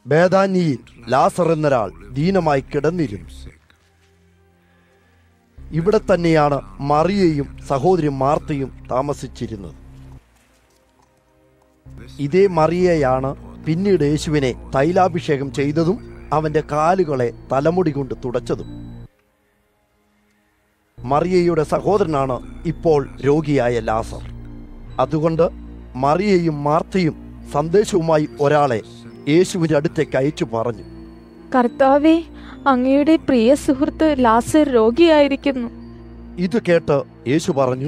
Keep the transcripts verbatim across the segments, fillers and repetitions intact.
ബേഥാനിയിൽ ലാസർ എന്നൊരാൾ ദീനമായി കിടന്നിരുന്നു. ഇവിടെ തന്നെയാണ് മറിയയും സഹോദരി മാർത്തയും താമസിച്ചിരുന്നത്. ഇതേ മറിയയാണ് പിന്നീട് യേശുവിനെ തൈലാഭിഷേകം ചെയ്തതും അവന്റെ കാലുകളെ തലമുടി കൊണ്ട് തുടച്ചതും. മറിയയുടെ സഹോദരനാണ് ഇപ്പോൾ രോഗിയായ ലാസർ. അതുകൊണ്ട് മറിയയും മാർത്തയും സന്ദേശവുമായി ഒരാളെ യേശുവിന്റെ അടുത്തേക്ക് അയച്ചു പറഞ്ഞു, കർത്താവേ, അങ്ങയുടെ പ്രിയ സുഹൃത്ത് ലാസർ രോഗിയായിരിക്കുന്നു. ഇത് കേട്ട് യേശു പറഞ്ഞു,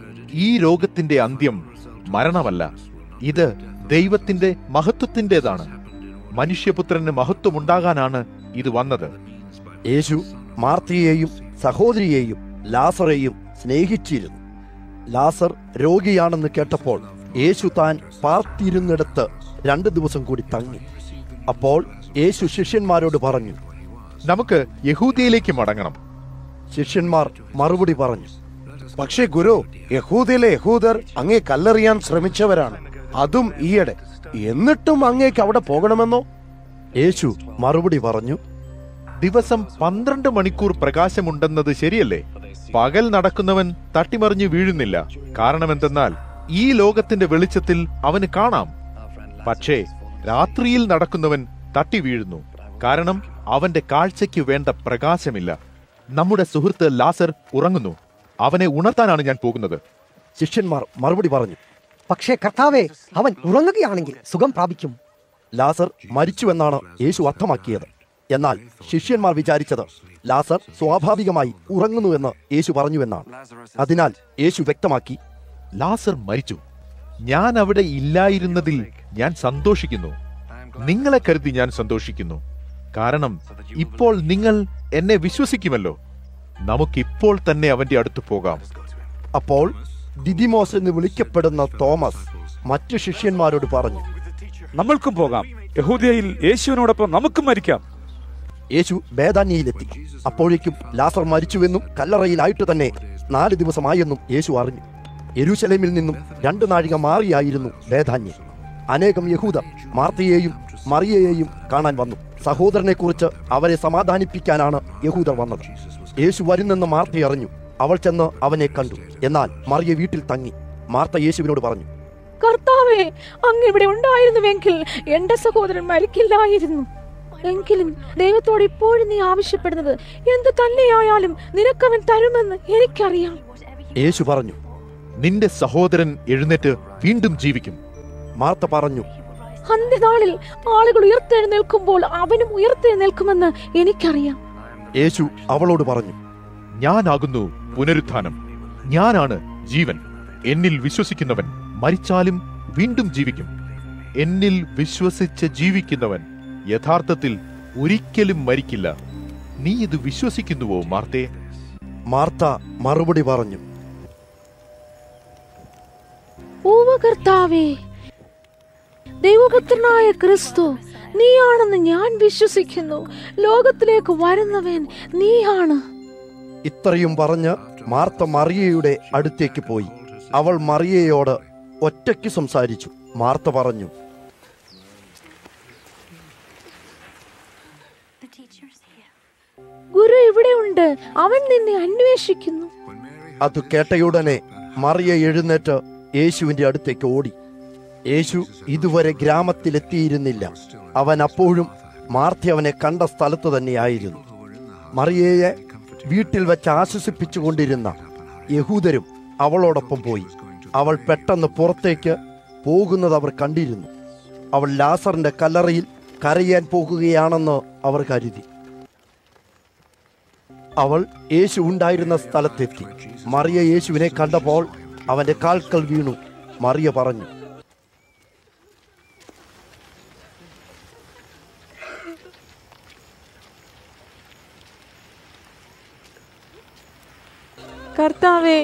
ഈ രോഗത്തിന്റെ അന്ത്യം മരണമല്ല, ഇത് ദൈവത്തിന്റെ മഹത്വത്തിൻ്റെതാണ്. മനുഷ്യപുത്രന് മഹത്വമുണ്ടാകാനാണ് ഇത് വന്നത്. യേശു മാർത്തയെയും സഹോദരിയെയും ലാസറെയും സ്നേഹിച്ചിരുന്നു. ലാസർ രോഗിയാണെന്ന് കേട്ടപ്പോൾ യേശു താൻ പാർത്തിരുന്നിടത്ത് രണ്ടു ദിവസം കൂടി തങ്ങി. അപ്പോൾ യേശു ശിഷ്യന്മാരോട് പറഞ്ഞു, നമുക്ക് യഹൂദയിലേക്ക് മടങ്ങണം. ശിഷ്യന്മാർ മറുപടി പറഞ്ഞു, പക്ഷേ ഗുരു, യഹൂദയിലെ യഹൂദർ അങ്ങേ കല്ലെറിയാൻ ശ്രമിച്ചവരാണ്, അതും ഈയിടെ. എന്നിട്ടും അങ്ങേക്ക് അവിടെ പോകണമെന്നോ? യേശു മറുപടി പറഞ്ഞു, ദിവസം പന്ത്രണ്ട് മണിക്കൂർ പ്രകാശമുണ്ടെന്നത് ശരിയല്ലേ? പകൽ നടക്കുന്നവൻ തട്ടിമറിഞ്ഞു വീഴുന്നില്ല. കാരണമെന്തെന്നാൽ ഈ ലോകത്തിന്റെ വെളിച്ചത്തിൽ അവന് കാണാം. പക്ഷേ രാത്രിയിൽ നടക്കുന്നവൻ തട്ടി വീഴുന്നു, കാരണം അവന്റെ കാഴ്ചയ്ക്ക് വേണ്ട പ്രകാശമില്ല. നമ്മുടെ സുഹൃത്ത് ലാസർ ഉറങ്ങുന്നു. അവനെ ഉണർത്താനാണ് ഞാൻ പോകുന്നത്. ശിഷ്യന്മാർ മറുപടി പറഞ്ഞു, പക്ഷേ കർത്താവേ, അവൻ ഉറങ്ങുകയാണെങ്കിൽ സുഖം പ്രാപിക്കും. ലാസർ മരിച്ചുവെന്നാണ് യേശു അർത്ഥമാക്കിയത്. എന്നാൽ ശിഷ്യന്മാർ വിചാരിച്ചത് ലാസർ സ്വാഭാവികമായി ഉറങ്ങുന്നുവെന്ന് യേശു പറഞ്ഞുവെന്നാണ്. അതിനാൽ യേശു വ്യക്തമാക്കി, ലാസർ മരിച്ചു. ഞാൻ അവിടെ ഇല്ലായിരുന്നതിൽ ഞാൻ സന്തോഷിക്കുന്നു. നിങ്ങളെ കരുതി ഞാൻ സന്തോഷിക്കുന്നു. കാരണം ഇപ്പോൾ നിങ്ങൾ എന്നെ വിശ്വസിക്കുമല്ലോ. നമുക്കിപ്പോൾ തന്നെ അവന്റെ അടുത്ത് പോകാം. അപ്പോൾ ദിദിമോസ് എന്ന് വിളിക്കപ്പെടുന്ന തോമസ് മറ്റു ശിഷ്യന്മാരോട് പറഞ്ഞു, നമ്മൾക്കും പോകാം. യഹൂദയിൽ യേശുവിനോടൊപ്പം നമുക്കും മരിക്കാം. യേശു ബേഥാനിയിലെത്തി. അപ്പോഴേക്കും ലാസർ മരിച്ചുവെന്നും കല്ലറയിലായിട്ട് തന്നെ നാല് ദിവസമായെന്നും യേശു അറിഞ്ഞു. യെരൂശലേമിൽ നിന്നും രണ്ടു നാഴിക മാറിയായിരുന്നു ബേഥാന്യം. അനേകം യഹൂദർ മാർത്തയെയും മറിയയെയും കാണാൻ വന്നു. സഹോദരനെ കുറിച്ച് അവരെ സമാധാനിപ്പിക്കാനാണ് യഹൂദർ വന്നത്. യേശു വരുന്നെന്ന് മാർത്ത അറിഞ്ഞു. അവൾ ചെന്ന് അവനെ കണ്ടു. എന്നാൽ മറിയ വീട്ടിൽ തങ്ങി. മാർത്ത യേശുവിനോട് പറഞ്ഞു, കർത്താവേ, അങ്ങ് ഇവിടെ ഉണ്ടായിരുന്നുവെങ്കിൽ എന്റെ സഹോദരൻ മരിക്കില്ലായിരുന്നു. എങ്കിലും ദൈവത്തോട് ഇപ്പോഴും നീ ആവശ്യപ്പെടുന്നത് എന്ത് തന്നെയായാലും നിനക്കവൻ തരുമെന്ന് എനിക്കറിയാം. യേശു പറഞ്ഞു, നിന്റെ സഹോദരൻ എഴുന്നേറ്റ് വീണ്ടും ജീവിക്കും. മാർത്ത പറഞ്ഞു, അന്ത്യനാളിൽ ആളുകൾ ഉയർത്തെഴുന്നേൽക്കുമ്പോൾ അവനും ഉയർത്തെഴുന്നേൽക്കുമെന്ന് എനിക്കറിയാം. യേശു അവളോട് പറഞ്ഞു, ഞാനാകുന്നു പുനരുത്ഥാനം, ഞാനാണ് ജീവൻ. എന്നിൽ വിശ്വസിക്കുന്നവൻ മരിച്ചാലും വീണ്ടും ജീവിക്കും. എന്നിൽ വിശ്വസിച്ച് ജീവിക്കുന്നവൻ യഥാർത്ഥത്തിൽ ഒരിക്കലും മരിക്കില്ല. നീ ഇത് വിശ്വസിക്കുന്നുവോ മാർത്തേ? മാർത്ത മറുപടി പറഞ്ഞു, ഉവ്വ് കർത്താവേ, ദൈവപുത്രനായ ക്രിസ്തു നീയാണെന്ന് ഞാൻ വിശ്വസിക്കുന്നു. ലോകത്തിലേക്ക് വരുന്നവൻ നീയാണ്. ഇത്രയും പറഞ്ഞ് മാർത്ത മറിയയുടെ അടുത്തേക്ക് പോയി. അവൾ മറിയയോട് ഒറ്റയ്ക്ക് സംസാരിച്ചു. മാർത്ത പറഞ്ഞു, ഗുരു ഇവിടെ ഉണ്ട്, അവൻ നിന്നെ അന്വേഷിക്കുന്നു. അത് കേട്ടയുടനെ മറിയ എഴുന്നേറ്റ് യേശുവിന്റെ അടുത്തേക്ക് ഓടി. യേശു ഇതുവരെ ഗ്രാമത്തിലെത്തിയിരുന്നില്ല. അവൻ അപ്പോഴും മാർത്ത അവനെ കണ്ട സ്ഥലത്ത് തന്നെയായിരുന്നു. മറിയയെ വീട്ടിൽ വെച്ച് ആശ്വസിപ്പിച്ചുകൊണ്ടിരുന്ന യഹൂദരും അവളോടൊപ്പം പോയി. അവൾ പെട്ടെന്ന് പുറത്തേക്ക് പോകുന്നത് അവർ കണ്ടിരുന്നു. അവൾ ലാസറിന്റെ കല്ലറയിൽ കരയാൻ പോകുകയാണെന്ന് അവർ കരുതി. അവൾ യേശു ഉണ്ടായിരുന്ന സ്ഥലത്തെത്തി. മറിയ യേശുവിനെ കണ്ടപ്പോൾ അവന്റെ കാൽക്കൽ വീണു. മറിയ പറഞ്ഞു, കർത്താവേ,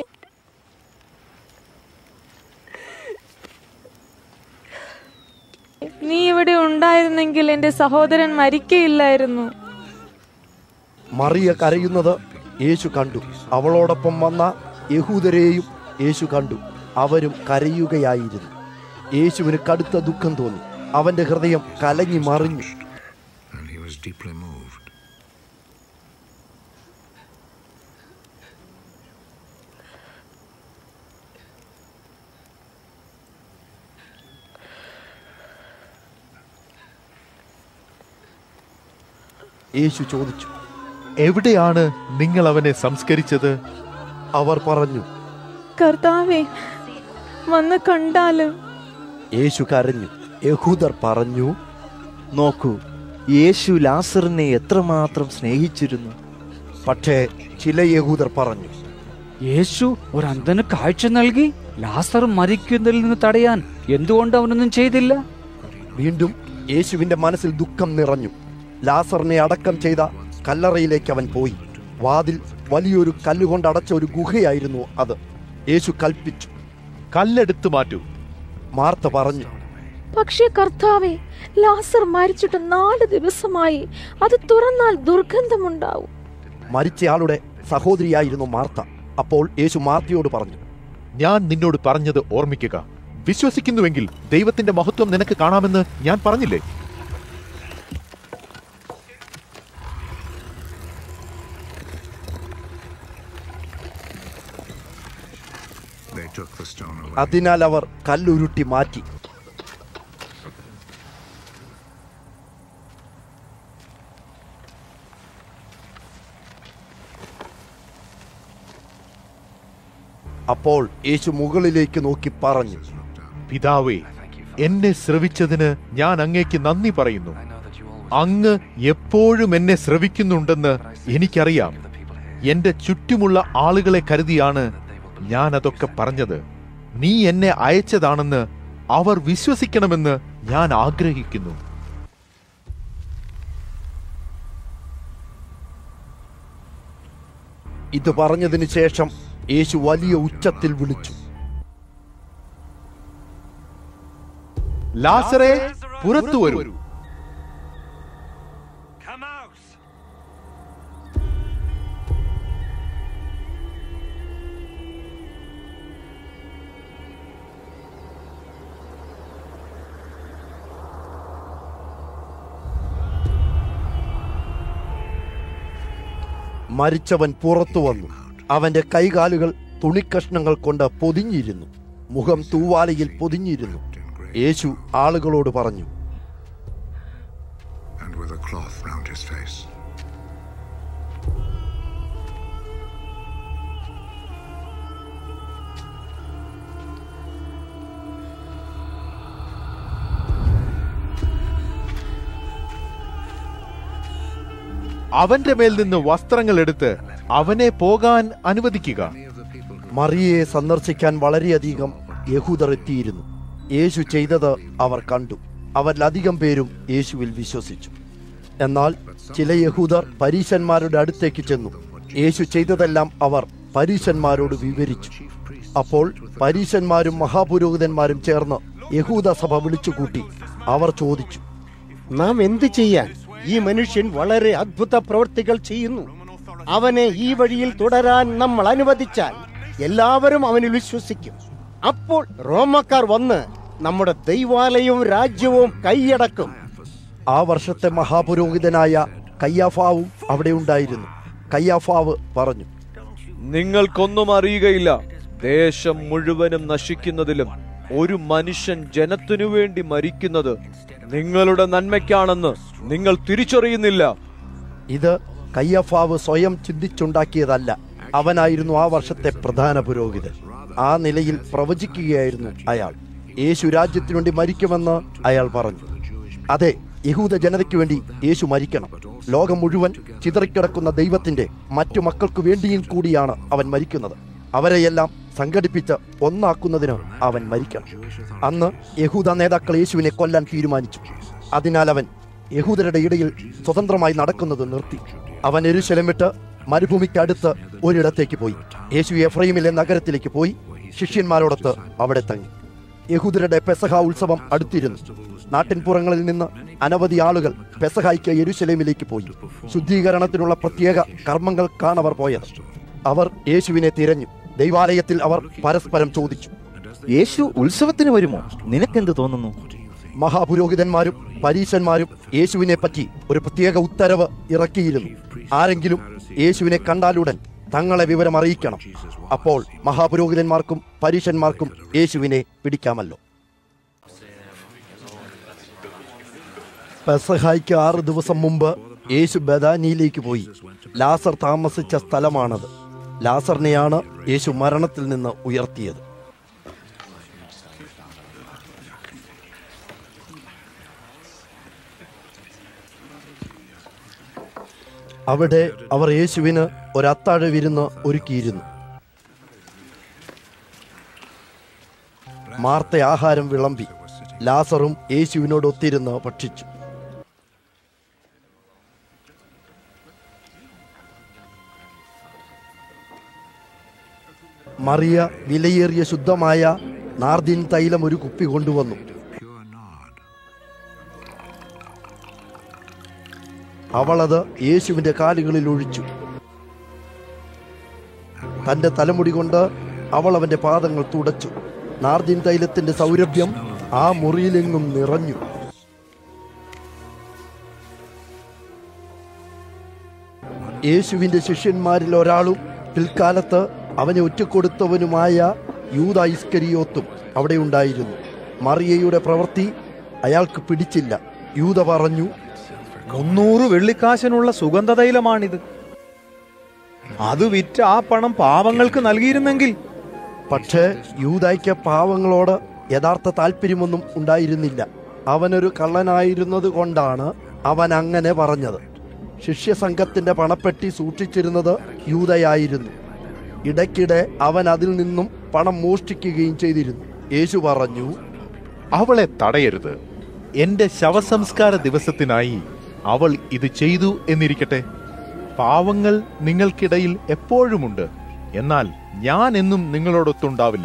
നീ ഇവിടെ ഉണ്ടായിരുന്നെങ്കിൽ എന്റെ സഹോദരൻ മരിക്കയില്ലായിരുന്നു. മറിയ കരയുന്നത് യേശു കണ്ടു. അവളോടൊപ്പം വന്ന യഹൂദരെയും യേശു കണ്ടു. അവരും കരയുകയായിരുന്നു. യേശുവിന് കടുത്ത ദുഃഖം തോന്നി. അവന്റെ ഹൃദയം കലങ്ങി മറിഞ്ഞു. deeply moved. യേശു ചോദിച്ചു, എവിടെയാണ് നിങ്ങൾ അവനെ സംസ്കരിച്ചത്? അവർ പറഞ്ഞു, കർത്താവേ, വന്ന് കണ്ടാലും. യേശു കരഞ്ഞു. യഹൂദർ പറഞ്ഞു, നോക്കൂ, യേശു ലാസറിനെ എത്രമാത്രം സ്നേഹിച്ചിരുന്നു. പക്ഷേ ചില യഹൂദർ പറഞ്ഞു, യേശു ഒരു അന്ധന് കാഴ്ച നൽകി ലാസർ മരിക്കുന്നതിൽ നിന്ന് തടയാൻ എന്തുകൊണ്ട് അവനൊന്നും ചെയ്തില്ല? വീണ്ടും യേശുവിന്റെ മനസ്സിൽ ദുഃഖം നിറഞ്ഞു. ലാസറിനെ അടക്കം ചെയ്ത കല്ലറയിലേക്ക് അവൻ പോയി. വാതിൽ വലിയൊരു കല്ലുകൊണ്ട് അടച്ച ഒരു ഗുഹയായിരുന്നു അത്. യേശു കൽപ്പിച്ചു, കല്ലെടുത്തു മാറ്റൂ. മാർത്ത പറഞ്ഞു, പക്ഷേ കർത്താവേ, ലാസർ മരിച്ചിട്ട് നാല് ദിവസമായി, അത് തുറന്നാൽ ദുർഗന്ധമുണ്ടാവും. മരിച്ചയാളുടെ സഹോദരിയായിരുന്നു മാർത്ത. അപ്പോൾ യേശു മാർത്തയോട് പറഞ്ഞു, ഞാൻ നിന്നോട് പറഞ്ഞത് ഓർമ്മിക്കുക. വിശ്വസിക്കുന്നുവെങ്കിൽ ദൈവത്തിന്റെ മഹത്വം നിനക്ക് കാണാമെന്ന് ഞാൻ പറഞ്ഞില്ലേ? അതിനാൽ അവർ കല്ലുരുട്ടി മാറ്റി. അപ്പോൾ യേശു മുകളിലേക്ക് നോക്കി പറഞ്ഞു, പിതാവേ, എന്നെ ശ്രവിച്ചതിന് ഞാൻ അങ്ങേക്ക് നന്ദി പറയുന്നു. അങ്ങ് എപ്പോഴും എന്നെ ശ്രവിക്കുന്നുണ്ടെന്ന് എനിക്കറിയാം. എന്റെ ചുറ്റുമുള്ള ആളുകളെ കരുതിയാണ് ഞാൻ അതൊക്കെ പറഞ്ഞത്. നീ എന്നെ അയച്ചതാണെന്ന് അവർ വിശ്വസിക്കണമെന്ന് ഞാൻ ആഗ്രഹിക്കുന്നു. ഇത് പറഞ്ഞതിന് ശേഷം യേശു വലിയ ഉച്ചത്തിൽ വിളിച്ചു, ലാസറേ, പുറത്തു വരൂ. മരിച്ചവൻ പുറത്തു വന്നു. അവന്റെ കൈകാലുകൾ തുണിക്കഷ്ണങ്ങൾ കൊണ്ട് പൊതിഞ്ഞിരുന്നു, മുഖം തൂവാലയിൽ പൊതിഞ്ഞിരുന്നു. യേശു ആളുകളോട് പറഞ്ഞു, അവന്റെ മേൽ നിന്ന് വസ്ത്രങ്ങൾ എടുത്ത് അവനെ പോകാൻ അനുവദിക്കുക. മറിയയെ സന്ദർശിക്കാൻ വളരെയധികം യഹൂദർ എത്തിയിരുന്നു. യേശു ചെയ്തത് അവർ കണ്ടു. അവരിലധികം പേരും യേശുവിൽ വിശ്വസിച്ചു. എന്നാൽ ചില യഹൂദർ പരീശന്മാരുടെ അടുത്തേക്ക് ചെന്നു. യേശു ചെയ്തതെല്ലാം അവർ പരീശന്മാരോട് വിവരിച്ചു. അപ്പോൾ പരീശന്മാരും മഹാപുരോഹിതന്മാരും ചേർന്ന് യഹൂദ സഭ വിളിച്ചുകൂട്ടി. അവർ ചോദിച്ചു, നാം എന്ത് ചെയ്യാൻ? ഈ മനുഷ്യൻ വളരെ അത്ഭുത പ്രവൃത്തികൾ ചെയ്യുന്നു. അവനെ ഈ വഴിയിൽ തുടരാൻ നമ്മൾ അനുവദിച്ചാൽ എല്ലാവരും അവനിൽ വിശ്വസിക്കും. അപ്പോൾ റോമക്കാർ വന്ന് നമ്മുടെ ദൈവാലയവും രാജ്യവും കൈയടക്കും. ആ വർഷത്തെ മഹാപുരോഹിതനായ കയ്യാഫാവും അവിടെ ഉണ്ടായിരുന്നു. കയ്യാഫാവ് പറഞ്ഞു, നിങ്ങൾക്കൊന്നും അറിയുകയില്ല. ദേശം മുഴുവനും നശിക്കുന്നതിലും ഒരു മനുഷ്യൻ ജനത്തിനു വേണ്ടി മരിക്കുന്നത് നിങ്ങളുടെ നന്മയ്ക്കാണെന്ന് നിങ്ങൾ തിരിച്ചറിയുന്നില്ല. ഇത് കയ്യാഫാവ് സ്വയം ചിന്തിച്ചുണ്ടാക്കിയതല്ല. അവനായിരുന്നു ആ വർഷത്തെ പ്രധാന പുരോഹിതൻ. ആ നിലയിൽ പ്രവചിക്കുകയായിരുന്നു അയാൾ. യേശു രാജ്യത്തിനു വേണ്ടി മരിക്കുമെന്ന് അയാൾ പറഞ്ഞു. അതെ, യഹൂദ ജനതയ്ക്ക് വേണ്ടി യേശു മരിക്കണം. ലോകം മുഴുവൻ ചിതറിക്കിടക്കുന്ന ദൈവത്തിന്റെ മറ്റു മക്കൾക്ക് വേണ്ടിയും കൂടിയാണ് അവൻ മരിക്കുന്നത്. അവരെയെല്ലാം സംഘടിപ്പിച്ച് ഒന്നാക്കുന്നതിന് അവൻ മരിക്കണം. അന്ന് യഹൂദ നേതാക്കൾ യേശുവിനെ കൊല്ലാൻ തീരുമാനിച്ചു. അതിനാൽ അവൻ യഹൂദരുടെ ഇടയിൽ സ്വതന്ത്രമായി നടക്കുന്നത് നിർത്തി. അവൻ യെരൂശലേം വിട്ട് മരുഭൂമിക്കടുത്ത് ഒരിടത്തേക്ക് പോയി. യേശു എഫ്രൈമിലെ നഗരത്തിലേക്ക് പോയി ശിഷ്യന്മാരോടൊത്ത് അവിടെ തങ്ങി. യഹൂദരുടെ പെസഹ ഉത്സവം അടുത്തിരുന്നു. നാട്ടിൻപുറങ്ങളിൽ നിന്ന് അനവധി ആളുകൾ പെസഹായ്ക്ക് യെരൂശലേമിലേക്ക് പോയി. ശുദ്ധീകരണത്തിനുള്ള പ്രത്യേക കർമ്മങ്ങൾക്കാണ് അവർ പോയത്. അവർ യേശുവിനെ തിരഞ്ഞു. ദൈവാലയത്തിൽ അവർ പരസ്പരം ചോദിച്ചു, യേശു ഉത്സവത്തിന് വരുമോ? നിനക്കെന്ത് തോന്നുന്നു? മഹാപുരോഹിതന്മാരും പരീശന്മാരും യേശുവിനെ പറ്റി ഒരു പ്രത്യേക ഉത്തരവ് ഇറക്കിയിരുന്നു. ആരെങ്കിലും യേശുവിനെ കണ്ടാലുടൻ തങ്ങളെ വിവരം അറിയിക്കണം. അപ്പോൾ മഹാപുരോഹിതന്മാർക്കും പരീശന്മാർക്കും യേശുവിനെ പിടിക്കാമല്ലോ. പെസഹായ്ക്ക് ആറ് ദിവസം മുമ്പ് യേശു ബെഥാനിയിലേക്ക് പോയി. ലാസർ താമസിച്ച സ്ഥലമാണത്. ലാസറിനെയാണ് യേശു മരണത്തിൽ നിന്ന് ഉയർത്തിയത്. അവിടെ അവർ യേശുവിന് ഒരത്താഴ വിരുന്ന് ഒരുക്കിയിരുന്നു. മാർത്ത ആഹാരം വിളമ്പി. ലാസറും യേശുവിനോട് ഒത്തിരുന്ന് ഭക്ഷിച്ചു. മറിയ വിലയേറിയ ശുദ്ധമായ നാർദിൻ തൈലം ഒരു കുപ്പി കൊണ്ടുവന്നു. അവളത് യേശുവിന്റെ കാലുകളിൽ ഒഴിച്ചു. തന്റെ തലമുടി കൊണ്ട് അവൾ അവന്റെ പാദങ്ങൾ തുടച്ചു. നാർദിൻ തൈലത്തിന്റെ സൗരഭ്യം ആ മുറിയിലെങ്ങും നിറഞ്ഞു. യേശുവിന്റെ ശിഷ്യന്മാരിൽ ഒരാളും പിൽക്കാലത്ത് അവനെ ഒറ്റുകൊടുത്തവനുമായ യൂദാ ഇസ്കരിയോത്തും അവിടെ ഉണ്ടായിരുന്നു. മറിയയുടെ പ്രവൃത്തി അയാൾക്ക് പിടിച്ചില്ല. യൂദ പറഞ്ഞു, മുന്നൂറ് വെള്ളിക്കാശിനുള്ള സുഗന്ധതൈലമാണിത്. അത് വിറ്റ് ആ പണം പാവങ്ങൾക്ക് നൽകിയിരുന്നെങ്കിൽ. പക്ഷേ യൂദായ്ക്ക് പാവങ്ങളോട് യഥാർത്ഥ താല്പര്യമൊന്നും ഉണ്ടായിരുന്നില്ല. അവനൊരു കള്ളനായിരുന്നത് കൊണ്ടാണ് അവൻ അങ്ങനെ പറഞ്ഞത്. ശിഷ്യസംഘത്തിന്റെ പണപ്പെട്ടി സൂക്ഷിച്ചിരുന്നത് യൂദയായിരുന്നു. ഇടയ്ക്കിടെ അവൻ അതിൽ നിന്നും പണം മോഷ്ടിക്കുകയും ചെയ്തിരുന്നു. യേശു പറഞ്ഞു, അവളെ തടയരുത്. എന്റെ ശവസംസ്കാര ദിവസത്തിനായി അവൾ ഇത് ചെയ്തു എന്നിരിക്കട്ടെ. പാവങ്ങൾ നിങ്ങൾക്കിടയിൽ എപ്പോഴുമുണ്ട്, എന്നാൽ ഞാൻ എന്നും നിങ്ങളോടൊത്തുണ്ടാവില്ല.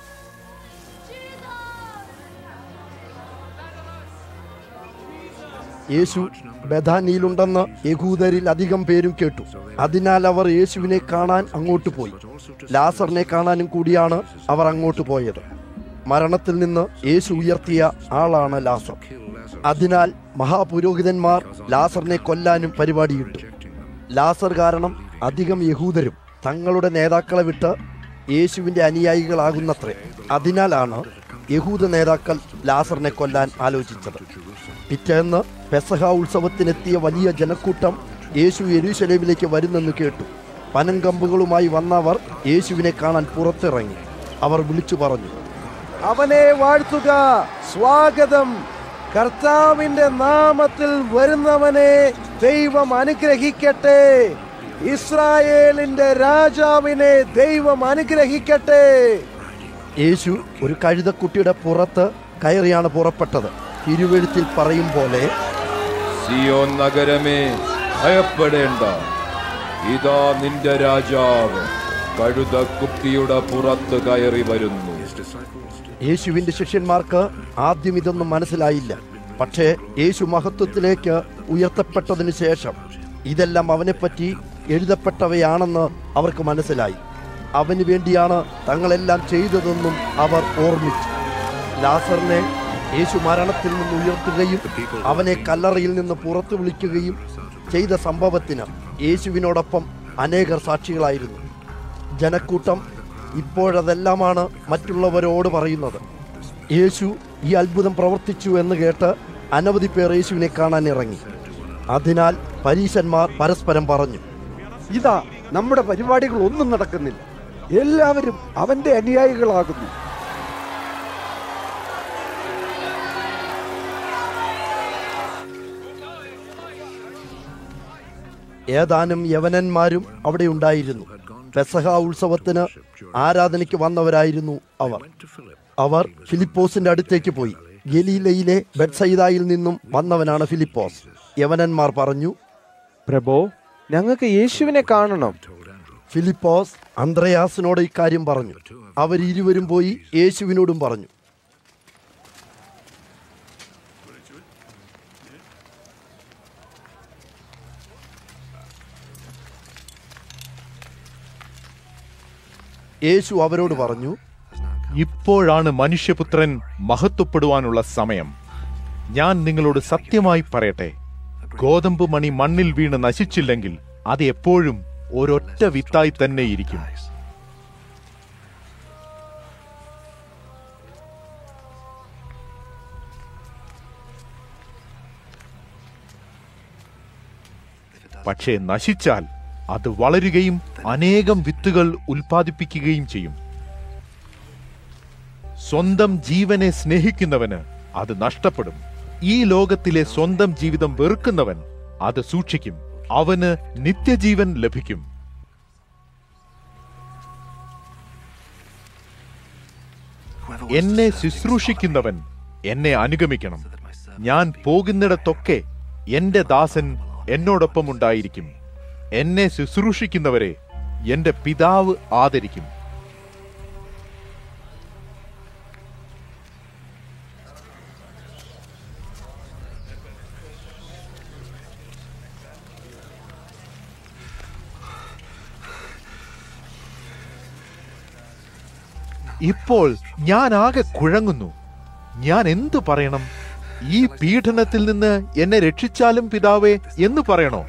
യേശു ബെഥാനിയിലുണ്ടെന്ന് യഹൂദരിൽ അധികം പേരും കേട്ടു. അതിനാൽ അവർ യേശുവിനെ കാണാൻ അങ്ങോട്ട് പോയി. ലാസറിനെ കാണാനും കൂടിയാണ് അവർ അങ്ങോട്ട് പോയത്. മരണത്തിൽ നിന്ന് യേശു ഉയർത്തിയ ആളാണ് ലാസർ. അതിനാൽ മഹാപുരോഹിതന്മാർ ലാസറിനെ കൊല്ലാനും പരിപാടിയിട്ടു. ലാസർ കാരണം അധികം യഹൂദരും തങ്ങളുടെ നേതാക്കളെ വിട്ട് യേശുവിന്റെ അനുയായികളാകുന്നത്രേ. അതിനാലാണ് യഹൂദ നേതാക്കൾ ലാസറിനെ കൊല്ലാൻ ആലോചിച്ചത്. പിറ്റേന്ന് പെസഹ ഉത്സവത്തിനെത്തിയ വലിയ ജനക്കൂട്ടം യേശു യെരൂശലേമിലേക്ക് വരുന്നെന്ന് കേട്ടു. പനങ്കമ്പുകളുമായി വന്നവർ യേശുവിനെ കാണാൻ പുറത്തിറങ്ങി. അവർ വിളിച്ചു പറഞ്ഞു, അവനെ വാഴ്ത്തുക, സ്വാഗതം, കർത്താവിന്റെ നാമത്തിൽ വരുന്നവനെ ദൈവം അനുഗ്രഹിക്കട്ടെ, ഇസ്രായേലിന്റെ രാജാവിനെ ദൈവം അനുഗ്രഹിക്കട്ടെ. യേശു ഒരു കഴുതക്കുട്ടിയുടെ പുറത്ത് കയറിയാണ് പുറപ്പെട്ടത്. തിരുവെഴുത്തിൽ പറയും പോലെ, സിയോൻ നഗരമേ ഭയപ്പെടേണ്ട, ഇതാ നിന്റെ രാജാവ് കഴുതക്കുട്ടിയുടെ പുറത്ത് കയറി വരുന്നു. യേശുവിന്റെ ശിഷ്യന്മാർക്ക് ആദ്യം ഇതൊന്നും മനസ്സിലായില്ല. പക്ഷേ യേശു മഹത്വത്തിലേക്ക് ഉയർത്തപ്പെട്ടതിനു ശേഷം ഇതെല്ലാം അവനെപ്പറ്റി എഴുതപ്പെട്ടവയാണെന്ന് അവർക്ക് മനസ്സിലായി. അവന് വേണ്ടിയാണ് തങ്ങളെല്ലാം ചെയ്തതെന്നും അവർ ഓർമ്മിച്ചു. ലാസറിനെ യേശു മരണത്തിൽ നിന്ന് ഉയർത്തുകയും അവനെ കല്ലറയിൽ നിന്ന് പുറത്തു വിളിക്കുകയും ചെയ്ത സംഭവത്തിന് യേശുവിനോടൊപ്പം അനേകർ സാക്ഷികളായിരുന്നു. ജനക്കൂട്ടം ഇപ്പോഴതെല്ലാമാണ് മറ്റുള്ളവരോട് പറയുന്നത്. യേശു ഈ അത്ഭുതം പ്രവർത്തിച്ചു എന്ന് കേട്ട് അനവധി പേർ യേശുവിനെ കാണാൻ ഇറങ്ങി. അതിനാൽ പരീശന്മാർ പരസ്പരം പറഞ്ഞു, ഇതാ നമ്മുടെ പരിപാടികൾ ഒന്നും നടക്കുന്നില്ല, എല്ലാവരും അവന്റെ അനുയായികളാകുന്നു. ഏതാനും യവനന്മാരും അവിടെ ഉണ്ടായിരുന്നു. പെസഹ ഉത്സവത്തിന് ആരാധനയ്ക്ക് വന്നവരായിരുന്നു അവർ. അവർ ഫിലിപ്പോസിന്റെ അടുത്തേക്ക് പോയി. ഗലീലയിലെ ബെത്സയിദായിൽ നിന്നും വന്നവനാണ് ഫിലിപ്പോസ്. യവനന്മാർ പറഞ്ഞു, പ്രഭോ, ഞങ്ങൾക്ക് യേശുവിനെ കാണണം. ഫിലിപ്പോസ് അന്ത്രയാസിനോട് ഇക്കാര്യം പറഞ്ഞു. അവരിരുവരും പോയി യേശുവിനോടും പറഞ്ഞു. യേശു അവരോട് പറഞ്ഞു, ഇപ്പോഴാണ് മനുഷ്യപുത്രൻ മഹത്വപ്പെടുവാനുള്ള സമയം. ഞാൻ നിങ്ങളോട് സത്യമായി പറയട്ടെ, ഗോതമ്പ് മണി മണ്ണിൽ വീണ് നശിച്ചില്ലെങ്കിൽ അത് എപ്പോഴും ഒരൊറ്റ വിത്തായി തന്നെ ഇരിക്കും. പക്ഷേ നശിച്ചാൽ അത് വളരുകയും അനേകം വിത്തുകൾ ഉൽപ്പാദിപ്പിക്കുകയും ചെയ്യും. സ്വന്തം ജീവനെ സ്നേഹിക്കുന്നവന് അത് നഷ്ടപ്പെടും. ഈ ലോകത്തിലെ സ്വന്തം ജീവിതം വെറുക്കുന്നവൻ അത് സൂക്ഷിക്കും. അവന് നിത്യജീവൻ ലഭിക്കും. എന്നെ ശുശ്രൂഷിക്കുന്നവൻ എന്നെ അനുഗമിക്കണം. ഞാൻ പോകുന്നിടത്തൊക്കെ എന്റെ ദാസൻ എന്നോടൊപ്പം ഉണ്ടായിരിക്കും. എന്നെ ശുശ്രൂഷിക്കുന്നവരെ എന്റെ പിതാവ് ആദരിക്കും. ഇപ്പോൾ ഞാൻ ആകെ കുഴങ്ങുന്നു. ഞാൻ എന്തു പറയണം? ഈ പീഡനത്തിൽ നിന്ന് എന്നെ രക്ഷിച്ചാലും പിതാവേ എന്ന് പറയണോ?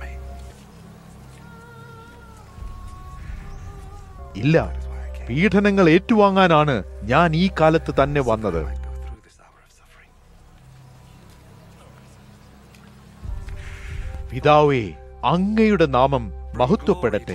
ഇല്ല, പീഡനങ്ങൾ ഏറ്റുവാങ്ങാനാണ് ഞാൻ ഈ കാലത്ത് തന്നെ വന്നത്. പിതാവേ, അങ്ങയുടെ നാമം മഹത്വപ്പെടട്ടെ.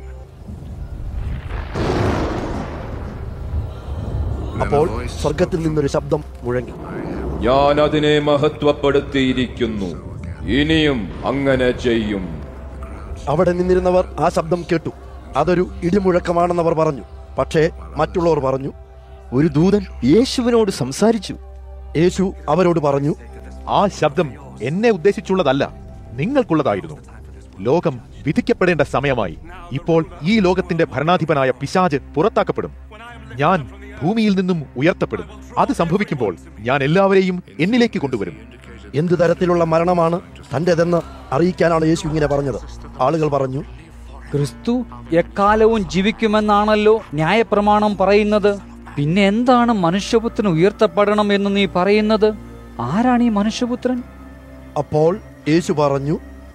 അപ്പോൾ സ്വർഗത്തിൽ നിന്നൊരു ശബ്ദം മുഴങ്ങി, ഞാൻ അതിനെ മഹത്വപ്പെടുത്തിയിരിക്കുന്നു, ഇനിയും അങ്ങനെ ചെയ്യും. അവിടെ നിന്നിരുന്നവർ ആ ശബ്ദം കേട്ടു. അതൊരു ഇടിമുഴക്കമാണെന്നവർ പറഞ്ഞു. പക്ഷേ മറ്റുള്ളവർ പറഞ്ഞു, ഒരു ദൂതൻ യേശുവിനോട് സംസാരിച്ചു. യേശു അവരോട് പറഞ്ഞു, ആ ശബ്ദം എന്നെ ഉദ്ദേശിച്ചുള്ളതല്ല, നിങ്ങൾക്കുള്ളതായിരുന്നു. ലോകം വിധിക്കപ്പെടേണ്ട സമയമായി. ഇപ്പോൾ ഈ ലോകത്തിന്റെ ഭരണാധിപനായ പിശാച് പുറത്താക്കപ്പെടും. ഞാൻ ഭൂമിയിൽ നിന്നും ഉയർത്തപ്പെടും. അത് സംഭവിക്കുമ്പോൾ ഞാൻ എല്ലാവരെയും എന്നിലേക്ക് കൊണ്ടുവരും. എന്തു തരത്തിലുള്ള മരണമാണ് തന്റേതെന്ന് അറിയിക്കാനാണ് യേശു ഇങ്ങനെ പറഞ്ഞത്. ആളുകൾ പറഞ്ഞു, ക്രിസ്തു എക്കാലവും ജീവിക്കുമെന്നാണല്ലോ ന്യായപ്രമാണം പറയുന്നത്. പിന്നെ എന്താണ് മനുഷ്യപുത്രൻ ഉയർത്തപ്പെടണം എന്ന് നീ പറയുന്നത്? ആരാണ് ഈ മനുഷ്യപുത്രൻ? അപ്പോൾ യേശു പറഞ്ഞു,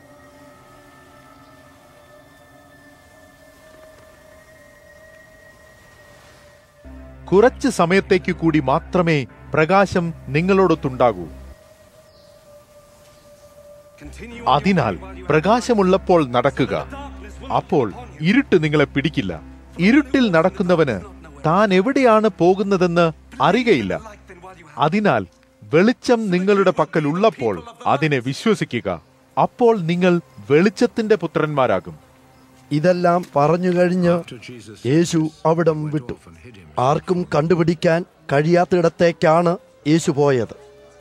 കുറച്ച് സമയത്തേക്ക് കൂടി മാത്രമേ പ്രകാശം നിങ്ങളോടൊത്തുണ്ടാകൂ. അതിനാൽ പ്രകാശമുള്ളപ്പോൾ നടക്കുക. അപ്പോൾ ഇരുട്ട് നിങ്ങളെ പിടിക്കില്ല. ഇരുട്ടിൽ നടക്കുന്നവന് താൻ എവിടെയാണ് പോകുന്നതെന്ന് അറിയുകയില്ല. അതിനാൽ വെളിച്ചം നിങ്ങളുടെ പക്കൽ ഉള്ളപ്പോൾ അതിനെ വിശ്വസിക്കുക. അപ്പോൾ നിങ്ങൾ വെളിച്ചത്തിന്റെ പുത്രന്മാരാകും. ഇതെല്ലാം പറഞ്ഞു കഴിഞ്ഞ് യേശു അവിടം വിട്ടു. ആർക്കും കണ്ടുപിടിക്കാൻ കഴിയാത്തിടത്തേക്കാണ് യേശു പോയത്.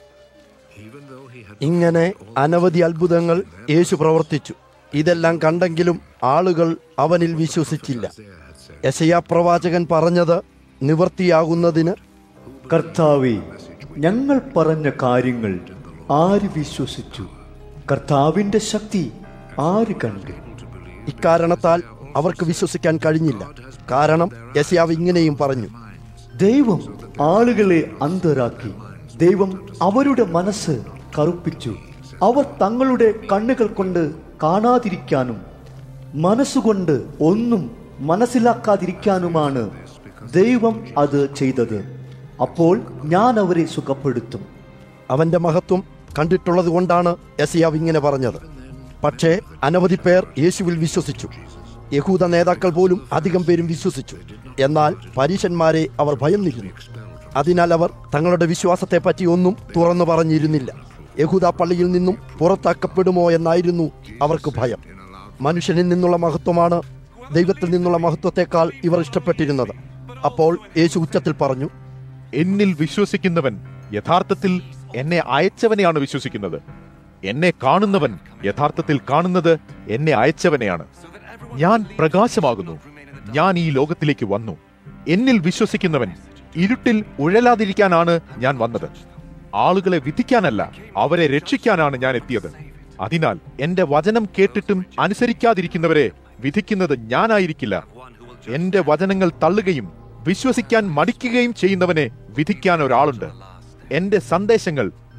ഇങ്ങനെ അനവധി അത്ഭുതങ്ങൾ യേശു പ്രവർത്തിച്ചു. ഇതെല്ലാം കണ്ടെങ്കിലും ആളുകൾ അവനിൽ വിശ്വസിച്ചില്ല. യെശയ്യാ പ്രവാചകൻ പറഞ്ഞത് നിവൃത്തിയാകുന്നതിന്, കർത്താവേ, ഞങ്ങൾ പറഞ്ഞ കാര്യങ്ങൾ ആര് വിശ്വസിച്ചു? കർത്താവിന്റെ ശക്തി ആര് കണ്ടു? ഇക്കാരണത്താൽ അവർക്ക് വിശ്വസിക്കാൻ കഴിഞ്ഞില്ല. കാരണം യെശയ്യാവ് ഇങ്ങനെയും പറഞ്ഞു, ദൈവം ആളുകളെ അന്ധരാക്കി, ദൈവം അവരുടെ മനസ്സ് കറുപ്പിച്ചു. അവർ തങ്ങളുടെ കണ്ണുകൾ കൊണ്ട് കാണാതിരിക്കാനും മനസ്സുകൊണ്ട് ഒന്നും മനസ്സിലാക്കാതിരിക്കാനുമാണ് ദൈവം അത് ചെയ്തത്. അപ്പോൾ ഞാൻ അവരെ സുഖപ്പെടുത്തും. അവന്റെ മഹത്വം കണ്ടിട്ടുള്ളത് കൊണ്ടാണ് യെശയ്യാവ് ഇങ്ങനെ പറഞ്ഞത്. പക്ഷേ അനവധി പേർ യേശുവിൽ വിശ്വസിച്ചു. യഹൂദ നേതാക്കൾ പോലും അധികം പേരും വിശ്വസിച്ചു. എന്നാൽ പരീശന്മാരെ അവർ ഭയന്നിരുന്നു. അതിനാൽ അവർ തങ്ങളുടെ വിശ്വാസത്തെ പറ്റി ഒന്നും തുറന്നു പറഞ്ഞിരുന്നില്ല. യഹൂദ പള്ളിയിൽ നിന്നും പുറത്താക്കപ്പെടുമോ എന്നായിരുന്നു അവർക്ക് ഭയം. മനുഷ്യനിൽ നിന്നുള്ള മഹത്വമാണ് ദൈവത്തിൽ നിന്നുള്ള മഹത്വത്തെക്കാൾ ഇവർ ഇഷ്ടപ്പെട്ടിരുന്നത്. അപ്പോൾ യേശു ഉച്ചത്തിൽ പറഞ്ഞു, എന്നിൽ വിശ്വസിക്കുന്നവൻ യഥാർത്ഥത്തിൽ എന്നെ അയച്ചവനെയാണ് വിശ്വസിക്കുന്നത്. എന്നെ കാണുന്നവൻ യഥാർത്ഥത്തിൽ കാണുന്നത് എന്നെ അയച്ചവനെയാണ്. ഞാൻ പ്രകാശമാകുന്നു. ഞാൻ ഈ ലോകത്തിലേക്ക് വന്നു. എന്നിൽ വിശ്വസിക്കുന്നവൻ ഇരുട്ടിൽ ഉഴലാതിരിക്കാനാണ് ഞാൻ വന്നത്. ആളുകളെ വിധിക്കാനല്ല, അവരെ രക്ഷിക്കാനാണ് ഞാൻ എത്തിയത്. അതിനാൽ എന്റെ വചനം കേട്ടിട്ടും അനുസരിക്കാതിരിക്കുന്നവരെ വിധിക്കുന്നത് ഞാനായിരിക്കില്ല. എന്റെ വചനങ്ങൾ തള്ളുകയും വിശ്വസിക്കാൻ മടിക്കുകയും ചെയ്യുന്നവനെ വിധിക്കാൻ ഒരാളുണ്ട്. എന്റെ സന്ദേശങ്ങൾ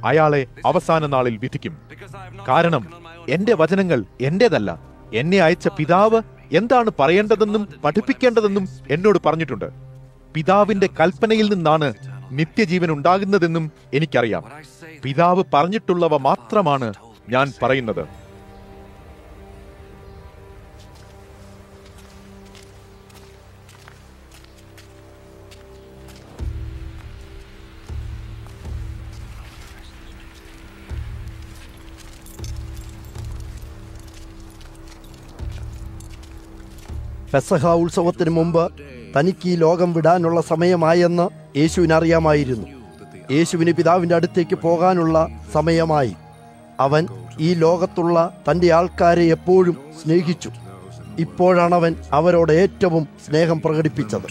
അയാളെ അവസാന നാളിൽ വിധിക്കും. കാരണം എന്റെ വചനങ്ങൾ എന്റേതല്ല, എന്നെ അയച്ച പിതാവ് എന്താണ് പറയേണ്ടതെന്നും പഠിപ്പിക്കേണ്ടതെന്നും എന്നോട് പറഞ്ഞിട്ടുണ്ട്. പിതാവിന്റെ കൽപ്പനയിൽ നിന്നാണ് നിത്യജീവൻ ഉണ്ടാകുന്നതെന്നും എനിക്കറിയാം. പിതാവ് പറഞ്ഞിട്ടുള്ളവ മാത്രമാണ് ഞാൻ പറയുന്നത്. പെസഹ ഉത്സവത്തിന് മുമ്പ് തനിക്ക് ഈ ലോകം വിടാനുള്ള സമയമായെന്ന് യേശുവിനറിയാമായിരുന്നു. യേശുവിന് പിതാവിൻ്റെ അടുത്തേക്ക് പോകാനുള്ള സമയമായി. അവൻ ഈ ലോകത്തുള്ള തൻ്റെ ആൾക്കാരെ എപ്പോഴും സ്നേഹിച്ചു. ഇപ്പോഴാണ് അവൻ അവരോട് ഏറ്റവും സ്നേഹം പ്രകടിപ്പിച്ചത്.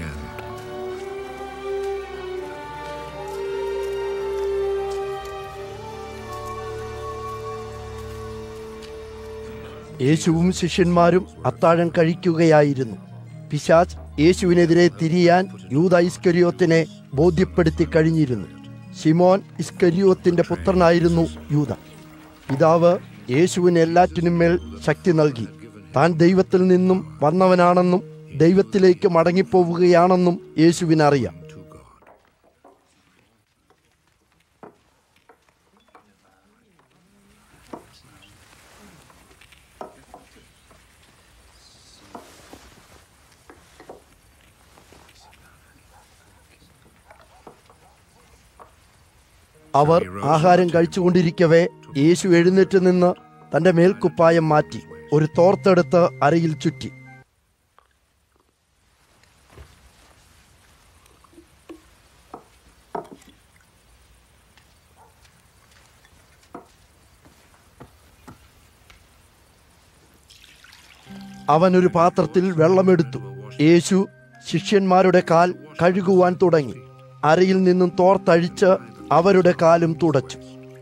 യേശുവും ശിഷ്യന്മാരും അത്താഴം കഴിക്കുകയായിരുന്നു. പിശാച് യേശുവിനെതിരെ തിരിയാൻ യൂദ ഇസ്കരിയോത്തിനെ ബോധ്യപ്പെടുത്തി കഴിഞ്ഞിരുന്നു. ശിമോൻ ഇസ്കരിയോത്തിന്റെ പുത്രനായിരുന്നു യൂദ. പിതാവ് യേശുവിന് എല്ലാറ്റിനും മേൽ ശക്തി നൽകി. താൻ ദൈവത്തിൽ നിന്നും വന്നവനാണെന്നും ദൈവത്തിലേക്ക് മടങ്ങിപ്പോവുകയാണെന്നും യേശുവിനറിയാം. അവർ ആഹാരം കഴിച്ചുകൊണ്ടിരിക്കവേ യേശു എഴുന്നേറ്റ് നിന്ന് തന്റെ മേൽക്കുപ്പായം മാറ്റി ഒരു തോർത്തെടുത്ത് അരയിൽ ചുറ്റി. അവൻ ഒരു പാത്രത്തിൽ വെള്ളമെടുത്തു. യേശു ശിഷ്യന്മാരുടെ കാൽ കഴുകുവാൻ തുടങ്ങി. അരയിൽ നിന്നും തോർത്തഴിച്ച് അവരുടെ കാലും തുടച്ചു.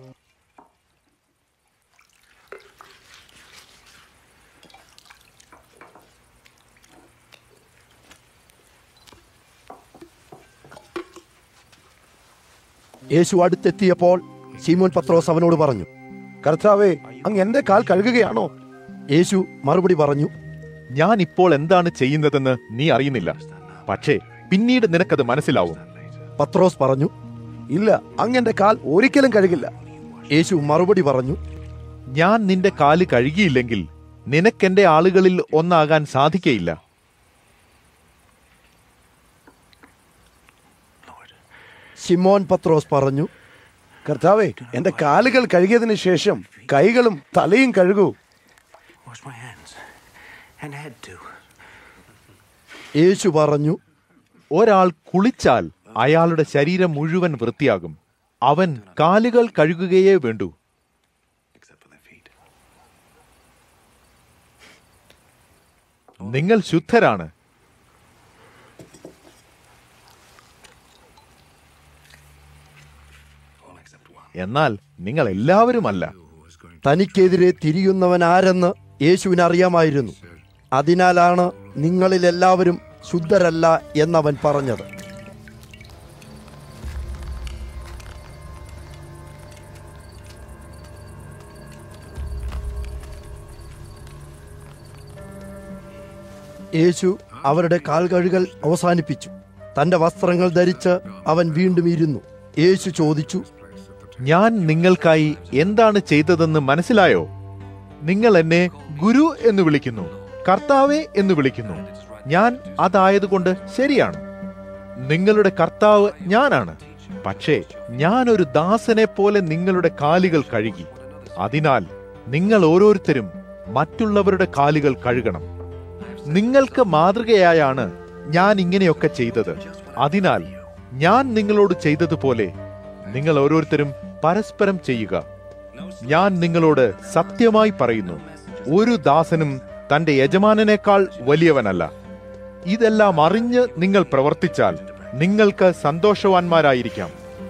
യേശു അടുത്തെത്തിയപ്പോൾ ശീമോൻ പത്രോസ് അവനോട് പറഞ്ഞു, കർത്താവേ, അങ്ങ് എന്റെ കാൽ കഴുകുകയാണോ? യേശു മറുപടി പറഞ്ഞു, ഞാൻ ഇപ്പോൾ എന്താണ് ചെയ്യുന്നതെന്ന് നീ അറിയുന്നില്ല, പക്ഷേ പിന്നീട് നിനക്കത് മനസ്സിലാവും. പത്രോസ് പറഞ്ഞു, ഇല്ല, അങ്ങ് എന്റെ കാൽ ഒരിക്കലും കഴുകില്ല. യേശു മറുപടി പറഞ്ഞു, ഞാൻ നിന്റെ കാല് കഴുകിയില്ലെങ്കിൽ നിനക്കെന്റെ ആളുകളിൽ ഒന്നാകാൻ സാധിക്കയില്ല. ശിമോൻ പത്രോസ് പറഞ്ഞു, കർത്താവേ, എന്റെ കാലുകൾ കഴുകിയതിനു ശേഷം കൈകളും തലയും കഴുകൂ. യേശു പറഞ്ഞു, ഒരാൾ കുളിച്ചാൽ അയാളുടെ ശരീരം മുഴുവൻ വൃത്തിയാകും. അവൻ കാലുകൾ കഴുകുകയേ വേണ്ടൂ. നിങ്ങൾ ശുദ്ധരാണ്. എന്നാൽ നിങ്ങൾ എല്ലാവരുമല്ല. തനിക്കെതിരെ തിരിയുന്നവൻ ആരെന്ന് യേശുവിന് അറിയാമായിരുന്നു. അതിനാലാണ് നിങ്ങളിൽ എല്ലാവരും ശുദ്ധരല്ല എന്നവൻ പറഞ്ഞത്. യേശു അവരുടെ കാൽ കഴുകൽ അവസാനിപ്പിച്ചു. തന്റെ വസ്ത്രങ്ങൾ ധരിച്ച് അവൻ വീണ്ടും ഇരുന്നു. യേശു ചോദിച്ചു, ഞാൻ നിങ്ങൾക്കായി എന്താണ് ചെയ്തതെന്ന് മനസ്സിലായോ? നിങ്ങൾ എന്നെ ഗുരു എന്ന് വിളിക്കുന്നു, കർത്താവേ എന്ന് വിളിക്കുന്നു. ഞാൻ അതായതുകൊണ്ട് ശരിയാണ്. നിങ്ങളുടെ കർത്താവ് ഞാനാണ്. പക്ഷേ ഞാനൊരു ദാസനെ പോലെ നിങ്ങളുടെ കാലുകൾ കഴുകി. അതിനാൽ നിങ്ങൾ ഓരോരുത്തരും മറ്റുള്ളവരുടെ കാലുകൾ കഴുകണം. നിങ്ങൾക്ക് മാതൃകയായാണ് ഞാൻ ഇങ്ങനെയൊക്കെ ചെയ്തത്. അതിനാൽ ഞാൻ നിങ്ങളോട് ചെയ്തതുപോലെ നിങ്ങൾ ഓരോരുത്തരും പരസ്പരം ചെയ്യുക. ഞാൻ നിങ്ങളോട് സത്യമായി പറയുന്നു, ഒരു ദാസനും തന്റെ യജമാനനേക്കാൾ വലിയവനല്ല. ഇതെല്ലാം അറിഞ്ഞ് നിങ്ങൾ പ്രവർത്തിച്ചാൽ നിങ്ങൾക്ക് സന്തോഷവാന്മാരായിരിക്കാം.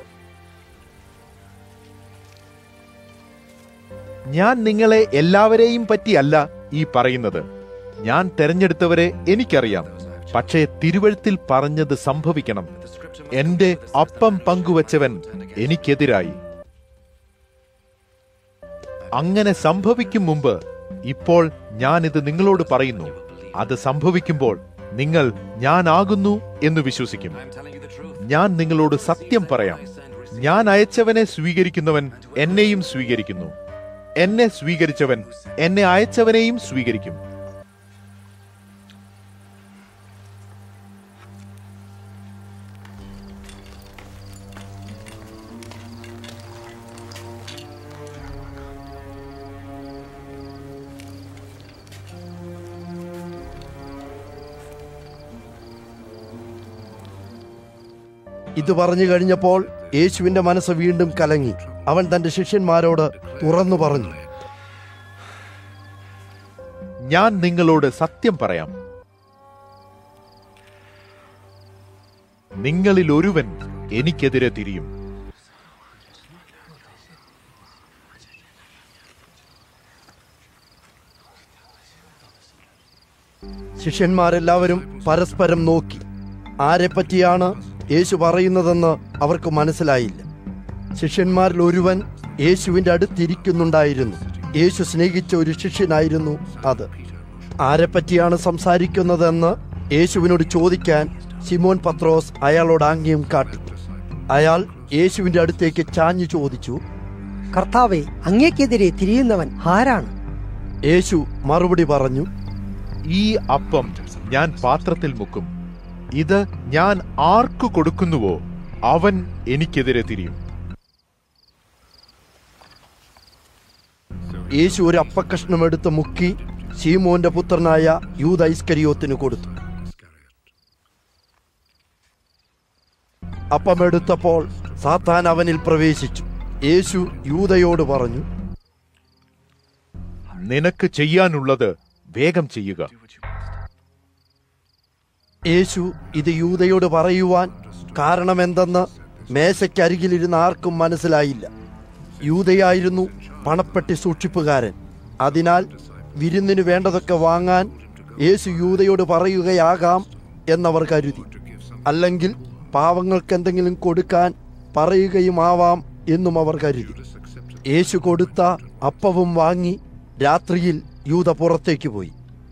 ഞാൻ നിങ്ങളെ എല്ലാവരെയും പറ്റിയല്ല ഈ പറയുന്നത്. ഞാൻ തെരഞ്ഞെടുത്തവരെ എനിക്കറിയാം. പക്ഷേ തിരുവഴുത്തിൽ പറഞ്ഞത് സംഭവിക്കണം. എന്റെ അപ്പം പങ്കുവച്ചവൻ എനിക്കെതിരായി. അങ്ങനെ സംഭവിക്കും മുമ്പ് ഇപ്പോൾ ഞാനിത് നിങ്ങളോട് പറയുന്നു. അത് സംഭവിക്കുമ്പോൾ നിങ്ങൾ ഞാനാകുന്നു എന്ന് വിശ്വസിക്കും. ഞാൻ നിങ്ങളോട് സത്യം പറയാം, ഞാൻ അയച്ചവനെ സ്വീകരിക്കുന്നവൻ എന്നെയും സ്വീകരിക്കുന്നു, എന്നെ സ്വീകരിച്ചവൻ എന്നെ അയച്ചവനെയും സ്വീകരിക്കും. ഇത് പറഞ്ഞു കഴിഞ്ഞപ്പോൾ യേശുവിന്റെ മനസ്സ് വീണ്ടും കലങ്ങി. അവൻ തന്റെ ശിഷ്യന്മാരോട് തുറന്നു പറഞ്ഞു, ഞാൻ നിങ്ങളോട് സത്യം പറയാം, നിങ്ങളിൽ ഒരുവൻ എനിക്കെതിരെ തിരിയും. ശിഷ്യന്മാരെല്ലാവരും പരസ്പരം നോക്കി. ആരെപ്പറ്റിയാണ് യേശു പറയുന്നതെന്ന് അവർക്ക് മനസ്സിലായില്ല. ശിഷ്യന്മാരിൽ ഒരുവൻ യേശുവിന്റെ അടുത്തിരിക്കുന്നുണ്ടായിരുന്നു. യേശു സ്നേഹിച്ച ഒരു ശിഷ്യനായിരുന്നു അത്. ആരെപ്പറ്റിയാണ് സംസാരിക്കുന്നതെന്ന് യേശുവിനോട് ചോദിക്കാൻ ശിമോൻ പത്രോസ് അയാളോട് ആംഗ്യം കാട്ടി. അയാൾ യേശുവിന്റെ അടുത്തേക്ക് ചാഞ്ഞു ചോദിച്ചു, കർത്താവേ, അങ്ങേക്കെതിരെ തിരിയുന്നവൻ ആരാണ്? യേശു മറുപടി പറഞ്ഞു, ഈ അപ്പം ഞാൻ പാത്രത്തിൽ മുക്കും. ഇത് ഞാൻ ആർക്കു കൊടുക്കുന്നുവോ അവൻ എനിക്കെതിരെ തിരിയും. യേശു ഒരു അപ്പക്കഷ്ണം എടുത്ത് മുക്കി ശീമോന്റെ പുത്രനായ യൂദാ ഇസ്കരിയോത്തിന് കൊടുത്തു. അപ്പമെടുത്തപ്പോൾ സാത്താൻ അവനിൽ പ്രവേശിച്ചു. യേശു യൂദയോട് പറഞ്ഞു, നിനക്ക് ചെയ്യാനുള്ളത് വേഗം ചെയ്യുക. യേശു ഇത് യൂദയോട് പറയുവാൻ കാരണമെന്തെന്ന് മേശയ്ക്കരികിലിരുന്ന ആർക്കും മനസ്സിലായില്ല. യൂദയായിരുന്നു പണപ്പെട്ടി സൂക്ഷിപ്പുകാരൻ. അതിനാൽ വിരുന്നിന് വേണ്ടതൊക്കെ വാങ്ങാൻ യേശു യൂദയോട് പറയുകയാകാം എന്നവർ കരുതി. അല്ലെങ്കിൽ പാവങ്ങൾക്ക് എന്തെങ്കിലും കൊടുക്കാൻ പറയുകയുമാവാം എന്നും അവർ കരുതി. യേശു കൊടുത്ത അപ്പവും വാങ്ങി രാത്രിയിൽ യൂദ പുറത്തേക്ക് പോയി.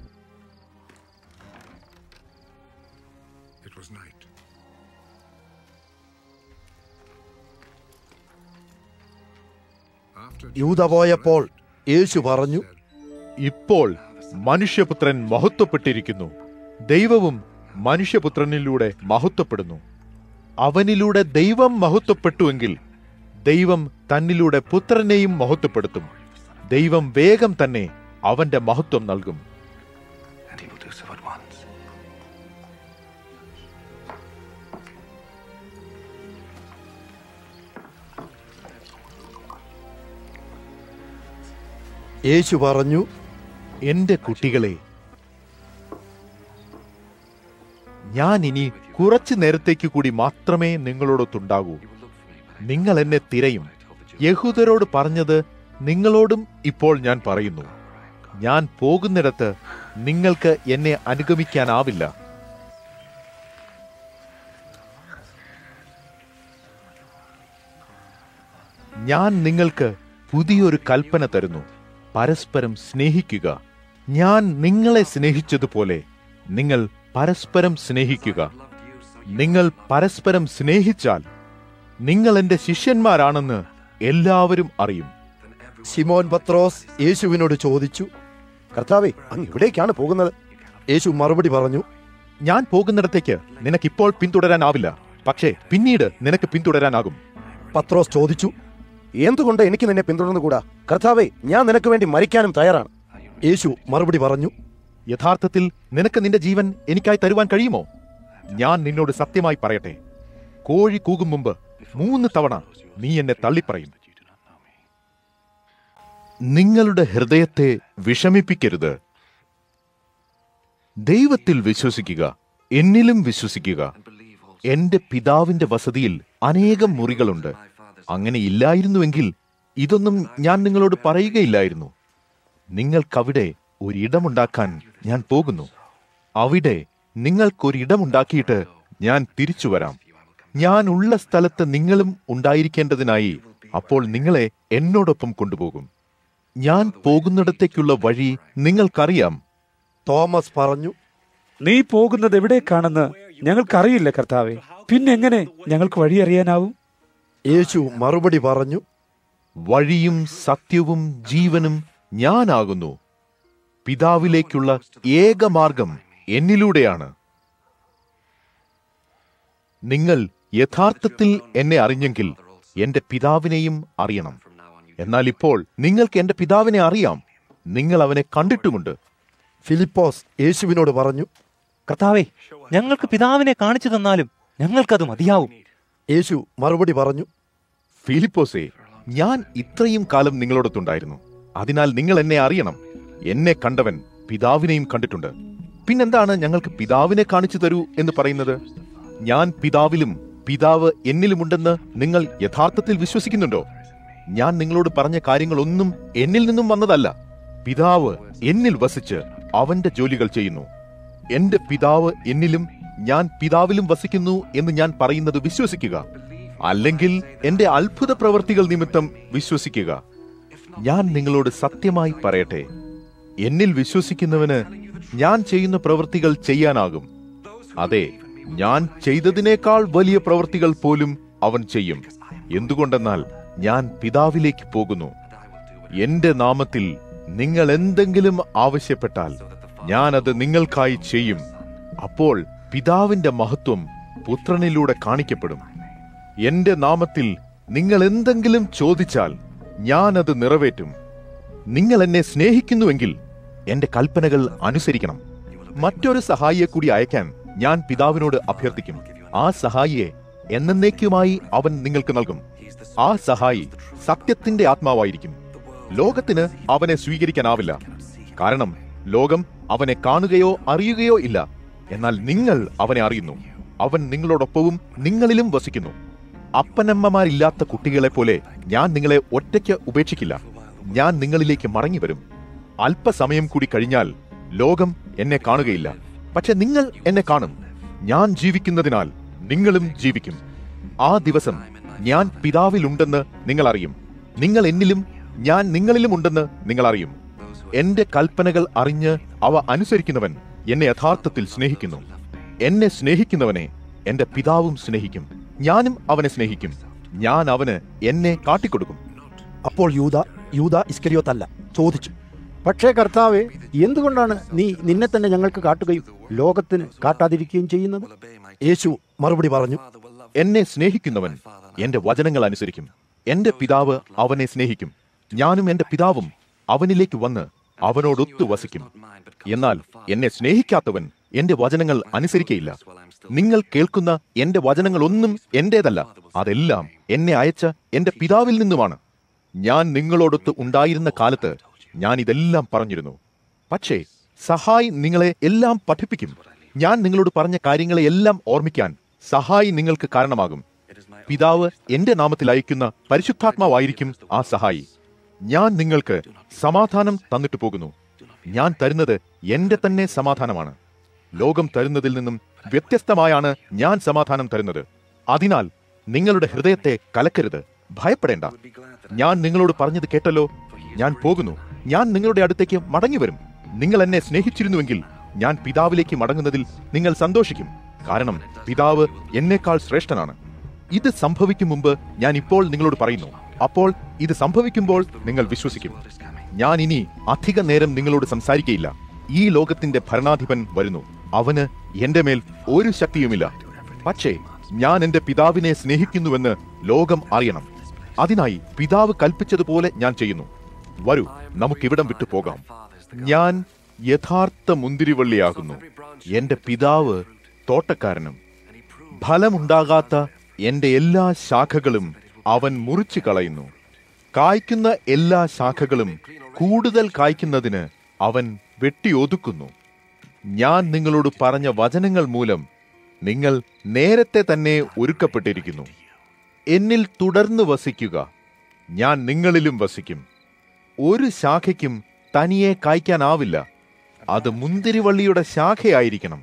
യൂദ പോയപ്പോൾ യേശു പറഞ്ഞു, ഇപ്പോൾ മനുഷ്യപുത്രൻ മഹത്വപ്പെട്ടിരിക്കുന്നു. ദൈവവും മനുഷ്യപുത്രനിലൂടെ മഹത്വപ്പെടുന്നു. അവനിലൂടെ ദൈവം മഹത്വപ്പെട്ടുവെങ്കിൽ ദൈവം തന്നിലൂടെ പുത്രനെയും മഹത്വപ്പെടുത്തും. ദൈവം വേഗം തന്നെ അവന്റെ മഹത്വം നൽകും. യേശു പറഞ്ഞു, എന്റെ കുട്ടികളെ, ഞാൻ ഇനി കുറച്ചു നേരത്തേക്ക് കൂടി മാത്രമേ നിങ്ങളോടൊത്തുണ്ടാകൂ. നിങ്ങൾ എന്നെ തിരയും. യഹൂദരോട് പറഞ്ഞത് നിങ്ങളോടും ഇപ്പോൾ ഞാൻ പറയുന്നു. ഞാൻ പോകുന്നിടത്ത് നിങ്ങൾക്ക് എന്നെ അനുഗമിക്കാനാവില്ല. ഞാൻ നിങ്ങൾക്ക് പുതിയൊരു കൽപ്പന തരുന്നു, പരസ്പരം സ്നേഹിക്കുക. ഞാൻ നിങ്ങളെ സ്നേഹിച്ചതുപോലെ നിങ്ങൾ പരസ്പരം സ്നേഹിക്കുക. നിങ്ങൾ പരസ്പരം സ്നേഹിച്ചാൽ നിങ്ങൾ എന്റെ ശിഷ്യന്മാരാണെന്ന് എല്ലാവരും അറിയും. ശിമോൻ പത്രോസ് യേശുവിനോട് ചോദിച്ചു, കർത്താവേ, അങ്ങ് എവിടേക്കാണ് പോകുന്നത്? യേശു മറുപടി പറഞ്ഞു, ഞാൻ പോകുന്നിടത്തേക്ക് നിനക്കിപ്പോൾ പിന്തുടരാനാവില്ല, പക്ഷേ പിന്നീട് നിനക്ക് പിന്തുടരാനാകും. പത്രോസ് ചോദിച്ചു, എന്തുകൊണ്ട് എനിക്ക് നിന്നെ പിന്തുടർന്നുകൂടാ? കർത്താവേ, ഞാൻ നിനക്ക് വേണ്ടി മരിക്കാനും തയ്യാറാണ്. യേശു മറുപടി പറഞ്ഞു, യഥാർത്ഥത്തിൽ നിനക്ക് നിന്റെ ജീവൻ എനിക്കായി തരുവാൻ കഴിയുമോ? ഞാൻ നിന്നോട് സത്യമായി പറയട്ടെ, കോഴി കൂകും മുമ്പ് മൂന്ന് തവണ നീ എന്നെ തള്ളിപ്പറയും. നിങ്ങളുടെ ഹൃദയത്തെ വിഷമിപ്പിക്കരുത്. ദൈവത്തിൽ വിശ്വസിക്കുക, എന്നിലും വിശ്വസിക്കുക. എന്റെ പിതാവിന്റെ വസതിയിൽ അനേകം മുറികളുണ്ട്. അങ്ങനെ ഇല്ലായിരുന്നുവെങ്കിൽ ഇതൊന്നും ഞാൻ നിങ്ങളോട് പറയുകയില്ലായിരുന്നു. നിങ്ങൾക്കവിടെ ഒരിടമുണ്ടാക്കാൻ ഞാൻ പോകുന്നു. അവിടെ നിങ്ങൾക്കൊരിടമുണ്ടാക്കിയിട്ട് ഞാൻ തിരിച്ചു വരാം. ഞാൻ ഉള്ള സ്ഥലത്ത് നിങ്ങളും ഉണ്ടായിരിക്കേണ്ടതിനായി അപ്പോൾ നിങ്ങളെ എന്നോടൊപ്പം കൊണ്ടുപോകും. ഞാൻ പോകുന്നിടത്തേക്കുള്ള വഴി നിങ്ങൾക്കറിയാം. തോമസ് പറഞ്ഞു, നീ പോകുന്നത് എവിടേക്കാണെന്ന് ഞങ്ങൾക്കറിയില്ല കർത്താവേ, പിന്നെങ്ങനെ ഞങ്ങൾക്ക് വഴി അറിയാനാവും? യേശു മറുപടി പറഞ്ഞു, വഴിയും സത്യവും ജീവനും ഞാനാകുന്നു. പിതാവിലേക്കുള്ള ഏക മാർഗം എന്നിലൂടെയാണ്. നിങ്ങൾ യഥാർത്ഥത്തിൽ എന്നെ അറിഞ്ഞെങ്കിൽ എന്റെ പിതാവിനെയും അറിയണം. എന്നാൽ ഇപ്പോൾ നിങ്ങൾക്ക് എന്റെ പിതാവിനെ അറിയാം, നിങ്ങൾ അവനെ കണ്ടിട്ടുമുണ്ട്. ഫിലിപ്പോസ് യേശുവിനോട് പറഞ്ഞു, കർത്താവേ, ഞങ്ങൾക്ക് പിതാവിനെ കാണിച്ചു തന്നാലും ഞങ്ങൾക്കത് മതിയാവും. യേശു മറുപടി പറഞ്ഞു, ഫിലിപ്പോസേ, ഞാൻ ഇത്രയും കാലം നിങ്ങളോടൊത്തുണ്ടായിരുന്നു, അതിനാൽ നിങ്ങൾ എന്നെ അറിയണം. എന്നെ കണ്ടവൻ പിതാവിനെയും കണ്ടിട്ടുണ്ട്. പിന്നെന്താണ് ഞങ്ങൾക്ക് പിതാവിനെ കാണിച്ചു തരൂ എന്ന് പറയുന്നത്? ഞാൻ പിതാവിലും പിതാവ് എന്നിലുമുണ്ടെന്ന് നിങ്ങൾ യഥാർത്ഥത്തിൽ വിശ്വസിക്കുന്നുണ്ടോ? ഞാൻ നിങ്ങളോട് പറഞ്ഞ കാര്യങ്ങളൊന്നും എന്നിൽ നിന്നും വന്നതല്ല. പിതാവ് എന്നിൽ വസിച്ച് അവന്റെ ജോലികൾ ചെയ്യുന്നു. എന്റെ പിതാവ് എന്നിലും ഞാൻ പിതാവിലും വസിക്കുന്നു എന്ന് ഞാൻ പറയുന്നത് വിശ്വസിക്കുക, അല്ലെങ്കിൽ എന്റെ അത്ഭുത പ്രവൃത്തികൾ നിമിത്തം വിശ്വസിക്കുക. ഞാൻ നിങ്ങളോട് സത്യമായി പറയട്ടെ, എന്നിൽ വിശ്വസിക്കുന്നവന് ഞാൻ ചെയ്യുന്ന പ്രവൃത്തികൾ ചെയ്യാനാകും. അതെ, ഞാൻ ചെയ്തതിനേക്കാൾ വലിയ പ്രവൃത്തികൾ പോലും അവൻ ചെയ്യും. എന്തുകൊണ്ടെന്നാൽ ഞാൻ പിതാവിലേക്ക് പോകുന്നു. എന്റെ നാമത്തിൽ നിങ്ങൾ എന്തെങ്കിലും ആവശ്യപ്പെട്ടാൽ ഞാൻ അത് നിങ്ങൾക്കായി ചെയ്യും. അപ്പോൾ പിതാവിന്റെ മഹത്വം പുത്രനിലൂടെ കാണിക്കപ്പെടും. എന്റെ നാമത്തിൽ നിങ്ങൾ എന്തെങ്കിലും ചോദിച്ചാൽ ഞാൻ അത് നിറവേറ്റും. നിങ്ങൾ എന്നെ സ്നേഹിക്കുന്നുവെങ്കിൽ എന്റെ കൽപ്പനകൾ അനുസരിക്കണം. മറ്റൊരു സഹായിയെ കൂടി അയക്കാൻ ഞാൻ പിതാവിനോട് അഭ്യർത്ഥിക്കും. ആ സഹായിയെ എന്നേക്കുമായി അവൻ നിങ്ങൾക്ക് നൽകും. ആ സഹായി സത്യത്തിന്റെ ആത്മാവായിരിക്കും. ലോകത്തിന് അവനെ സ്വീകരിക്കാനാവില്ല, കാരണം ലോകം അവനെ കാണുകയോ അറിയുകയോ ഇല്ല. എന്നാൽ നിങ്ങൾ അവനെ അറിയുന്നു. അവൻ നിങ്ങളോടൊപ്പവും നിങ്ങളിലും വസിക്കുന്നു. അപ്പനമ്മമാരില്ലാത്ത കുട്ടികളെ പോലെ ഞാൻ നിങ്ങളെ ഒറ്റയ്ക്ക് ഉപേക്ഷിക്കില്ല. ഞാൻ നിങ്ങളിലേക്ക് മടങ്ങി വരും. അല്പസമയം കൂടി കഴിഞ്ഞാൽ ലോകം എന്നെ കാണുകയില്ല, പക്ഷെ നിങ്ങൾ എന്നെ കാണും. ഞാൻ ജീവിക്കുന്നതിനാൽ നിങ്ങളും ജീവിക്കും. ആ ദിവസം ഞാൻ പിതാവിലുണ്ടെന്ന് നിങ്ങൾ അറിയും. നിങ്ങൾ എന്നിലും ഞാൻ നിങ്ങളിലും ഉണ്ടെന്ന് നിങ്ങൾ അറിയും. എന്റെ കൽപ്പനകൾ അറിഞ്ഞ് അവ അനുസരിക്കുന്നവൻ എന്നെ യഥാർത്ഥത്തിൽ സ്നേഹിക്കുന്നു. എന്നെ സ്നേഹിക്കുന്നവനെ എന്റെ പിതാവും സ്നേഹിക്കും. ഞാനും അവനെ സ്നേഹിക്കും. ഞാൻ അവന് എന്നെ കാട്ടിക്കൊടുക്കും. അപ്പോൾ യൂദ യൂദ ഇസ്കരിയോത്തല്ല ചോദിച്ചു, പക്ഷേ കർത്താവേ, എന്തുകൊണ്ടാണ് നീ നിന്നെ തന്നെ ഞങ്ങൾക്ക് കാട്ടുകയും ലോകത്തിന് കാട്ടാതിരിക്കുകയും ചെയ്യുന്നത്? യേശു മറുപടി പറഞ്ഞു, എന്നെ സ്നേഹിക്കുന്നവൻ എന്റെ വചനങ്ങൾ അനുസരിക്കും. എന്റെ പിതാവ് അവനെ സ്നേഹിക്കും. ഞാനും എന്റെ പിതാവും അവനിലേക്ക് വന്ന് അവനോടൊത്തു വസിക്കും. എന്നാൽ എന്നെ സ്നേഹിക്കാത്തവൻ എന്റെ വചനങ്ങൾ അനുസരിക്കയില്ല. നിങ്ങൾ കേൾക്കുന്ന എന്റെ വചനങ്ങളൊന്നും എന്റേതല്ല, അതെല്ലാം എന്നെ അയച്ച എന്റെ പിതാവിൽ നിന്നുമാണ്. ഞാൻ നിങ്ങളോടൊത്ത് ഉണ്ടായിരുന്ന കാലത്ത് ഞാൻ ഇതെല്ലാം പറഞ്ഞിരുന്നു. പക്ഷേ സഹായി നിങ്ങളെ എല്ലാം പഠിപ്പിക്കും. ഞാൻ നിങ്ങളോട് പറഞ്ഞ കാര്യങ്ങളെ എല്ലാം ഓർമ്മിക്കാൻ സഹായി നിങ്ങൾക്ക് കാരണമാകും. പിതാവ് എന്റെ നാമത്തിൽ അയക്കുന്ന പരിശുദ്ധാത്മാവായിരിക്കും ആ സഹായി. ഞാൻ നിങ്ങൾക്ക് സമാധാനം തന്നിട്ട് പോകുന്നു. ഞാൻ തരുന്നത് എന്റെ തന്നെ സമാധാനമാണ്. ലോകം തരുന്നതിൽ നിന്നും വ്യത്യസ്തമായാണ് ഞാൻ സമാധാനം തരുന്നത്. അതിനാൽ നിങ്ങളുടെ ഹൃദയത്തെ കലക്കരുത്, ഭയപ്പെടേണ്ട. ഞാൻ നിങ്ങളോട് പറഞ്ഞത് കേട്ടല്ലോ. ഞാൻ പോകുന്നു. ഞാൻ നിങ്ങളുടെ അടുത്തേക്ക് മടങ്ങി വരും. നിങ്ങൾ എന്നെ സ്നേഹിച്ചിരുന്നുവെങ്കിൽ ഞാൻ പിതാവിലേക്ക് മടങ്ങുന്നതിൽ നിങ്ങൾ സന്തോഷിക്കും, കാരണം പിതാവ് എന്നേക്കാൾ ശ്രേഷ്ഠനാണ്. ഇത് സംഭവിക്കും മുമ്പ് ഞാൻ ഇപ്പോൾ നിങ്ങളോട് പറയുന്നു. അപ്പോൾ ഇത് സംഭവിക്കുമ്പോൾ നിങ്ങൾ വിശ്വസിക്കും. ഞാൻ ഇനി അധിക നേരം നിങ്ങളോട് സംസാരിക്കയില്ല. ഈ ലോകത്തിന്റെ ഭരണാധിപൻ വരുന്നു. അവന് എന്റെ മേൽ ഒരു ശക്തിയുമില്ല. പക്ഷേ ഞാൻ എന്റെ പിതാവിനെ സ്നേഹിക്കുന്നുവെന്ന് ലോകം അറിയണം. അതിനായി പിതാവ് കൽപ്പിച്ചതുപോലെ ഞാൻ ചെയ്യുന്നു. വരൂ, നമുക്കിവിടം വിട്ടു പോകാം. ഞാൻ യഥാർത്ഥ മുന്തിരിവള്ളിയാകുന്നു. എന്റെ പിതാവ് തോട്ടക്കാരനും. ഫലമുണ്ടാകാത്ത എന്റെ എല്ലാ ശാഖകളും അവൻ മുറിച്ചു കളയുന്നു. കായ്ക്കുന്ന എല്ലാ ശാഖകളും കൂടുതൽ കായ്ക്കുന്നതിന് അവൻ വെട്ടിയൊതുക്കുന്നു. ഞാൻ നിങ്ങളോട് പറഞ്ഞ വചനങ്ങൾ മൂലം നിങ്ങൾ നേരത്തെ തന്നെ ഒരുക്കപ്പെട്ടിരിക്കുന്നു. എന്നിൽ തുടർന്ന് വസിക്കുക, ഞാൻ നിങ്ങളിലും വസിക്കും. ഒരു ശാഖയ്ക്കും തനിയെ കായ്ക്കാനാവില്ല, അത് മുന്തിരിവള്ളിയുടെ ശാഖയായിരിക്കണം.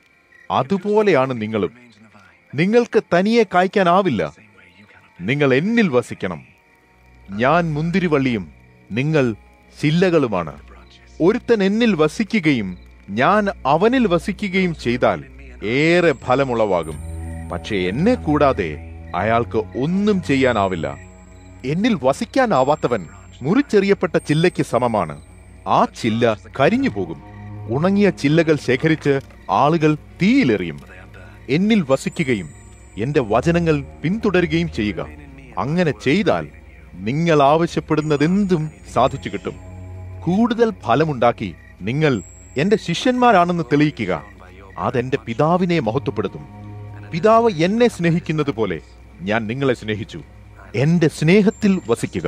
അതുപോലെയാണ് നിങ്ങളും. നിങ്ങൾക്ക് തനിയെ കായ്ക്കാനാവില്ല, നിങ്ങൾ എന്നിൽ വസിക്കണം. ഞാൻ മുന്തിരിവള്ളിയും നിങ്ങൾ ചില്ലകളുമാണ്. ഒരുത്തൻ എന്നിൽ വസിക്കുകയും ഞാൻ അവനിൽ വസിക്കുകയും ചെയ്താൽ ഏറെ ഫലമുളവാകും. പക്ഷേ എന്നെ കൂടാതെ അയാൾക്ക് ഒന്നും ചെയ്യാനാവില്ല. എന്നിൽ വസിക്കാനാവാത്തവൻ മുറിച്ചെറിയപ്പെട്ട ചില്ലയ്ക്ക് സമമാണ്. ആ ചില്ല കരിഞ്ഞു പോകും. ഉണങ്ങിയ ചില്ലകൾ ശേഖരിച്ച് ആളുകൾ തീയിലെറിയും. എന്നിൽ വസിക്കുകയും എന്റെ വചനങ്ങൾ പിന്തുടരുകയും ചെയ്യുക. അങ്ങനെ ചെയ്താൽ നിങ്ങൾ ആവശ്യപ്പെടുന്നതെന്തും സാധിച്ചു കിട്ടും. കൂടുതൽ ഫലമുണ്ടാക്കി നിങ്ങൾ എന്റെ ശിഷ്യന്മാരാണെന്ന് തെളിയിക്കുക. അതെന്റെ പിതാവിനെ മഹത്വപ്പെടുത്തും. പിതാവ് എന്നെ സ്നേഹിക്കുന്നത് പോലെ ഞാൻ നിങ്ങളെ സ്നേഹിച്ചു. എന്റെ സ്നേഹത്തിൽ വസിക്കുക.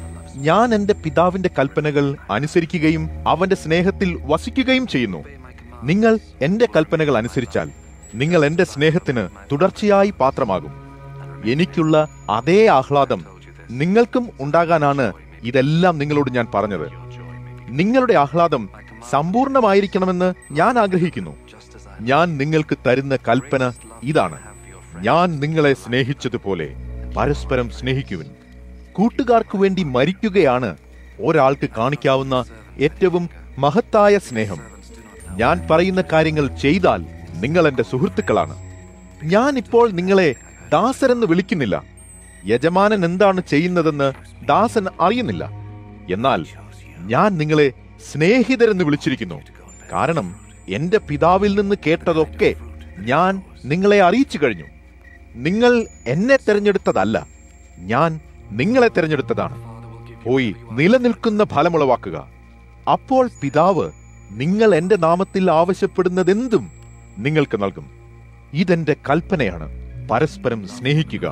ഞാൻ എന്റെ പിതാവിന്റെ കൽപ്പനകൾ അനുസരിക്കുകയും അവന്റെ സ്നേഹത്തിൽ വസിക്കുകയും ചെയ്യുന്നു. നിങ്ങൾ എന്റെ കൽപ്പനകൾ അനുസരിച്ചാൽ നിങ്ങൾ എന്റെ സ്നേഹത്തിന് തുടർച്ചയായി പാത്രമാകും. എനിക്കുള്ള അതേ ആഹ്ലാദം നിങ്ങൾക്കും ഉണ്ടാകാനാണ് ഇതെല്ലാം നിങ്ങളോട് ഞാൻ പറഞ്ഞത്. നിങ്ങളുടെ ആഹ്ലാദം സമ്പൂർണമായിരിക്കണമെന്ന് ഞാൻ ആഗ്രഹിക്കുന്നു. ഞാൻ നിങ്ങൾക്ക് തരുന്ന കൽപ്പന ഇതാണ്: ഞാൻ നിങ്ങളെ സ്നേഹിച്ചതുപോലെ പരസ്പരം സ്നേഹിക്കുവിൻ. കൂട്ടുകാർക്കു വേണ്ടി മരിക്കുകയാണ് ഒരാൾക്ക് കാണിക്കാവുന്ന ഏറ്റവും മഹത്തായ സ്നേഹം. ഞാൻ പറയുന്ന കാര്യങ്ങൾ ചെയ്താൽ നിങ്ങൾ എന്റെ സുഹൃത്തുക്കളാണ്. ഞാൻ ഇപ്പോൾ നിങ്ങളെ ദാസരെന്ന് വിളിക്കുന്നില്ല. യജമാനൻ എന്താണ് ചെയ്യുന്നതെന്ന് ദാസൻ അറിയുന്നില്ല. എന്നാൽ ഞാൻ നിങ്ങളെ സ്നേഹിതരെന്ന് വിളിച്ചിരിക്കുന്നു. കാരണം എന്റെ പിതാവിൽ നിന്ന് കേട്ടതൊക്കെ ഞാൻ നിങ്ങളെ അറിയിച്ചു കഴിഞ്ഞു. നിങ്ങൾ എന്നെ തെരഞ്ഞെടുത്തതല്ല, ഞാൻ നിങ്ങളെ തെരഞ്ഞെടുത്തതാണ്. പോയി നിലനിൽക്കുന്ന ഫലമുളവാക്കുക. അപ്പോൾ പിതാവ് നിങ്ങൾ എന്റെ നാമത്തിൽ ആവശ്യപ്പെടുന്നതെന്തും നിങ്ങൾക്ക് നൽകും. ഇതെന്റെ കൽപ്പനയാണ്: പരസ്പരം സ്നേഹിക്കുക.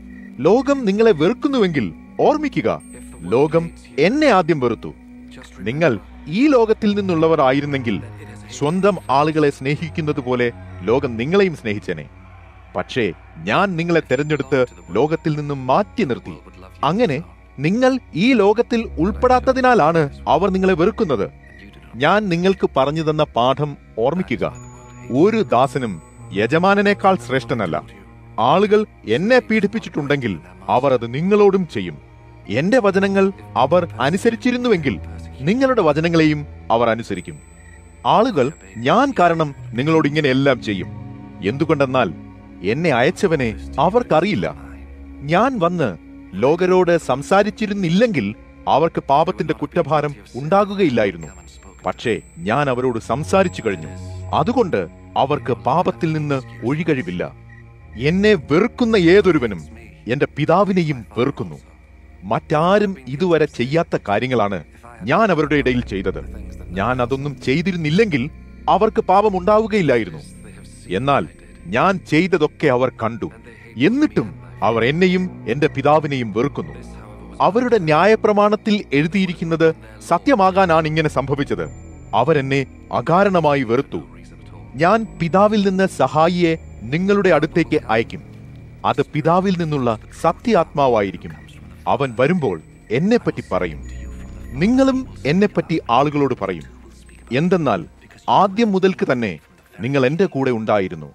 ലോകം നിങ്ങളെ വെറുക്കുന്നുവെങ്കിൽ ഓർമ്മിക്കുക, ലോകം എന്നെ ആദ്യം വെറുത്തു. നിങ്ങൾ ഈ ലോകത്തിൽ നിന്നുള്ളവർ ആയിരുന്നെങ്കിൽ സ്വന്തം ആളുകളെ സ്നേഹിക്കുന്നത് പോലെ ലോകം നിങ്ങളെയും സ്നേഹിച്ചേനെ. പക്ഷേ ഞാൻ നിങ്ങളെ തെരഞ്ഞെടുത്ത് ലോകത്തിൽ നിന്നും മാറ്റി നിർത്തി. അങ്ങനെ നിങ്ങൾ ഈ ലോകത്തിൽ ഉൾപ്പെടാത്തതിനാലാണ് അവർ നിങ്ങളെ വെറുക്കുന്നത്. ഞാൻ നിങ്ങൾക്ക് പറഞ്ഞു തന്ന പാഠം ഓർമ്മിക്കുക. ഒരു ദാസനും യജമാനനേക്കാൾ ശ്രേഷ്ഠനല്ല. ആളുകൾ എന്നെ പീഡിപ്പിച്ചിട്ടുണ്ടെങ്കിൽ അവർ അത് നിങ്ങളോടും ചെയ്യും. എന്റെ വചനങ്ങൾ അവർ അനുസരിച്ചിരുന്നുവെങ്കിൽ നിങ്ങളുടെ വചനങ്ങളെയും അവർ അനുസരിക്കും. ആളുകൾ ഞാൻ കാരണം നിങ്ങളോട് ഇങ്ങനെയെല്ലാം ചെയ്യും. എന്തുകൊണ്ടെന്നാൽ എന്നെ അയച്ചവനെ അവർക്കറിയില്ല. ഞാൻ വന്ന് ലോകരോട് സംസാരിച്ചിരുന്നില്ലെങ്കിൽ അവർക്ക് പാപത്തിന്റെ കുറ്റഭാരം ഉണ്ടാകുകയില്ലായിരുന്നു. പക്ഷേ ഞാൻ അവരോട് സംസാരിച്ചു കഴിഞ്ഞു. അതുകൊണ്ട് അവർക്ക് പാപത്തിൽ നിന്ന് ഒഴികഴിവില്ല. എന്നെ വെറുക്കുന്ന ഏതൊരുവനും എന്റെ പിതാവിനെയും വെറുക്കുന്നു. മറ്റാരും ഇതുവരെ ചെയ്യാത്ത കാര്യങ്ങളാണ് ഞാൻ അവരുടെ ഇടയിൽ ചെയ്തത്. ഞാൻ അതൊന്നും ചെയ്തിരുന്നില്ലെങ്കിൽ അവർക്ക് പാപമുണ്ടാവുകയില്ലായിരുന്നു. എന്നാൽ ഞാൻ ചെയ്തതൊക്കെ അവർ കണ്ടു. എന്നിട്ടും അവർ എന്നെയും എന്റെ പിതാവിനെയും വെറുക്കുന്നു. അവരുടെ ന്യായപ്രമാണത്തിൽ എഴുതിയിരിക്കുന്നത് സത്യമാകാനാണ് ഇങ്ങനെ സംഭവിച്ചത്. അവരെന്നെ അകാരണമായി വെറുത്തു. ഞാൻ പിതാവിൽ നിന്ന് സഹായിയെ നിങ്ങളുടെ അടുത്തേക്ക് അയക്കും. അത് പിതാവിൽ നിന്നുള്ള സത്യാത്മാവായിരിക്കും. അവൻ വരുമ്പോൾ എന്നെപ്പറ്റി പറയും. നിങ്ങളും എന്നെപ്പറ്റി ആളുകളോട് പറയും. എന്തെന്നാൽ ആദ്യം മുതൽക്ക് തന്നെ നിങ്ങൾ എന്റെ കൂടെ ഉണ്ടായിരുന്നു.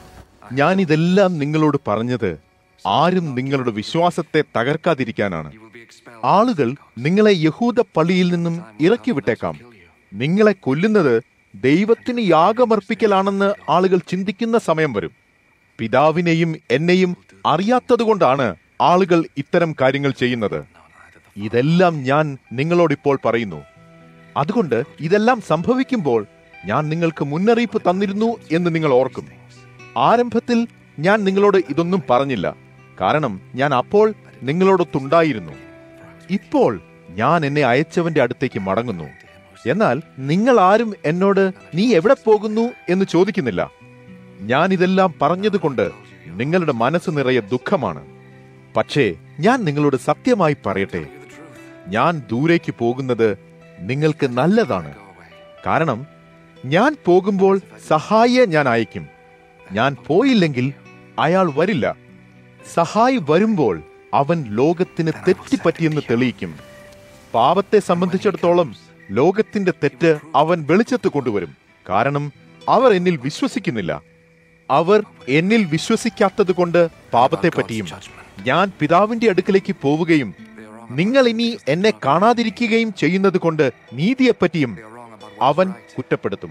ഞാനിതെല്ലാം നിങ്ങളോട് പറഞ്ഞത് ആരും നിങ്ങളുടെ വിശ്വാസത്തെ തകർക്കാതിരിക്കാനാണ്. ആളുകൾ നിങ്ങളെ യഹൂദ പള്ളിയിൽ നിന്നും ഇറക്കി വിട്ടേക്കാം. നിങ്ങളെ കൊല്ലുന്നത് ദൈവത്തിന് യാഗമർപ്പിക്കലാണെന്ന് ആളുകൾ ചിന്തിക്കുന്ന സമയം വരും. പിതാവിനെയും എന്നെയും അറിയാത്തതുകൊണ്ടാണ് ആളുകൾ ഇത്തരം കാര്യങ്ങൾ ചെയ്യുന്നത്. ഇതെല്ലാം ഞാൻ നിങ്ങളോടിപ്പോൾ പറയുന്നു. അതുകൊണ്ട് ഇതെല്ലാം സംഭവിക്കുമ്പോൾ ഞാൻ നിങ്ങൾക്ക് മുന്നറിയിപ്പ് തന്നിരുന്നു എന്ന് നിങ്ങൾ ഓർക്കും. ആരംഭത്തിൽ ഞാൻ നിങ്ങളോട് ഇതൊന്നും പറഞ്ഞില്ല, കാരണം ഞാൻ അപ്പോൾ നിങ്ങളോടൊത്തുണ്ടായിരുന്നു. ഇപ്പോൾ ഞാൻ എന്നെ അയച്ചവന്റെ അടുത്തേക്ക് മടങ്ങുന്നു. എന്നാൽ നിങ്ങൾ ആരും എന്നോട് നീ എവിടെ പോകുന്നു എന്ന് ചോദിക്കുന്നില്ല. ഞാൻ ഇതെല്ലാം പറഞ്ഞതുകൊണ്ട് നിങ്ങളുടെ മനസ്സ് നിറയെ ദുഃഖമാണ്. പക്ഷേ ഞാൻ നിങ്ങളോട് സത്യമായി പറയട്ടെ, ഞാൻ ദൂരേക്ക് പോകുന്നത് നിങ്ങൾക്ക് നല്ലതാണ്. കാരണം ഞാൻ പോകുമ്പോൾ സഹായിയെ ഞാൻ അയക്കും. ഞാൻ പോയില്ലെങ്കിൽ അയാൾ വരില്ല. സഹായി വരുമ്പോൾ അവൻ ലോകത്തിന് തെറ്റിപ്പറ്റിയെന്ന് തെളിയിക്കും. പാപത്തെ സംബന്ധിച്ചിടത്തോളം ലോകത്തിന്റെ തെറ്റ് അവൻ വെളിച്ചത്ത് കൊണ്ടുവരും. കാരണം അവർ എന്നിൽ വിശ്വസിക്കുന്നില്ല. അവർ എന്നിൽ വിശ്വസിക്കാത്തത് കൊണ്ട് പാപത്തെ പറ്റിയും ഞാൻ പിതാവിന്റെ അടുക്കലേക്ക് പോവുകയും നിങ്ങൾ ഇനി എന്നെ കാണാതിരിക്കുകയും ചെയ്യുന്നത് കൊണ്ട് നീതിയെപ്പറ്റിയും അവൻ കുറ്റപ്പെടുത്തും.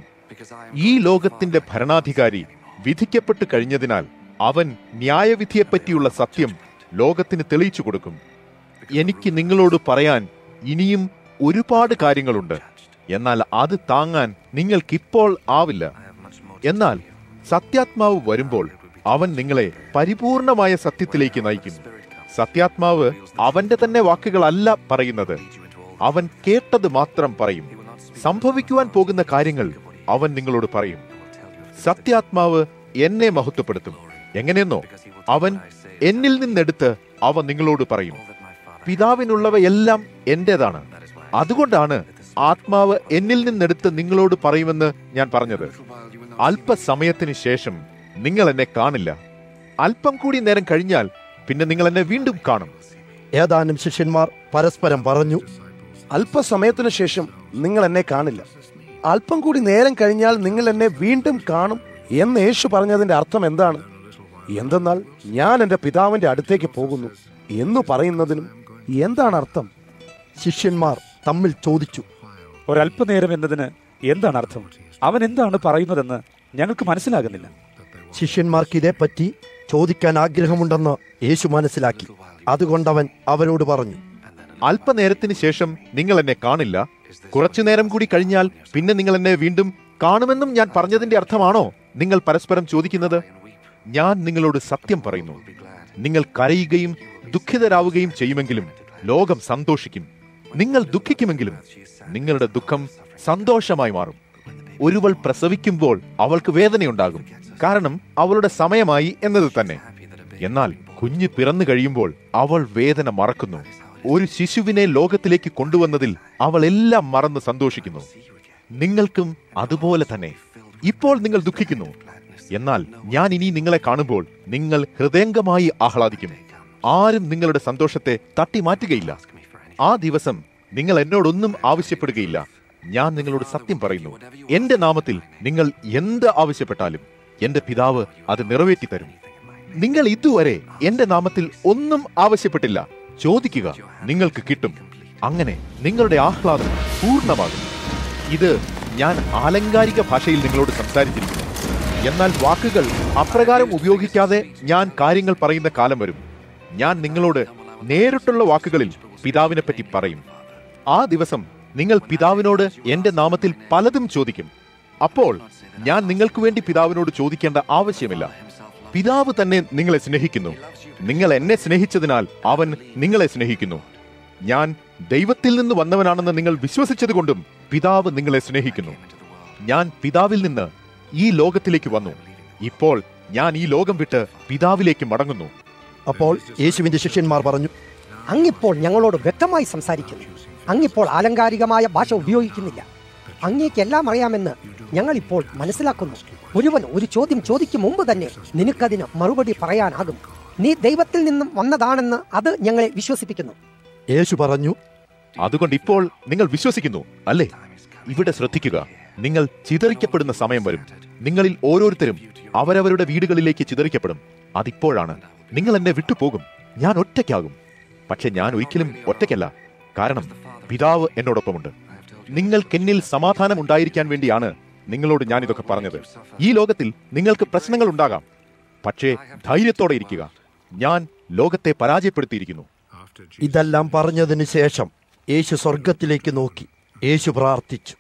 ഈ ലോകത്തിന്റെ ഭരണാധികാരി വിധിക്കപ്പെട്ടു കഴിഞ്ഞതിനാൽ അവൻ ന്യായവിധിയെപ്പറ്റിയുള്ള സത്യം ലോകത്തിന് തെളിയിച്ചു കൊടുക്കും. എനിക്ക് നിങ്ങളോട് പറയാൻ ഇനിയും ഒരുപാട് കാര്യങ്ങളുണ്ട്, എന്നാൽ അത് താങ്ങാൻ നിങ്ങൾക്കിപ്പോൾ ആവില്ല. എന്നാൽ സത്യാത്മാവ് വരുമ്പോൾ അവൻ നിങ്ങളെ പരിപൂർണമായ സത്യത്തിലേക്ക് നയിക്കും. സത്യാത്മാവ് അവന്റെ തന്നെ വാക്കുകളല്ല പറയുന്നത്, അവൻ കേട്ടത് മാത്രം പറയും. സംഭവിക്കുവാൻ പോകുന്ന കാര്യങ്ങൾ അവൻ നിങ്ങളോട് പറയും. സത്യാത്മാവ് എന്നെ മഹത്വപ്പെടുത്തും. എങ്ങനെയെന്നോ, അവൻ എന്നിൽ നിന്നെടുത്ത് അവ നിങ്ങളോട് പറയും. പിതാവിനുള്ളവയെല്ലാം എന്റേതാണ്. അതുകൊണ്ടാണ് ആത്മാവ് എന്നിൽ നിന്നെടുത്ത് നിങ്ങളോട് പറയുമെന്ന് ഞാൻ പറഞ്ഞത്. അല്പസമയത്തിന് ശേഷം നിങ്ങൾ എന്നെ കാണില്ല. അല്പം കൂടി നേരം കഴിഞ്ഞാൽ പിന്നെ നിങ്ങൾ എന്നെ വീണ്ടും കാണും. ഏതാനും ശിഷ്യന്മാർ പരസ്പരം പറഞ്ഞു, അല്പസമയത്തിന് ശേഷം നിങ്ങൾ എന്നെ കാണില്ല, അല്പം കൂടി നേരം കഴിഞ്ഞാൽ നിങ്ങൾ എന്നെ വീണ്ടും കാണും എന്ന് യേശു പറഞ്ഞതിന്റെ അർത്ഥം എന്താണ്? എന്തെന്നാൽ ഞാൻ എൻ്റെ പിതാവിന്റെ അടുത്തേക്ക് പോകുന്നു എന്ന് പറയുന്നതിനും എന്താണ് അർത്ഥം? ശിഷ്യന്മാർ തമ്മിൽ ചോദിച്ചു, ഒരല്പനേരം എന്നതിന് എന്താണ് അർത്ഥം? അവൻ എന്താണ് പറയുന്നതെന്ന് ഞങ്ങൾക്ക് മനസ്സിലാകുന്നില്ല. ശിഷ്യന്മാർക്ക് ഇതേപ്പറ്റി ചോദിക്കാൻ ആഗ്രഹമുണ്ടെന്ന് യേശു മനസ്സിലാക്കി. അതുകൊണ്ടവൻ അവരോട് പറഞ്ഞു, അല്പനേരത്തിന് ശേഷം നിങ്ങൾ എന്നെ കാണില്ല, കുറച്ചുനേരം കൂടി കഴിഞ്ഞാൽ പിന്നെ നിങ്ങൾ എന്നെ വീണ്ടും കാണുമെന്നും ഞാൻ പറഞ്ഞതിന്റെ അർത്ഥമാണോ നിങ്ങൾ പരസ്പരം ചോദിക്കുന്നത്? ഞാൻ നിങ്ങളോട് സത്യം പറയുന്നു, നിങ്ങൾ കരയുകയും ദുഃഖിതരാവുകയും ചെയ്യുമെങ്കിലും ലോകം സന്തോഷിക്കും. നിങ്ങൾ ദുഃഖിക്കുമെങ്കിലും നിങ്ങളുടെ ദുഃഖം സന്തോഷമായി മാറും. ഒരുവൾ പ്രസവിക്കുമ്പോൾ അവൾക്ക് വേദനയുണ്ടാകും, കാരണം അവളുടെ സമയമായി എന്നത് തന്നെ. എന്നാൽ കുഞ്ഞ് പിറന്നു കഴിയുമ്പോൾ അവൾ വേദന മറക്കുന്നു. ഒരു ശിശുവിനെ ലോകത്തിലേക്ക് കൊണ്ടുവന്നതിൽ അവൾ എല്ലാം മറന്ന് സന്തോഷിക്കുന്നു. നിങ്ങൾക്കും അതുപോലെ തന്നെ. ഇപ്പോൾ നിങ്ങൾ ദുഃഖിക്കുന്നു, എന്നാൽ ഞാൻ ഇനി നിങ്ങളെ കാണുമ്പോൾ നിങ്ങൾ ഹൃദയംഗമായി ആഹ്ലാദിക്കും. ആരും നിങ്ങളുടെ സന്തോഷത്തെ തട്ടിമാറ്റുകയില്ല. ആ ദിവസം നിങ്ങൾ എന്നോടൊന്നും ആവശ്യപ്പെടുകയില്ല. ഞാൻ നിങ്ങളോട് സത്യം പറയുന്നു, എന്റെ നാമത്തിൽ നിങ്ങൾ എന്ത് ആവശ്യപ്പെട്ടാലും എന്റെ പിതാവ് അത് നിറവേറ്റി തരും. നിങ്ങൾ ഇതുവരെ എന്റെ നാമത്തിൽ ഒന്നും ആവശ്യപ്പെട്ടില്ല. ചോദിക്കുക, നിങ്ങൾക്ക് കിട്ടും. അങ്ങനെ നിങ്ങളുടെ ആഹ്ലാദം പൂർണ്ണമാകും. ഇത് ഞാൻ ആലങ്കാരിക ഭാഷയിൽ നിങ്ങളോട് സംസാരിച്ചിരിക്കുന്നു. എന്നാൽ വാക്കുകൾ അപ്രകാരം ഉപയോഗിക്കാതെ ഞാൻ കാര്യങ്ങൾ പറയുന്ന കാലം വരും. ഞാൻ നിങ്ങളോട് നേരിട്ടുള്ള വാക്കുകളിൽ പിതാവിനെ പറ്റി പറയും. ആ ദിവസം നിങ്ങൾ പിതാവിനോട് എന്റെ നാമത്തിൽ പലതും ചോദിക്കും. അപ്പോൾ ഞാൻ നിങ്ങൾക്ക് വേണ്ടി പിതാവിനോട് ചോദിക്കേണ്ട ആവശ്യമില്ല. പിതാവ് തന്നെ നിങ്ങളെ സ്നേഹിക്കുന്നു. നിങ്ങൾ എന്നെ സ്നേഹിച്ചതിനാൽ അവൻ നിങ്ങളെ സ്നേഹിക്കുന്നു. ഞാൻ ദൈവത്തിൽ നിന്ന് വന്നവനാണെന്ന് നിങ്ങൾ വിശ്വസിച്ചത് കൊണ്ടും പിതാവ് നിങ്ങളെ സ്നേഹിക്കുന്നു. ഞാൻ പിതാവിൽ നിന്ന് ഈ ലോകത്തിലേക്ക് വന്നു. ഇപ്പോൾ ഞാൻ ഈ ലോകം വിട്ട് പിതാവിലേക്ക് മടങ്ങുന്നു. അപ്പോൾ യേശുവിന്റെ ശിഷ്യന്മാർ പറഞ്ഞു, അങ്ങിപ്പോൾ ഞങ്ങളോട് വ്യക്തമായി സംസാരിക്കുന്നു. അങ്ങിപ്പോൾ ആലങ്കാരികമായ ഭാഷ ഉപയോഗിക്കുന്നില്ല. അങ്ങേക്ക് എല്ലാം അറിയാമെന്ന് ഞങ്ങൾ ഇപ്പോൾ മനസ്സിലാക്കുന്നു. ഒരുവൻ ഒരു ചോദ്യം ചോദിക്കും മുമ്പ് തന്നെ നിനക്കതിന് മറുപടി പറയാനാകും. നീ ദൈവത്തിൽ നിന്നും വന്നതാണെന്ന് അത് ഞങ്ങളെ വിശ്വസിപ്പിക്കുന്നു. യേശു പറഞ്ഞു, അതുകൊണ്ട് ഇപ്പോൾ നിങ്ങൾ വിശ്വസിക്കുന്നു അല്ലേ? ഇവിടെ ശ്രദ്ധിക്കുക, നിങ്ങൾ ചിതറിക്കപ്പെടുന്ന സമയം വരും. നിങ്ങളിൽ ഓരോരുത്തരും അവരവരുടെ വീടുകളിലേക്ക് ചിതറിക്കപ്പെടും. അതിപ്പോഴാണ്. നിങ്ങൾ എന്നെ വിട്ടുപോകും, ഞാൻ ഒറ്റയ്ക്കാകും. പക്ഷെ ഞാൻ ഒരിക്കലും ഒറ്റയ്ക്കല്ല, കാരണം പിതാവ് എന്നോടൊപ്പമുണ്ട്. നിങ്ങൾക്കെന്നിൽ സമാധാനം ഉണ്ടായിരിക്കാൻ വേണ്ടിയാണ് നിങ്ങളോട് ഞാൻ ഇതൊക്കെ പറഞ്ഞത്. ഈ ലോകത്തിൽ നിങ്ങൾക്ക് പ്രശ്നങ്ങൾ ഉണ്ടാകാം, പക്ഷേ ധൈര്യത്തോടെ ഇരിക്കുക. ഞാൻ ലോകത്തെ പരാജയപ്പെടുത്തിയിരിക്കുന്നു. ഇതെല്ലാം പറഞ്ഞതിന് ശേഷം യേശു സ്വർഗത്തിലേക്ക് നോക്കി യേശു പ്രാർത്ഥിച്ചു,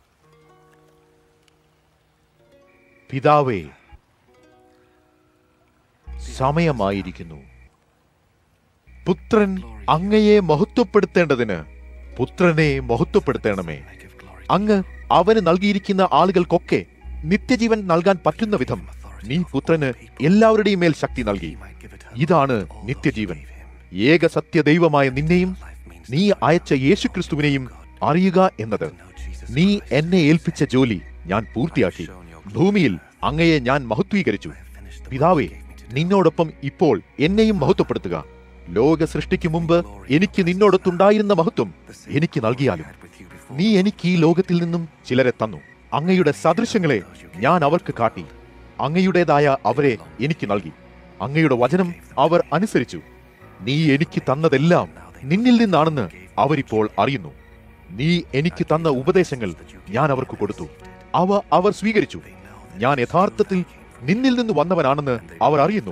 പിതാവേ, സമയമായിരിക്കുന്നു. പുത്രൻ അങ്ങയെ മഹത്വപ്പെടുത്തേണ്ടതിന് പുത്രനെ മഹത്വപ്പെടുത്തണമേ. അങ്ങ് അവന് നൽകിയിരിക്കുന്ന ആളുകൾക്കൊക്കെ നിത്യജീവൻ നൽകാൻ പറ്റുന്ന വിധം നീ പുത്രന് എല്ലാവരുടെയും മേൽ ശക്തി നൽകി. ഇതാണ് നിത്യജീവൻ, ഏക സത്യ ദൈവമായ നിന്നെയും നീ അയച്ച യേശുക്രിസ്തുവിനെയും അറിയുക എന്നത്. നീ എന്നെ ഏൽപ്പിച്ച ജോലി ഞാൻ പൂർത്തിയാക്കി. ഭൂമിയിൽ അങ്ങയെ ഞാൻ മഹത്വീകരിച്ചു. പിതാവേ, നിന്നോടൊപ്പം ഇപ്പോൾ എന്നെയും മഹത്വപ്പെടുത്തുക. ലോക സൃഷ്ടിക്ക് മുമ്പ് എനിക്ക് നിന്നോടൊത്തുണ്ടായിരുന്ന മഹത്വം എനിക്ക് നൽകിയാലും നീ എനിക്ക് ഈ ലോകത്തിൽ നിന്നും ചിലരെ തന്നു. അങ്ങയുടെ സദൃശങ്ങളെ ഞാൻ അവർക്ക് കാട്ടി. അങ്ങയുടേതായ അവരെ എനിക്ക് നൽകി. അങ്ങയുടെ വചനം അവർ അനുസരിച്ചു. നീ എനിക്ക് തന്നതെല്ലാം നിന്നിൽ നിന്നാണെന്ന് അവരിപ്പോൾ അറിയുന്നു. നീ എനിക്ക് തന്ന ഉപദേശങ്ങൾ ഞാൻ അവർക്ക് കൊടുത്തു, അവ അവർ സ്വീകരിച്ചു. ഞാൻ യഥാർത്ഥത്തിൽ നിന്നിൽ നിന്ന് വന്നവനാണെന്ന് അവർ അറിയുന്നു.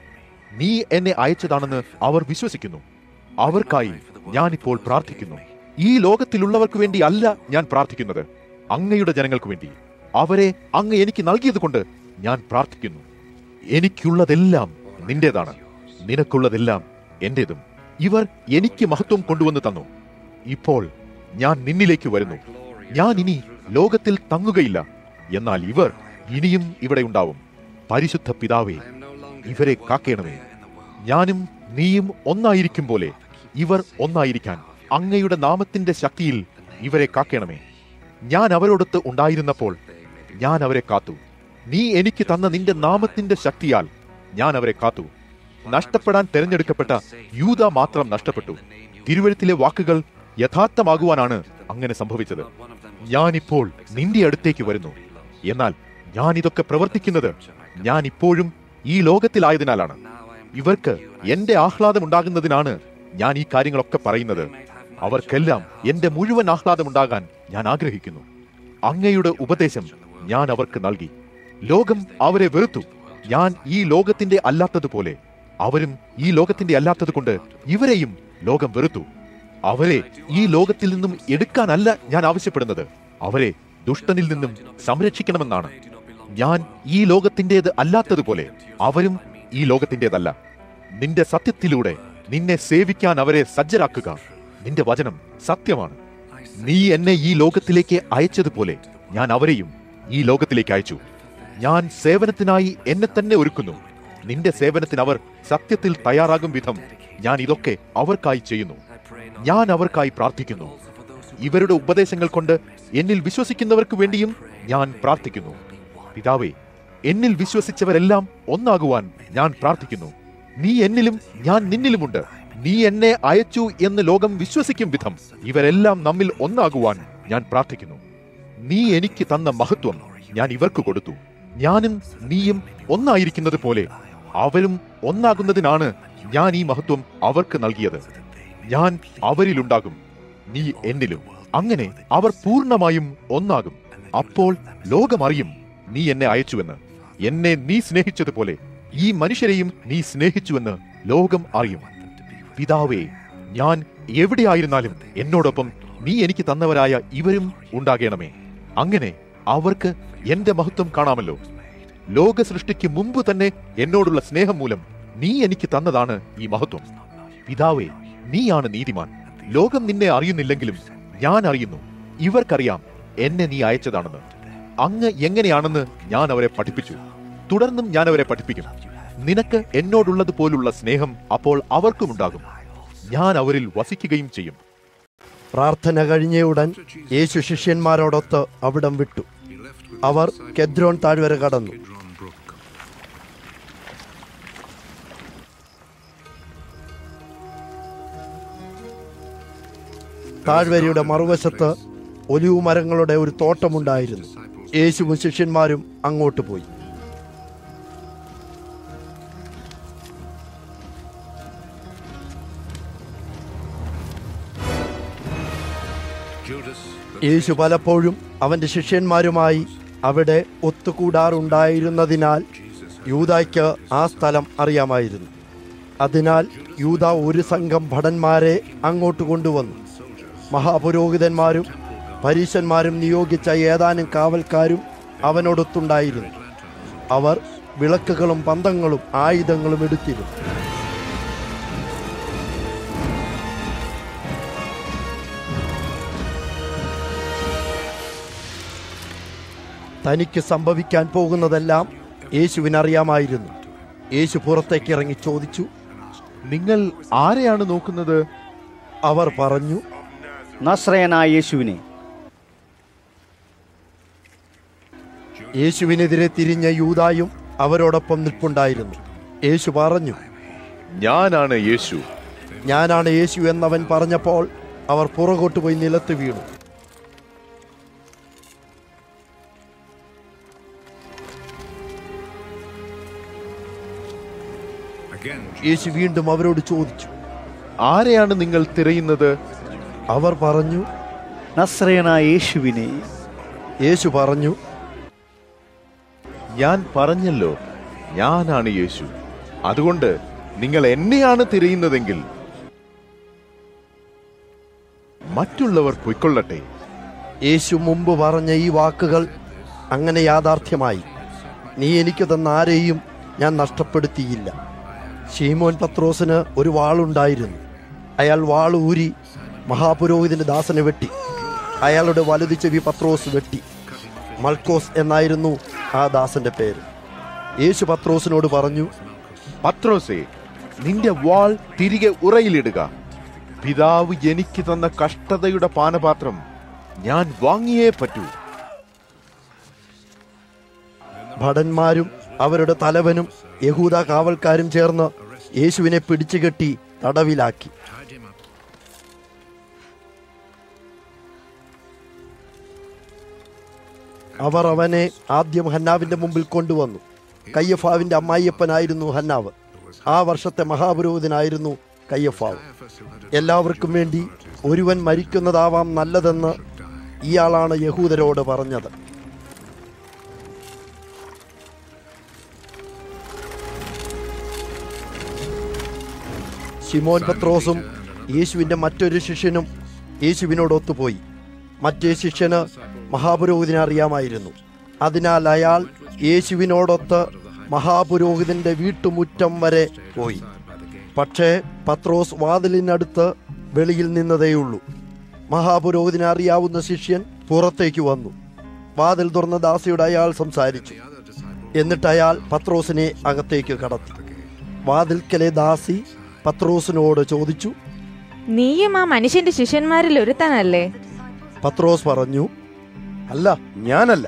നീ എന്നെ അയച്ചതാണെന്ന് അവർ വിശ്വസിക്കുന്നു. അവർക്കായി ഞാനിപ്പോൾ പ്രാർത്ഥിക്കുന്നു. ഈ ലോകത്തിലുള്ളവർക്ക് വേണ്ടി അല്ല ഞാൻ പ്രാർത്ഥിക്കുന്നത്, അങ്ങയുടെ ജനങ്ങൾക്ക് വേണ്ടി. അവരെ അങ്ങ് എനിക്ക് നൽകിയതുകൊണ്ട് ഞാൻ പ്രാർത്ഥിക്കുന്നു. എനിക്കുള്ളതെല്ലാം നിന്റേതാണ്, നിനക്കുള്ളതെല്ലാം എന്റേതും. ഇവർ എനിക്ക് മഹത്വം കൊണ്ടുവന്ന് തന്നു. ഇപ്പോൾ ഞാൻ നിന്നിലേക്ക് വരുന്നു. ഞാൻ ഇനി ലോകത്തിൽ തങ്ങുകയില്ല, എന്നാൽ ഇവർ ഇനിയും ഇവിടെ ഉണ്ടാവും. പരിശുദ്ധ പിതാവേ, ഇവരെ കാക്കേണമേ. ഞാനും നീയും ഒന്നായിരിക്കും പോലെ ഇവർ ഒന്നായിരിക്കാൻ അങ്ങയുടെ നാമത്തിന്റെ ശക്തിയിൽ ഇവരെ കാക്കേണമേ. ഞാൻ അവരോടൊത്ത് ഉണ്ടായിരുന്നപ്പോൾ ഞാൻ അവരെ കാത്തു. നീ എനിക്ക് തന്ന നിന്റെ നാമത്തിന്റെ ശക്തിയാൽ ഞാൻ അവരെ കാത്തു. നഷ്ടപ്പെടാൻ തെരഞ്ഞെടുക്കപ്പെട്ട യൂദ മാത്രം നഷ്ടപ്പെട്ടു. തിരുവെഴുത്തിലെ വാക്കുകൾ യഥാർത്ഥമാകുവാനാണ് അങ്ങനെ സംഭവിച്ചത്. ഞാനിപ്പോൾ നിന്റെ അടുത്തേക്ക് വരുന്നു. എന്നാൽ ഞാൻ ഇതൊക്കെ പ്രവർത്തിക്കുന്നത് ഞാൻ ഇപ്പോഴും ഈ ലോകത്തിലായതിനാലാണ്. ഇവർക്ക് എന്റെ ആഹ്ലാദമുണ്ടാകുന്നതിനാണ് ഞാൻ ഈ കാര്യങ്ങളൊക്കെ പറയുന്നത്. അവർക്കെല്ലാം എന്റെ മുഴുവൻ ആഹ്ലാദമുണ്ടാകാൻ ഞാൻ ആഗ്രഹിക്കുന്നു. അങ്ങയുടെ ഉപദേശം ഞാൻ അവർക്ക് നൽകി. ലോകം അവരെ വെറുത്തു. ഞാൻ ഈ ലോകത്തിന്റെ അല്ലാത്തതുപോലെ അവരും ഈ ലോകത്തിന്റെ അല്ലാത്തത് കൊണ്ട് ഇവരെയും ലോകം വെറുത്തു. അവരെ ഈ ലോകത്തിൽ നിന്നും എടുക്കാനല്ല ഞാൻ ആവശ്യപ്പെടുന്നത്, അവരെ ദുഷ്ടനിൽ നിന്നും സംരക്ഷിക്കണമെന്നാണ്. ഞാൻ ഈ ലോകത്തിൻ്റെത് അല്ലാത്തതുപോലെ അവരും ഈ ലോകത്തിൻ്റെതല്ല. നിന്റെ സത്യത്തിലൂടെ നിന്നെ സേവിക്കാൻ അവരെ സജ്ജരാക്കുക. നിന്റെ വചനം സത്യമാണ്. നീ എന്നെ ഈ ലോകത്തിലേക്ക് അയച്ചതുപോലെ ഞാൻ അവരെയും ഈ ലോകത്തിലേക്ക് അയച്ചു. ഞാൻ സേവനത്തിനായി എന്നെ തന്നെ ഒരുക്കുന്നു. നിന്റെ സേവനത്തിന് അവർ സത്യത്തിൽ തയ്യാറാകും വിധം ഞാൻ ഇതൊക്കെ അവർക്കായി ചെയ്യുന്നു. ഞാൻ അവർക്കായി പ്രാർത്ഥിക്കുന്നു. ഇവരുടെ ഉപദേശങ്ങൾ കൊണ്ട് എന്നിൽ വിശ്വസിക്കുന്നവർക്ക് വേണ്ടിയും ഞാൻ പ്രാർത്ഥിക്കുന്നു. പിതാവേ, എന്നിൽ വിശ്വസിച്ചവരെല്ലാം ഒന്നാകുവാൻ ഞാൻ പ്രാർത്ഥിക്കുന്നു. നീ എന്നിലും ഞാൻ നിന്നിലുമുണ്ട്. നീ എന്നെ അയച്ചു എന്ന് ലോകം വിശ്വസിക്കും വിധം ഇവരെല്ലാം നമ്മിൽ ഒന്നാകുവാൻ ഞാൻ പ്രാർത്ഥിക്കുന്നു. നീ എനിക്ക് തന്ന മഹത്വം ഞാൻ ഇവർക്ക് കൊടുത്തു. ഞാനും നീയും ഒന്നായിരിക്കുന്നത് പോലെ അവരും ഒന്നാകുന്നതിനാണ് ഞാൻ ഈ മഹത്വം അവർക്ക് നൽകിയത്. ഞാൻ അവരിലുണ്ടാകും, നീ എന്നിലും. അങ്ങനെ അവർ പൂർണ്ണമായും ഒന്നാകും. അപ്പോൾ ലോകമറിയും നീ എന്നെ അയച്ചുവെന്ന്. എന്നെ നീ സ്നേഹിച്ചതുപോലെ ഈ മനുഷ്യരെയും നീ സ്നേഹിച്ചുവെന്ന് ലോകം അറിയും. പിതാവേ, ഞാൻ എവിടെയായിരുന്നാലും എന്നോടൊപ്പം നീ എനിക്ക് തന്നവരായ ഇവരും ഉണ്ടാകണമേ. അങ്ങനെ അവർക്ക് എന്റെ മഹത്വം കാണാമല്ലോ. ലോക സൃഷ്ടിക്ക് മുമ്പ് തന്നെ എന്നോടുള്ള സ്നേഹം മൂലം നീ എനിക്ക് തന്നതാണ് ഈ മഹത്വം. പിതാവേ, നീയാണ് നീതിമാൻ. ലോകം നിന്നെ അറിയുന്നില്ലെങ്കിലും ഞാൻ അറിയുന്നു. ഇവർക്കറിയാം എന്നെ നീ അയച്ചതാണെന്ന്. അങ്ങ് എങ്ങനെയാണെന്ന് ഞാൻ അവരെ പഠിപ്പിച്ചു. തുടർന്നും ഞാൻ അവരെ പഠിപ്പിക്കും. നിനക്ക് എന്നോടുള്ളത് പോലുള്ള സ്നേഹം അപ്പോൾ അവർക്കുമുണ്ടാകും. ഞാൻ അവരിൽ വസിക്കുകയും ചെയ്യും. പ്രാർത്ഥന കഴിഞ്ഞ ഉടൻ യേശു ശിഷ്യന്മാരോടൊത്ത് അവിടം വിട്ടു. അവർ കെദ്രോൻ താഴ്വര കടന്നു. താഴ്വരയുടെ മറുവശത്ത് ഒലിവു മരങ്ങളുടെ ഒരു തോട്ടമുണ്ടായിരുന്നു. യേശുവും ശിഷ്യന്മാരും അങ്ങോട്ട് പോയി. യേശു പലപ്പോഴും അവന്റെ ശിഷ്യന്മാരുമായി അവിടെ ഒത്തുകൂടാറുണ്ടായിരുന്നതിനാൽ യൂദായ്ക്ക് ആ സ്ഥലം അറിയാമായിരുന്നു. അതിനാൽ യൂദാ ഒരു സംഘം ഭടന്മാരെ അങ്ങോട്ട് കൊണ്ടുവന്നു. മഹാപുരോഹിതന്മാരും പരീശന്മാരും നിയോഗിച്ച ഏതാനും കാവൽക്കാരും അവനോടൊത്തുണ്ടായിരുന്നു. അവർ വിളക്കുകളും പന്തങ്ങളും ആയുധങ്ങളും എടുത്തിരുന്നു. തനിക്ക് സംഭവിക്കാൻ പോകുന്നതെല്ലാം യേശുവിനറിയാമായിരുന്നു. യേശു പുറത്തേക്ക് ഇറങ്ങി ചോദിച്ചു, നിങ്ങൾ ആരെയാണ് നോക്കുന്നത്? അവർ പറഞ്ഞു, നസ്രയനായ യേശുവിനെ. യേശുവിനെതിരെ തിരിഞ്ഞ യൂദായും അവരോടൊപ്പം നിൽപ്പുണ്ടായിരുന്നു. യേശു പറഞ്ഞു, ഞാനാണ് യേശു. ഞാനാണ് യേശു എന്നവൻ പറഞ്ഞപ്പോൾ അവർ പുറകോട്ട് പോയി നിലത്ത് വീണു. യേശു വീണ്ടും അവരോട് ചോദിച്ചു, ആരെയാണ് നിങ്ങൾ തിരയുന്നത്? അവർ പറഞ്ഞു, നസ്രയനായ യേശുവിനെ. യേശു പറഞ്ഞു, ഞാൻ പറഞ്ഞല്ലോ, ഞാനാണ് യേശു. അതുകൊണ്ട് നിങ്ങൾ എന്നെയാണ് തിരയുന്നതെങ്കിൽ മറ്റുള്ളവർ പൊയ്ക്കൊള്ളട്ടെ. യേശു മുമ്പ് പറഞ്ഞ ഈ വാക്കുകൾ അങ്ങനെ യാഥാർത്ഥ്യമായി. നീ എനിക്ക് തന്ന ആരെയും ഞാൻ നഷ്ടപ്പെടുത്തിയില്ല. ശീമോൻ പത്രോസിന് ഒരു വാളുണ്ടായിരുന്നു. അയാൾ വാൾ ഊരി മഹാപുരോഹിതന്റെ ദാസനെ വെട്ടി. അയാളുടെ വലതു ചെവി പത്രോസ് വെട്ടി. മൽക്കോസ് എന്നായിരുന്നു ആ ദാസന്റെ പേര്. യേശു പത്രോസിനോട് പറഞ്ഞു, പത്രോസേ, നിന്റെ വാൾ തിരികെ ഉറയിലിടുക. പിതാവ് എനിക്ക് തന്ന കഷ്ടതയുടെ പാനപാത്രം ഞാൻ വാങ്ങിയേ പറ്റൂ. ഭടന്മാരും അവരുടെ തലവനും യഹൂദ കാവൽക്കാരും ചേർന്ന് യേശുവിനെ പിടിച്ചുകെട്ടി തടവിലാക്കി. അവർ അവനെ ആദ്യം ഹന്നാവിന്റെ മുമ്പിൽ കൊണ്ടുവന്നു. കയ്യഫാവിന്റെ അമ്മായിയപ്പനായിരുന്നു ഹന്നാവ്. ആ വർഷത്തെ മഹാപുരോഹിതനായിരുന്നു കയ്യഫാവ്. എല്ലാവർക്കും വേണ്ടി ഒരുവൻ മരിക്കുന്നതാവാം നല്ലതെന്ന് ഇയാളാണ് യഹൂദരോട് പറഞ്ഞത്. ശിമോൻ പത്രോസും യേശുവിന്റെ മറ്റൊരു ശിഷ്യനും യേശുവിനോടൊത്തുപോയി. മറ്റേ ശിഷ്യന് മഹാപുരോഹിതനെ അറിയാമായിരുന്നു. അതിനാൽ അയാൾ യേശുവിനോടൊത്ത് മഹാപുരോഹിതന്റെ വീട്ടുമുറ്റം വരെ പോയി. പക്ഷേ പത്രോസ് വാതിലിനടുത്ത് വെളിയിൽ നിന്നതേയുള്ളൂ. മഹാപുരോഹിതനെ അറിയാവുന്ന ശിഷ്യൻ പുറത്തേക്ക് വന്നു. വാതിൽ തുറന്ന ദാസിയോട് അയാൾ സംസാരിച്ചു. എന്നിട്ട് അയാൾ പത്രോസിനെ അകത്തേക്ക് കടത്തി. വാതിൽക്കലെ ദാസി പത്രോസിനോട് ചോദിച്ചു, നീയും ആ മനുഷ്യന്റെ ശിഷ്യന്മാരിൽ ഒരുത്തനല്ലേ? പത്രോസ് പറഞ്ഞു, അല്ല, ഞാനല്ല.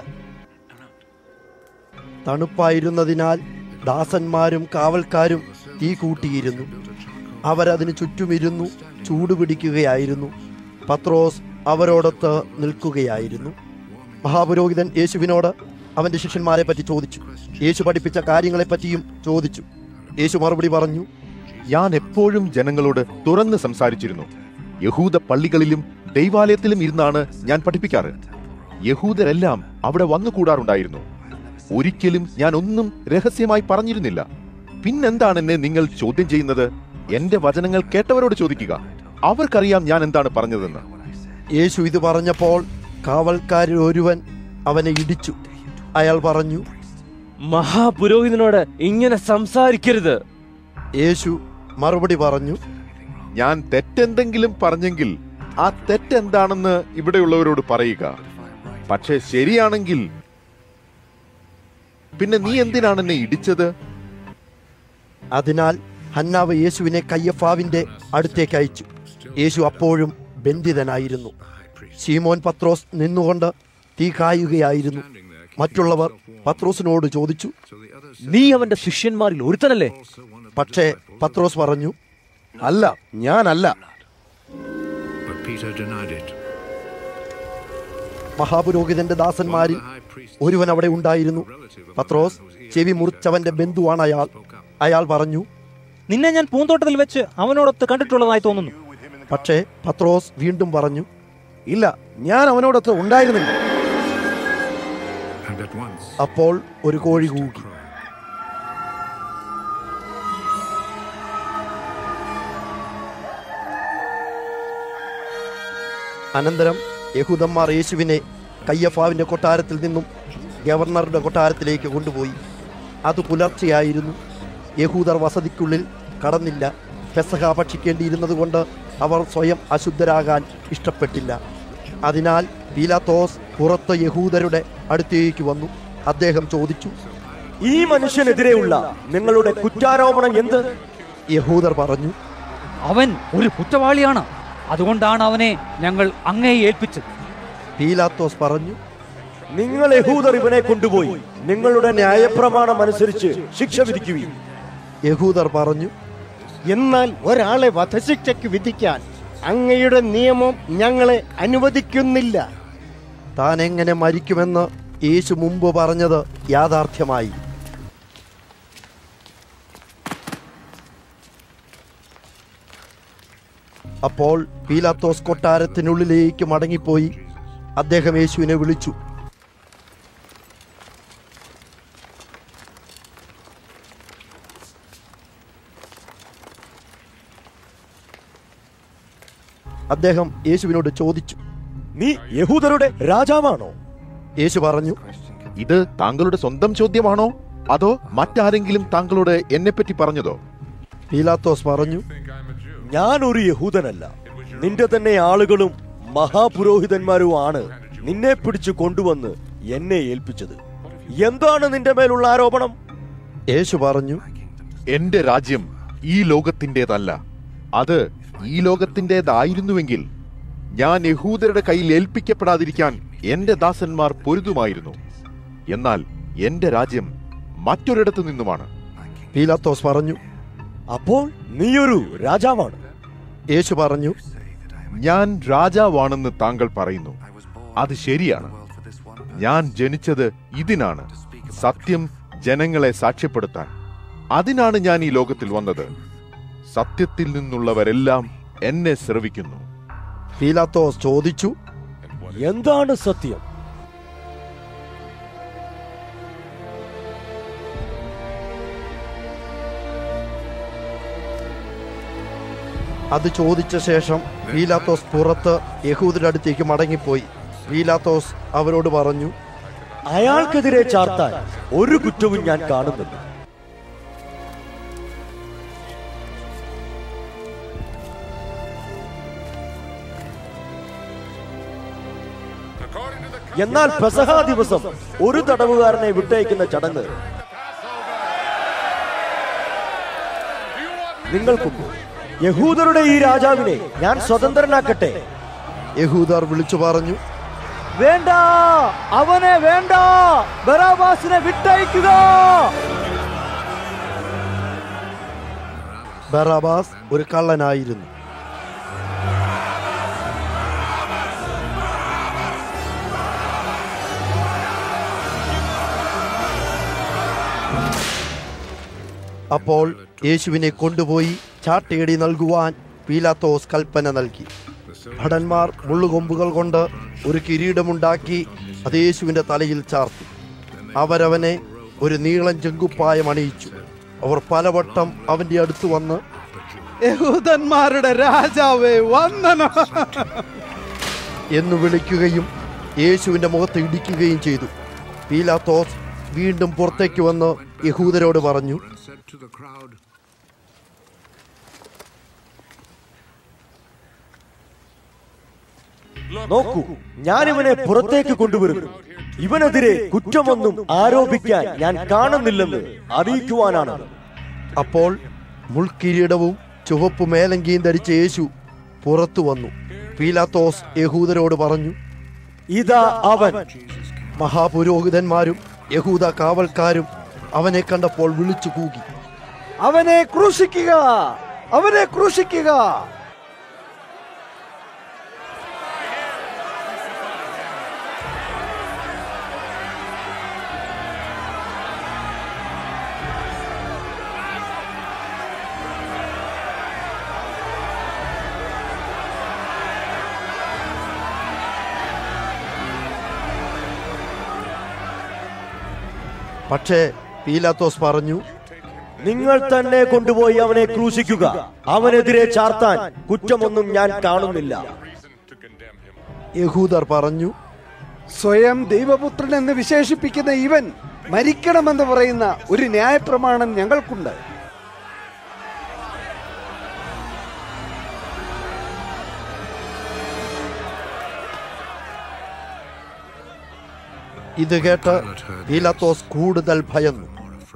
തണുപ്പായിരുന്നതിനാൽ ദാസന്മാരും കാവൽക്കാരും തീ കൂട്ടിയിരുന്നു. അവരതിന് ചുറ്റുമിരുന്നു ചൂടുപിടിക്കുകയായിരുന്നു. പത്രോസ് അവരോടൊത്ത് നിൽക്കുകയായിരുന്നു. മഹാപുരോഹിതൻ യേശുവിനോട് അവന്റെ ശിഷ്യന്മാരെ പറ്റി ചോദിച്ചു. യേശു പഠിപ്പിച്ച കാര്യങ്ങളെപ്പറ്റിയും ചോദിച്ചു. യേശു മറുപടി പറഞ്ഞു, ഞാൻ എപ്പോഴും ജനങ്ങളോട് തുറന്ന് സംസാരിച്ചിരുന്നു. യഹൂദ പള്ളികളിലും ദൈവാലയത്തിലും ഇരുന്നാണ് ഞാൻ പഠിപ്പിക്കാറ്. യഹൂദരെല്ലാം അവിടെ വന്നുകൂടാറുണ്ടായിരുന്നു. ഒരിക്കലും ഞാൻ ഒന്നും രഹസ്യമായി പറഞ്ഞിരുന്നില്ല. പിന്നെന്താണ് എന്നെ നിങ്ങൾ ചോദ്യം ചെയ്യുന്നത്? എന്റെ വചനങ്ങൾ കേട്ടവരോട് ചോദിക്കുക. അവർക്കറിയാം ഞാൻ എന്താണ് പറഞ്ഞതെന്ന്. യേശു ഇത് പറഞ്ഞപ്പോൾ കാവൽക്കാരിൽ ഒരുവൻ അവനെ ഇടിച്ചു. അയാൾ പറഞ്ഞു, മഹാപുരോഹിതനോട് ഇങ്ങനെ സംസാരിക്കരുത്. യേശു മറുപടി പറഞ്ഞു, ഞാൻ തെറ്റെന്തെങ്കിലും പറഞ്ഞെങ്കിൽ ആ തെറ്റെന്താണെന്ന് ഇവിടെയുള്ളവരോട് പറയുക. പക്ഷേ ശരിയാണെങ്കിൽ പിന്നെ നീ എന്തിനാണ് എന്നെ ഇടിച്ചത്? അതിനാൽ ഹന്നാവ് യേശുവിനെ കയ്യഫാവിന്റെ അടുത്തേക്ക് അയച്ചു. യേശു അപ്പോഴും ബന്ധിതനായിരുന്നു. ശീമോൻ പത്രോസ് നിന്നുകൊണ്ട് തീ കായുകയായിരുന്നു. മറ്റുള്ളവർ പത്രോസിനോട് ചോദിച്ചു, നീ അവന്റെ ശിഷ്യന്മാരിൽ ഒരുത്തനല്ലേ? പക്ഷേ പത്രോസ് പറഞ്ഞു, അല്ല, ഞാനല്ല. മഹാപുരോഹിതന്റെ ദാസന്മാരിൽ ഒരുവൻ അവിടെ ഉണ്ടായിരുന്നു. പത്രോസ് ചെവി മുറിച്ചവന്റെ ബന്ധുവാണ് അയാൾ. അയാൾ പറഞ്ഞു, നിന്നെ ഞാൻ പൂന്തോട്ടത്തിൽ വെച്ച് അവനോടൊത്ത് കണ്ടിട്ടുള്ളതായി തോന്നുന്നു. പക്ഷേ പത്രോസ് വീണ്ടും പറഞ്ഞു, ഇല്ല, ഞാൻ അവനോടൊത്ത് ഉണ്ടായിരുന്നില്ല. അപ്പോൾ ഒരു കോഴി കൂകി. അനന്തരം യഹൂദന്മാർ യേശുവിനെ കയ്യഫാവിന്റെ കൊട്ടാരത്തിൽ നിന്നും ഗവർണറുടെ കൊട്ടാരത്തിലേക്ക് കൊണ്ടുപോയി. അത് പുലർച്ചെയായിരുന്നു. യഹൂദർ വസതിക്കുള്ളിൽ കടന്നില്ല. പെസഹ ഭക്ഷിക്കേണ്ടിയിരുന്നത് കൊണ്ട് അവർ സ്വയം അശുദ്ധരാകാൻ ഇഷ്ടപ്പെട്ടില്ല. അതിനാൽ പീലാത്തോസ് പുറത്ത് യഹൂദരുടെ അടുത്തേക്ക് വന്നു. അദ്ദേഹം ചോദിച്ചു, ഈ മനുഷ്യനെതിരെയുള്ള നിങ്ങളുടെ കുറ്റാരോപണം എന്ത്? യഹൂദർ പറഞ്ഞു, അവൻ ഒരു കുറ്റവാളിയാണ്. അതുകൊണ്ടാണ് അവനെ ഞങ്ങൾ അങ്ങയെ ഏൽപ്പിച്ചത്. പീലാത്തോസ് പറഞ്ഞു, നിങ്ങൾ യഹൂദർ ഇവനെ കൊണ്ടുപോയി നിങ്ങളുടെ ന്യായപ്രമാണം അനുസരിച്ച് ശിക്ഷ വിധിക്കുകയും. യഹൂദർ പറഞ്ഞു, എന്നാൽ ഒരാളെ വധശിക്ഷയ്ക്ക് വിധിക്കാൻ അങ്ങയുടെ നിയമം ഞങ്ങളെ അനുവദിക്കുന്നില്ല. താൻ എങ്ങനെ മരിക്കുമെന്ന് യേശു മുമ്പ് പറഞ്ഞത് യാഥാർത്ഥ്യമായി. അപ്പോൾ പീലാത്തോസ് കൊട്ടാരത്തിനുള്ളിലേക്ക് മടങ്ങിപ്പോയി അദ്ദേഹം യേശുവിനെ വിളിച്ചു. അദ്ദേഹം യേശുവിനോട് ചോദിച്ചു, നീ യഹൂദരുടെ രാജാവാണോ? യേശു പറഞ്ഞു, ഇത് താങ്കളുടെ സ്വന്തം ചോദ്യമാണോ അതോ മറ്റാരെങ്കിലും താങ്കളോട് എന്നെപ്പറ്റി പറഞ്ഞതോ? പീലാത്തോസ് പറഞ്ഞു, ഞാൻ ഒരു യഹൂദനല്ല. നിന്റെ തന്നെ ആളുകളും മഹാപുരോഹിതന്മാരുമാണ് നിന്നെ പിടിച്ചു കൊണ്ടുവന്ന് എന്നെ ഏൽപ്പിച്ചത്. എന്താണ് നിന്റെ മേലുള്ള ആരോപണം? യേശു പറഞ്ഞു, എന്റെ രാജ്യം ഈ ലോകത്തിൻ്റെതല്ല. അത് ഈ ലോകത്തിൻ്റെതായിരുന്നുവെങ്കിൽ ഞാൻ യഹൂദരുടെ കയ്യിൽ ഏൽപ്പിക്കപ്പെടാതിരിക്കാൻ എന്റെ ദാസന്മാർ പൊരുതുമായിരുന്നു. എന്നാൽ എന്റെ രാജ്യം മറ്റൊരിടത്തു നിന്നുമാണ്. പീലാത്തോസ് പറഞ്ഞു, അപ്പോൾ നീയൊരു രാജാവാണ്? യേശു പറഞ്ഞു, ഞാൻ രാജാവാണെന്ന് താങ്കൾ പറയുന്നു. അത് ശരിയാണ്. ഞാൻ ജനിച്ചത് ഇതിനാണ്, സത്യം ജനങ്ങളെ സാക്ഷ്യപ്പെടുത്താൻ. അതിനാണ് ഞാൻ ഈ ലോകത്തിൽ വന്നത്. സത്യത്തിൽ നിന്നുള്ളവരെല്ലാം എന്നെ ശ്രവിക്കുന്നു. പീലാത്തോസ് ചോദിച്ചു, എന്താണ് സത്യം? അത് ചോദിച്ച ശേഷം പീലാത്തോസ് പുറത്ത് യഹൂദരുടെ അടുത്തേക്ക് മടങ്ങിപ്പോയി. പീലാത്തോസ് അവരോട് പറഞ്ഞു, അയാൾക്കെതിരെ ചാർത്താൻ ഒരു കുറ്റവും ഞാൻ കാണുന്നില്ല. എന്നാൽ പെസഹ ദിവസം ഒരു തടവുകാരനെ വിട്ടയക്കുന്ന ചടങ്ങ് നിങ്ങൾക്കുണ്ട്. യഹൂദരുടെ ഈ രാജാവിനെ ഞാൻ സ്വതന്ത്രനാക്കട്ടെ? യഹൂദർ വിളിച്ചു പറഞ്ഞു, വേണ്ട, അവനെ വേണ്ട, ബറാബാസിനെ വിട്ടയക്കുക. ബറാബാസ് ഒരു കള്ളനായിരുന്നു. അപ്പോൾ യേശുവിനെ കൊണ്ടുപോയി ചാട്ടയടി നൽകുവാൻ പീലാത്തോസ് കൽപ്പന നൽകി. ഭടന്മാർ മുള്ളുകൊമ്പുകൾ കൊണ്ട് ഒരു കിരീടമുണ്ടാക്കി അത് യേശുവിന്റെ തലയിൽ ചാർത്തി. അവരവനെ ഒരു നീളൻ ചെങ്കുപ്പായം അണിയിച്ചു. അവർ പലവട്ടം അവന്റെ അടുത്ത് വന്ന്, യഹൂദന്മാരുടെ രാജാവേ വന്ദനം എന്ന് വിളിക്കുകയും യേശുവിന്റെ മുഖത്ത് ഇടിക്കുകയും ചെയ്തു. പീലാത്തോസ് വീണ്ടും പുറത്തേക്ക് വന്ന് യഹൂദരോട് പറഞ്ഞു, നോക്കൂ, ഞാനിവനെ പുറത്തേക്ക് കൊണ്ടുവരുന്നു. ഇവനെതിരെ കുറ്റമൊന്നും ആരോപിക്കാൻ ഞാൻ കാണുന്നില്ലെന്ന് അറിയിക്കുവാനാണ്. അപ്പോൾ മുൾക്കിരീടവും ചുവപ്പു മേലങ്കിയും ധരിച്ച യേശു പുറത്തു വന്നു. പീലാത്തോസ് യഹൂദരോട് പറഞ്ഞു, ഇതാ അവൻ. മഹാപുരോഹിതന്മാരും യഹൂദ കാവൽക്കാരും അവനെ കണ്ടപ്പോൾ വിളിച്ചു കൂകി, അവനെ ക്രൂശിക്കുക, അവനെ ക്രൂശിക്കുക. പക്ഷേ പീലാത്തോസ് പറഞ്ഞു, നിങ്ങൾ തന്നെ കൊണ്ടുപോയി അവനെ ക്രൂശിക്കുക. അവനെതിരെ ചാർത്താൻ കുറ്റമൊന്നും ഞാൻ കാണുന്നില്ല. യഹൂദർ പറഞ്ഞു, സ്വയം ദൈവപുത്രൻ എന്ന് വിശേഷിപ്പിക്കുന്ന ഇവൻ മരിക്കണമെന്ന് പറയുന്ന ഒരു ന്യായപ്രമാണം ഞങ്ങൾക്കുണ്ട്. ഇത് കേട്ട് പീലാത്തോസ് കൂടുതൽ ഭയന്നു.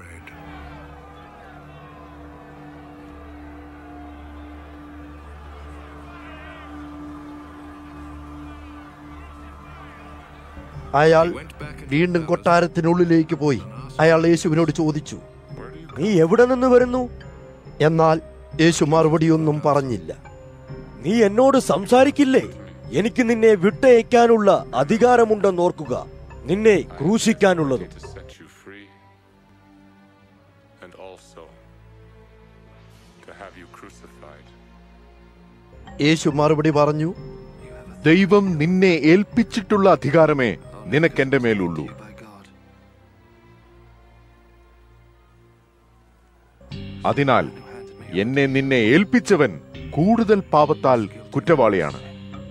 അയാൾ വീണ്ടും കൊട്ടാരത്തിനുള്ളിലേക്ക് പോയി. അയാൾ യേശുവിനോട് ചോദിച്ചു, നീ എവിടെ നിന്ന് വരുന്നു? എന്നാൽ യേശു മറുപടിയൊന്നും പറഞ്ഞില്ല. നീ എന്നോട് സംസാരിക്കില്ലേ? എനിക്ക് നിന്നെ വിട്ടയക്കാനുള്ള അധികാരമുണ്ടെന്ന് ഓർക്കുക, നിന്നെ ക്രൂശിക്കാനുള്ളതും. യേശു മറുപടി പറഞ്ഞു, ദൈവം നിന്നെ ഏൽപ്പിച്ചിട്ടുള്ള അധികാരമേ നിനക്കെന്റെ മേലുള്ളൂ. അതിനാൽ എന്നെ നിന്നെ ഏൽപ്പിച്ചവൻ കൂടുതൽ പാപത്താൽ കുറ്റവാളിയാണ്.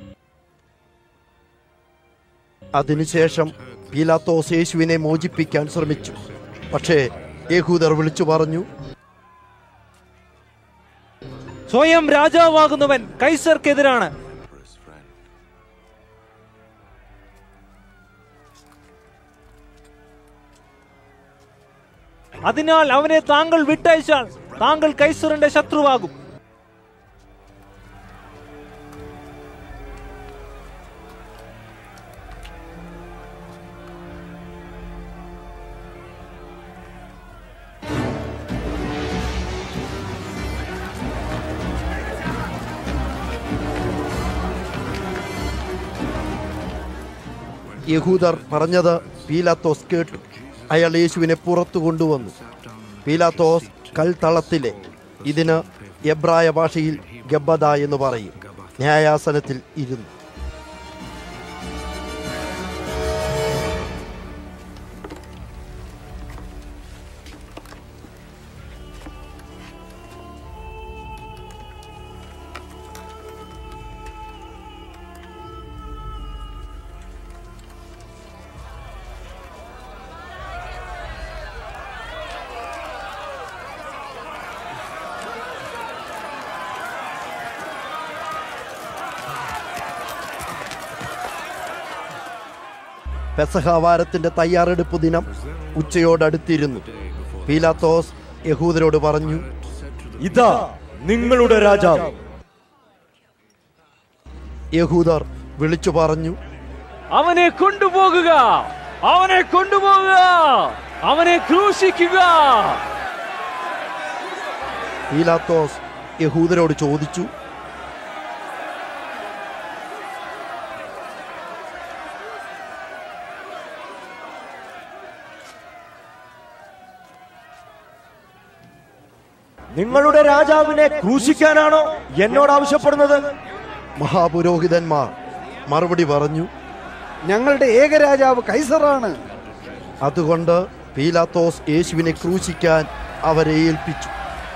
അതിനുശേഷം പീലാത്തോസ് യേശുവിനെ മോചിപ്പിക്കാൻ ശ്രമിച്ചു. പക്ഷേ യഹൂദർ വിളിച്ചു പറഞ്ഞു, സ്വയം രാജാവാകുന്നവൻ കൈസർക്കെതിരാണ്. അതിനാൽ അവനെ താങ്കൾ വിട്ടയച്ചാൽ താങ്കൾ കൈസറിന്റെ ശത്രുവാകും. യഹൂദർ പറഞ്ഞത് പീലാത്തോസ് കേട്ടു. അയാൾ യേശുവിനെ പുറത്തു കൊണ്ടുവന്നു. പീലാത്തോസ് കൽത്തളത്തിലെ, ഇതിന് എബ്രായ ഭാഷയിൽ ഗബ്ബദ എന്ന് പറയും, ന്യായാസനത്തിൽ ഇരുന്നു. പെസഹവാരത്തിന്റെ തയ്യാറെടുപ്പ് ദിനം ഉച്ചയോടടുത്തിരുന്നു. പീലാത്തോസ് യഹൂദരോട് പറഞ്ഞു, ഇതാ നിങ്ങളുടെ രാജാവ്. യഹൂദർ വിളിച്ചു പറഞ്ഞു, അവനെ കൊണ്ടുപോകുക, അവനെ കൊണ്ടുപോകുക, അവനെ ക്രൂശിക്കുക. പീലാത്തോസ് യഹൂദരോട് ചോദിച്ചു, നിങ്ങളുടെ രാജാവിനെ ക്രൂശിക്കാനാണോ എന്നോട് ആവശ്യപ്പെടുന്നത്? മഹാപുരോഹിതന്മാർ മറുപടി പറഞ്ഞു, ഞങ്ങളുടെ ഏകരാജാവ് കൈസറാണ്. അതുകൊണ്ട് പീലാത്തോസ് യേശുവിനെ ക്രൂശിക്കാൻ അവരെ ഏൽപ്പിച്ചു.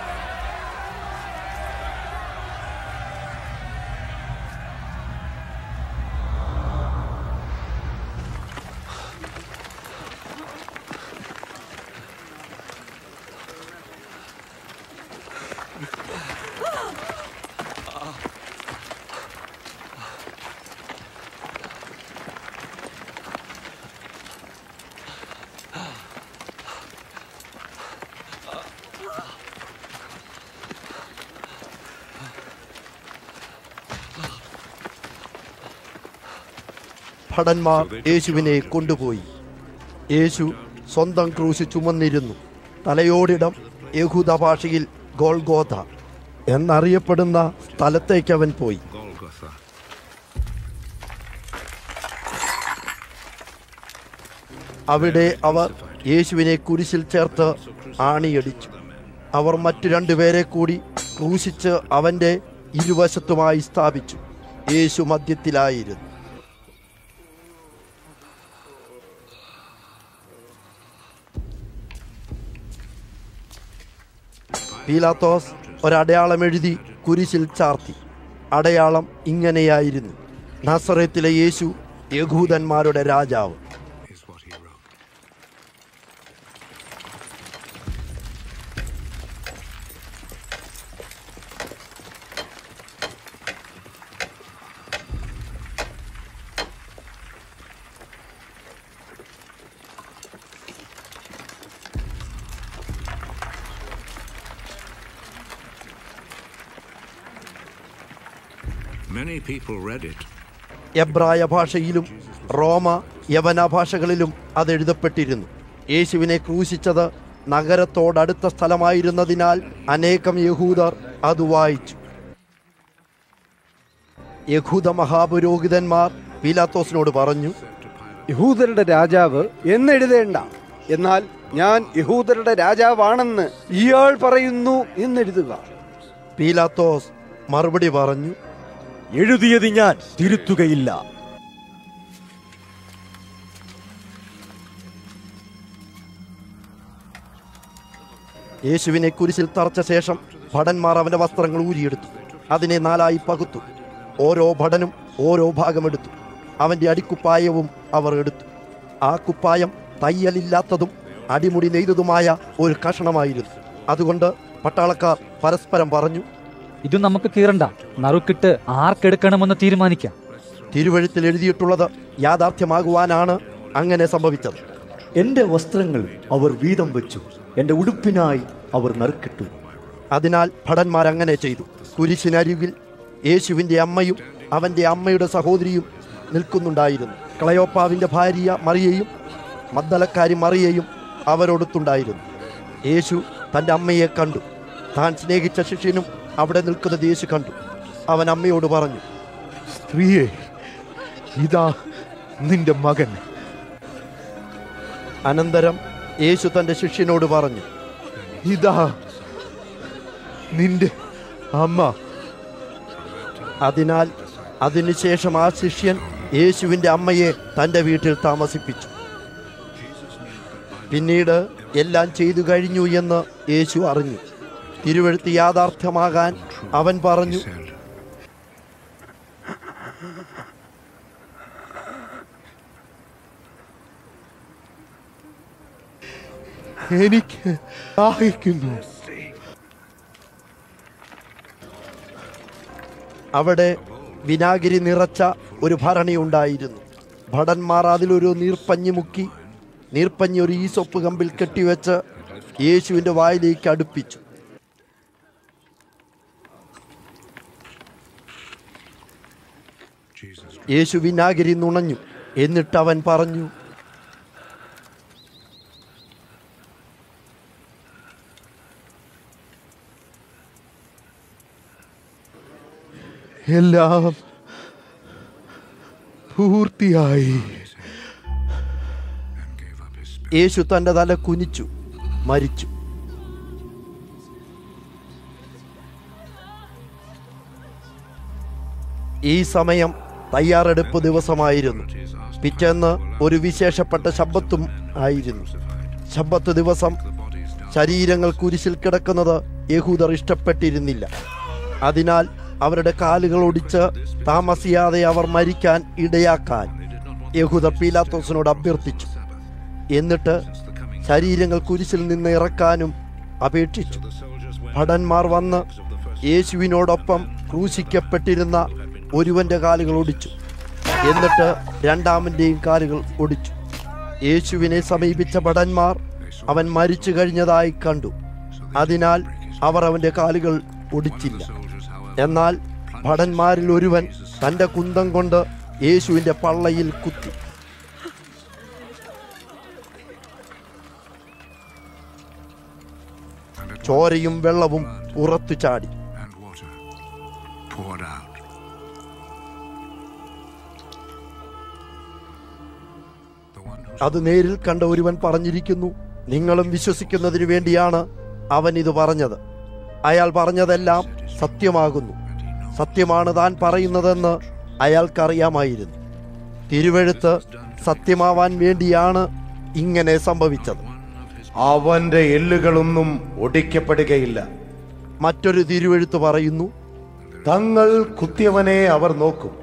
ഭടന്മാർ യേശുവിനെ കൊണ്ടുപോയി. യേശു സ്വന്തം ക്രൂശ് ചുമന്നിരുന്നു. തലയോടിടം യഹൂദ ഭാഷയിൽ ഗോൽഗോഥ എന്നറിയപ്പെടുന്ന സ്ഥലത്തേക്ക് അവൻ പോയി. അവിടെ അവർ യേശുവിനെ കുരിശിൽ ചേർത്ത് ആണിയടിച്ചു. അവർ മറ്റു രണ്ടുപേരെ കൂടി ക്രൂശിച്ച് അവന്റെ ഇരുവശത്തുമായി സ്ഥാപിച്ചു. യേശു മധ്യത്തിലായിരുന്നു. പീലാത്തോസ് ഒരടയാളം എഴുതി കുരിശിൽ ചാർത്തി. അടയാളം ഇങ്ങനെയായിരുന്നു: നാസറേത്തിലെ യേശു, യഹൂദന്മാരുടെ രാജാവ്. എബ്രായ ഭാഷയിലും റോമ യവന ഭാഷകളിലും അത് എഴുതപ്പെട്ടിരുന്നു. യേശുവിനെ ക്രൂശിച്ചത് നഗരത്തോടടുത്ത സ്ഥലമായിരുന്നതിനാൽ അനേകം യഹൂദർ അത് വായിച്ചു. യഹൂദ മഹാപുരോഹിതന്മാർ പീലാത്തോസിനോട് പറഞ്ഞു, യഹൂദരുടെ രാജാവ് എന്നെഴുതേണ്ട, എന്നാൽ ഞാൻ യഹൂദരുടെ രാജാവാണെന്ന് ഇയാൾ പറയുന്നു എന്നെഴുതുക. പീലാത്തോസ് മറുപടി പറഞ്ഞു, എഴുതിയത് ഞാൻ തിരുത്തുകയില്ല. യേശുവിനെ കുരിശിൽ തറച്ച ശേഷം ഭടന്മാർ അവന്റെ വസ്ത്രങ്ങൾ ഊരിയെടുത്തു, അതിനെ നാലായി പകുത്തു. ഓരോ ഭടനും ഓരോ ഭാഗമെടുത്തു. അവന്റെ അടിക്കുപ്പായവും അവർ എടുത്തു. ആ കുപ്പായം തയ്യലില്ലാത്തതും അടിമുടി നെയ്തതുമായ ഒരു കഷണമായിരുന്നു. അതുകൊണ്ട് പട്ടാളക്കാർ പരസ്പരം പറഞ്ഞു, ഇത് നമുക്ക് കീറണ്ട, നറുക്കിട്ട് ആർക്കെടുക്കണമെന്ന് തീരുമാനിക്കാം. തിരുവഴുത്തിൽ എഴുതിയിട്ടുള്ളത് യാഥാർത്ഥ്യമാകുവാനാണ് അങ്ങനെ സംഭവിച്ചത്. എന്റെ വസ്ത്രങ്ങൾ അവർ വീതം വെച്ചു, എന്റെ ഉടുപ്പിനായി അവർ നറുക്കിട്ടു. അതിനാൽ ഭടന്മാരങ്ങനെ ചെയ്തു. കുരിശിനരികിൽ യേശുവിൻ്റെ അമ്മയും അവൻ്റെ അമ്മയുടെ സഹോദരിയും നിൽക്കുന്നുണ്ടായിരുന്നു. ക്ലയോപ്പാവിൻ്റെ ഭാര്യ മറിയയും മഗ്ദലക്കാരി മറിയയും അവരോടൊത്തുണ്ടായിരുന്നു. യേശു തൻ്റെ അമ്മയെ കണ്ടു. താൻ സ്നേഹിച്ച ശിഷ്യനും അവിടെ നിൽക്കുന്നത് യേശു കണ്ടു. അവൻ അമ്മയോട് പറഞ്ഞു, സ്ത്രീയെ, ഇതാ നിന്റെ മകൻ. അനന്തരം യേശു തൻ്റെ ശിഷ്യനോട് പറഞ്ഞു, ഇതാ നിന്റെ അമ്മ. അതിനാൽ അതിനുശേഷം ആ ശിഷ്യൻ യേശുവിൻ്റെ അമ്മയെ തൻ്റെ വീട്ടിൽ താമസിപ്പിച്ചു. പിന്നീട് എല്ലാം ചെയ്തു കഴിഞ്ഞു എന്ന് യേശു അറിഞ്ഞു. തിരുവെഴുത്ത് യാഥാർത്ഥ്യമാകാൻ അവൻ പറഞ്ഞു, എനിക്ക് ദാഹിക്കുന്നു. അവിടെ വിനാഗിരി നിറച്ച ഒരു ഭരണി ഉണ്ടായിരുന്നു. ഭടന്മാർ അതിലൊരു നീർപ്പഞ്ഞി മുക്കി നീർപ്പഞ്ഞി ഒരു ഈസൊപ്പ് കമ്പിൽ കെട്ടിവെച്ച് യേശുവിൻ്റെ വായിലേക്ക് അടുപ്പിച്ചു. യേശു വിനാഗിരി നുണഞ്ഞു. എന്നിട്ട് അവൻ പറഞ്ഞു, എല്ലാം പൂർത്തിയായി. യേശു തൻ്റെ തല കുനിച്ചു, മരിച്ചു. ഈ സമയം തയ്യാറെടുപ്പ് ദിവസമായിരുന്നു. പിറ്റേന്ന് ഒരു വിശേഷപ്പെട്ട ശബ്ബത്തും ആയിരുന്നു. ശബ്ബത്ത് ദിവസം ശരീരങ്ങൾ കുരിശിൽ കിടക്കുന്നത് യഹൂദർ ഇഷ്ടപ്പെട്ടിരുന്നില്ല. അതിനാൽ അവരുടെ കാലുകൾ ഒടിച്ച് താമസിയാതെ അവർ മരിക്കാൻ ഇടയാക്കാൻ യഹൂദർ പീലാത്തോസിനോട് അഭ്യർത്ഥിച്ചു. എന്നിട്ട് ശരീരങ്ങൾ കുരിശിൽ നിന്ന് ഇറക്കാനും അപേക്ഷിച്ചു. ഭടന്മാർ വന്ന് യേശുവിനോടൊപ്പം ക്രൂശിക്കപ്പെട്ടിരുന്ന ഒരുവന്റെ കാലുകൾ ഒടിച്ചു. എന്നിട്ട് രണ്ടാമൻ്റെയും കാലുകൾ ഒടിച്ചു. യേശുവിനെ സമീപിച്ച ഭടന്മാർ അവൻ മരിച്ചു കഴിഞ്ഞതായി കണ്ടു. അതിനാൽ അവർ അവൻ്റെ കാലുകൾ ഒടിച്ചില്ല. എന്നാൽ ഭടന്മാരിൽ ഒരുവൻ തൻ്റെ കുന്തം കൊണ്ട് യേശുവിൻ്റെ പള്ളയിൽ കുത്തി. ചോരയും വെള്ളവും പുറത്തു ചാടി. അത് നേരിൽ കണ്ട ഒരുവൻ പറഞ്ഞിരിക്കുന്നു, നിങ്ങളും വിശ്വസിക്കുന്നതിനു വേണ്ടിയാണ് അവൻ ഇത് പറഞ്ഞത്. അയാൾ പറഞ്ഞതെല്ലാം സത്യമാകുന്നു. സത്യമാണ് താൻ പറയുന്നതെന്ന് അയാൾക്കറിയാമായിരുന്നു. തിരുവെഴുത്ത് സത്യമാവാൻ വേണ്ടിയാണ് ഇങ്ങനെ സംഭവിച്ചത്. അവന്റെ എല്ലുകളൊന്നും ഒടിക്കപ്പെടുകയില്ല. മറ്റൊരു തിരുവെഴുത്ത് പറയുന്നു, തങ്ങൾ കുത്തിയവനെ അവർ നോക്കും.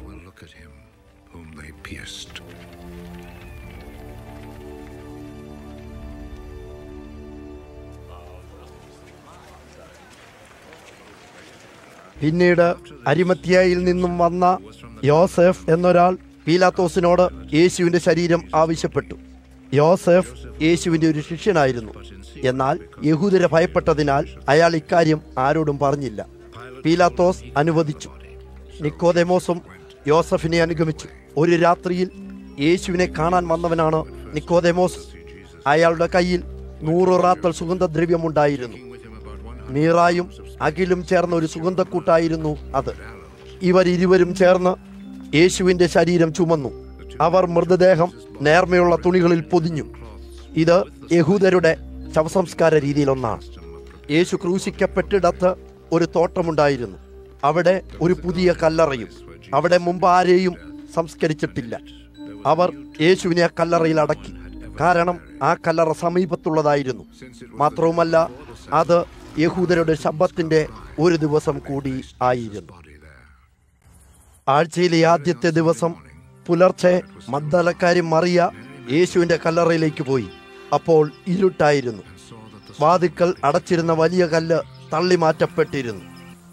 പിന്നീട് അരിമത്യായിൽ നിന്നും വന്ന യോസെഫ് എന്നൊരാൾ പീലാത്തോസിനോട് യേശുവിൻ്റെ ശരീരം ആവശ്യപ്പെട്ടു. യോസെഫ് യേശുവിൻ്റെ ഒരു ശിഷ്യനായിരുന്നു. എന്നാൽ യഹൂദരെ ഭയപ്പെട്ടതിനാൽ അയാൾ ഇക്കാര്യം ആരോടും പറഞ്ഞില്ല. പീലാത്തോസ് അനുവദിച്ചു. നിക്കോദേമോസും യോസഫിനെ അനുഗമിച്ചു. ഒരു രാത്രിയിൽ യേശുവിനെ കാണാൻ വന്നവനാണ് നിക്കോദേമോസ്. അയാളുടെ കയ്യിൽ നൂറ് റാത്തൽ സുഗന്ധദ്രവ്യമുണ്ടായിരുന്നു. മീറായും അകിലും ചേർന്ന ഒരു സുഗന്ധക്കൂട്ടായിരുന്നു അത്. ഇവർ ഇരുവരും ചേർന്ന് യേശുവിൻ്റെ ശരീരം ചുമന്നു. അവർ മൃതദേഹം നേർമയുള്ള തുണികളിൽ പൊതിഞ്ഞു. ഇത് യഹൂദരുടെ ശവസംസ്കാര രീതിയിലൊന്നാണ്. യേശു ക്രൂശിക്കപ്പെട്ടിടത്ത് ഒരു തോട്ടമുണ്ടായിരുന്നു. അവിടെ ഒരു പുതിയ കല്ലറയും അവിടെ മുമ്പ് ആരെയും സംസ്കരിച്ചിട്ടില്ല. അവർ യേശുവിനെ ആ കല്ലറയിൽ അടക്കി. കാരണം ആ കല്ലറ സമീപത്തുള്ളതായിരുന്നു. മാത്രവുമല്ല, അത് യഹൂദരുടെ ശബ്ബത്തിന്റെ ഒരു ദിവസം കൂടി ആയിരുന്നു. ആഴ്ചയിലെ ആദ്യത്തെ ദിവസം പുലർച്ചെ മഗ്ദലക്കാരി മറിയ യേശുവിന്റെ കല്ലറയിലേക്ക് പോയി. അപ്പോൾ ഇരുട്ടായിരുന്നു. വാതിൽക്കൽ അടച്ചിരുന്ന വലിയ കല്ല് തള്ളി മാറ്റപ്പെട്ടിരുന്നു.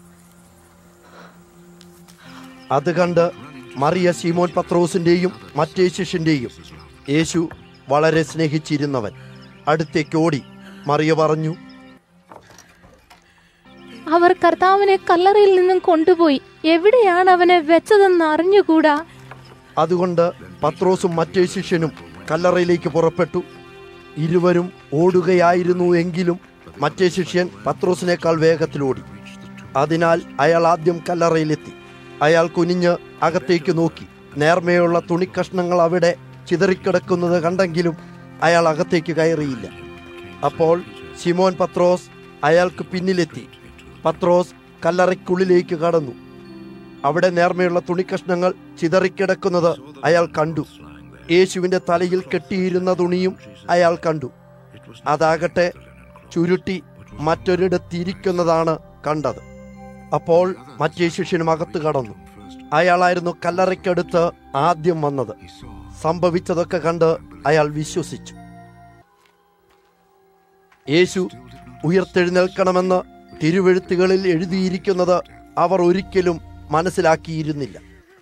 അത് കണ്ട് മറിയ ശീമോൻ പത്രോസിന്റെയും മറ്റേ ശിഷ്യന്റെയും, യേശു വളരെ സ്നേഹിച്ചിരുന്നവൻ, അടുത്തേക്ക് ഓടി. മറിയ പറഞ്ഞു, അവർ കർത്താവിനെ കല്ലറയിൽ നിന്നും കൊണ്ടുപോയി, എവിടെയാണ് അവനെ വെച്ചതെന്ന് അറിഞ്ഞുകൂടാ. അതുകൊണ്ട് പത്രോസും മറ്റേ ശിഷ്യനും കല്ലറയിലേക്ക് പുറപ്പെട്ടു. ഇരുവരും ഓടുകയായിരുന്നു. എങ്കിലും മറ്റേ ശിഷ്യൻ പത്രോസിനേക്കാൾ വേഗത്തിലോടി. അതിനാൽ അയാൾ ആദ്യം കല്ലറയിലെത്തി. അയാൾ കുനിഞ്ഞ് അകത്തേക്ക് നോക്കി. നേർമയുള്ള തുണിക്കഷ്ണങ്ങൾ അവിടെ ചിതറിക്കിടക്കുന്നത് കണ്ടെങ്കിലും അയാൾ അകത്തേക്ക് കയറിയില്ല. അപ്പോൾ ശിമോൻ പത്രോസ് അയാൾക്ക് പിന്നിലെത്തി. പത്രോസ് കല്ലറയ്ക്കുള്ളിലേക്ക് കടന്നു. അവിടെ നേർമയുള്ള തുണിക്കഷ്ണങ്ങൾ ചിതറിക്കിടക്കുന്നത് അയാൾ കണ്ടു. യേശുവിന്റെ തലയിൽ കെട്ടിയിരുന്ന തുണിയും അയാൾ കണ്ടു. അതാകട്ടെ ചുരുട്ടി മറ്റൊരിടത്തിരിക്കുന്നതാണ് കണ്ടത്. അപ്പോൾ മറ്റേ ശിഷ്യനും അകത്ത് കടന്നു. അയാളായിരുന്നു കല്ലറയ്ക്കടുത്ത് ആദ്യം വന്നത്. സംഭവിച്ചതൊക്കെ കണ്ട് അയാൾ വിശ്വസിച്ചു. യേശു ഉയർത്തെഴുന്നേൽക്കണമെന്ന് തിരുവെഴുത്തുകളിൽ എഴുതിയിരിക്കുന്നത് അവർ ഒരിക്കലും മനസ്സിലാക്കിയിരുന്നില്ല.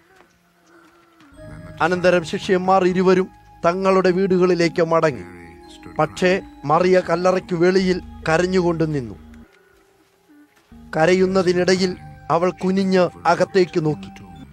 അനന്തരം ശിഷ്യന്മാർ ഇരുവരും തങ്ങളുടെ വീടുകളിലേക്ക് മടങ്ങി. പക്ഷേ മറിയ കല്ലറയ്ക്ക് വെളിയിൽ കരഞ്ഞുകൊണ്ട് നിന്നു. കരയുന്നതിനിടയിൽ അവൾ കുനിഞ്ഞ് അകത്തേക്ക് നോക്കി.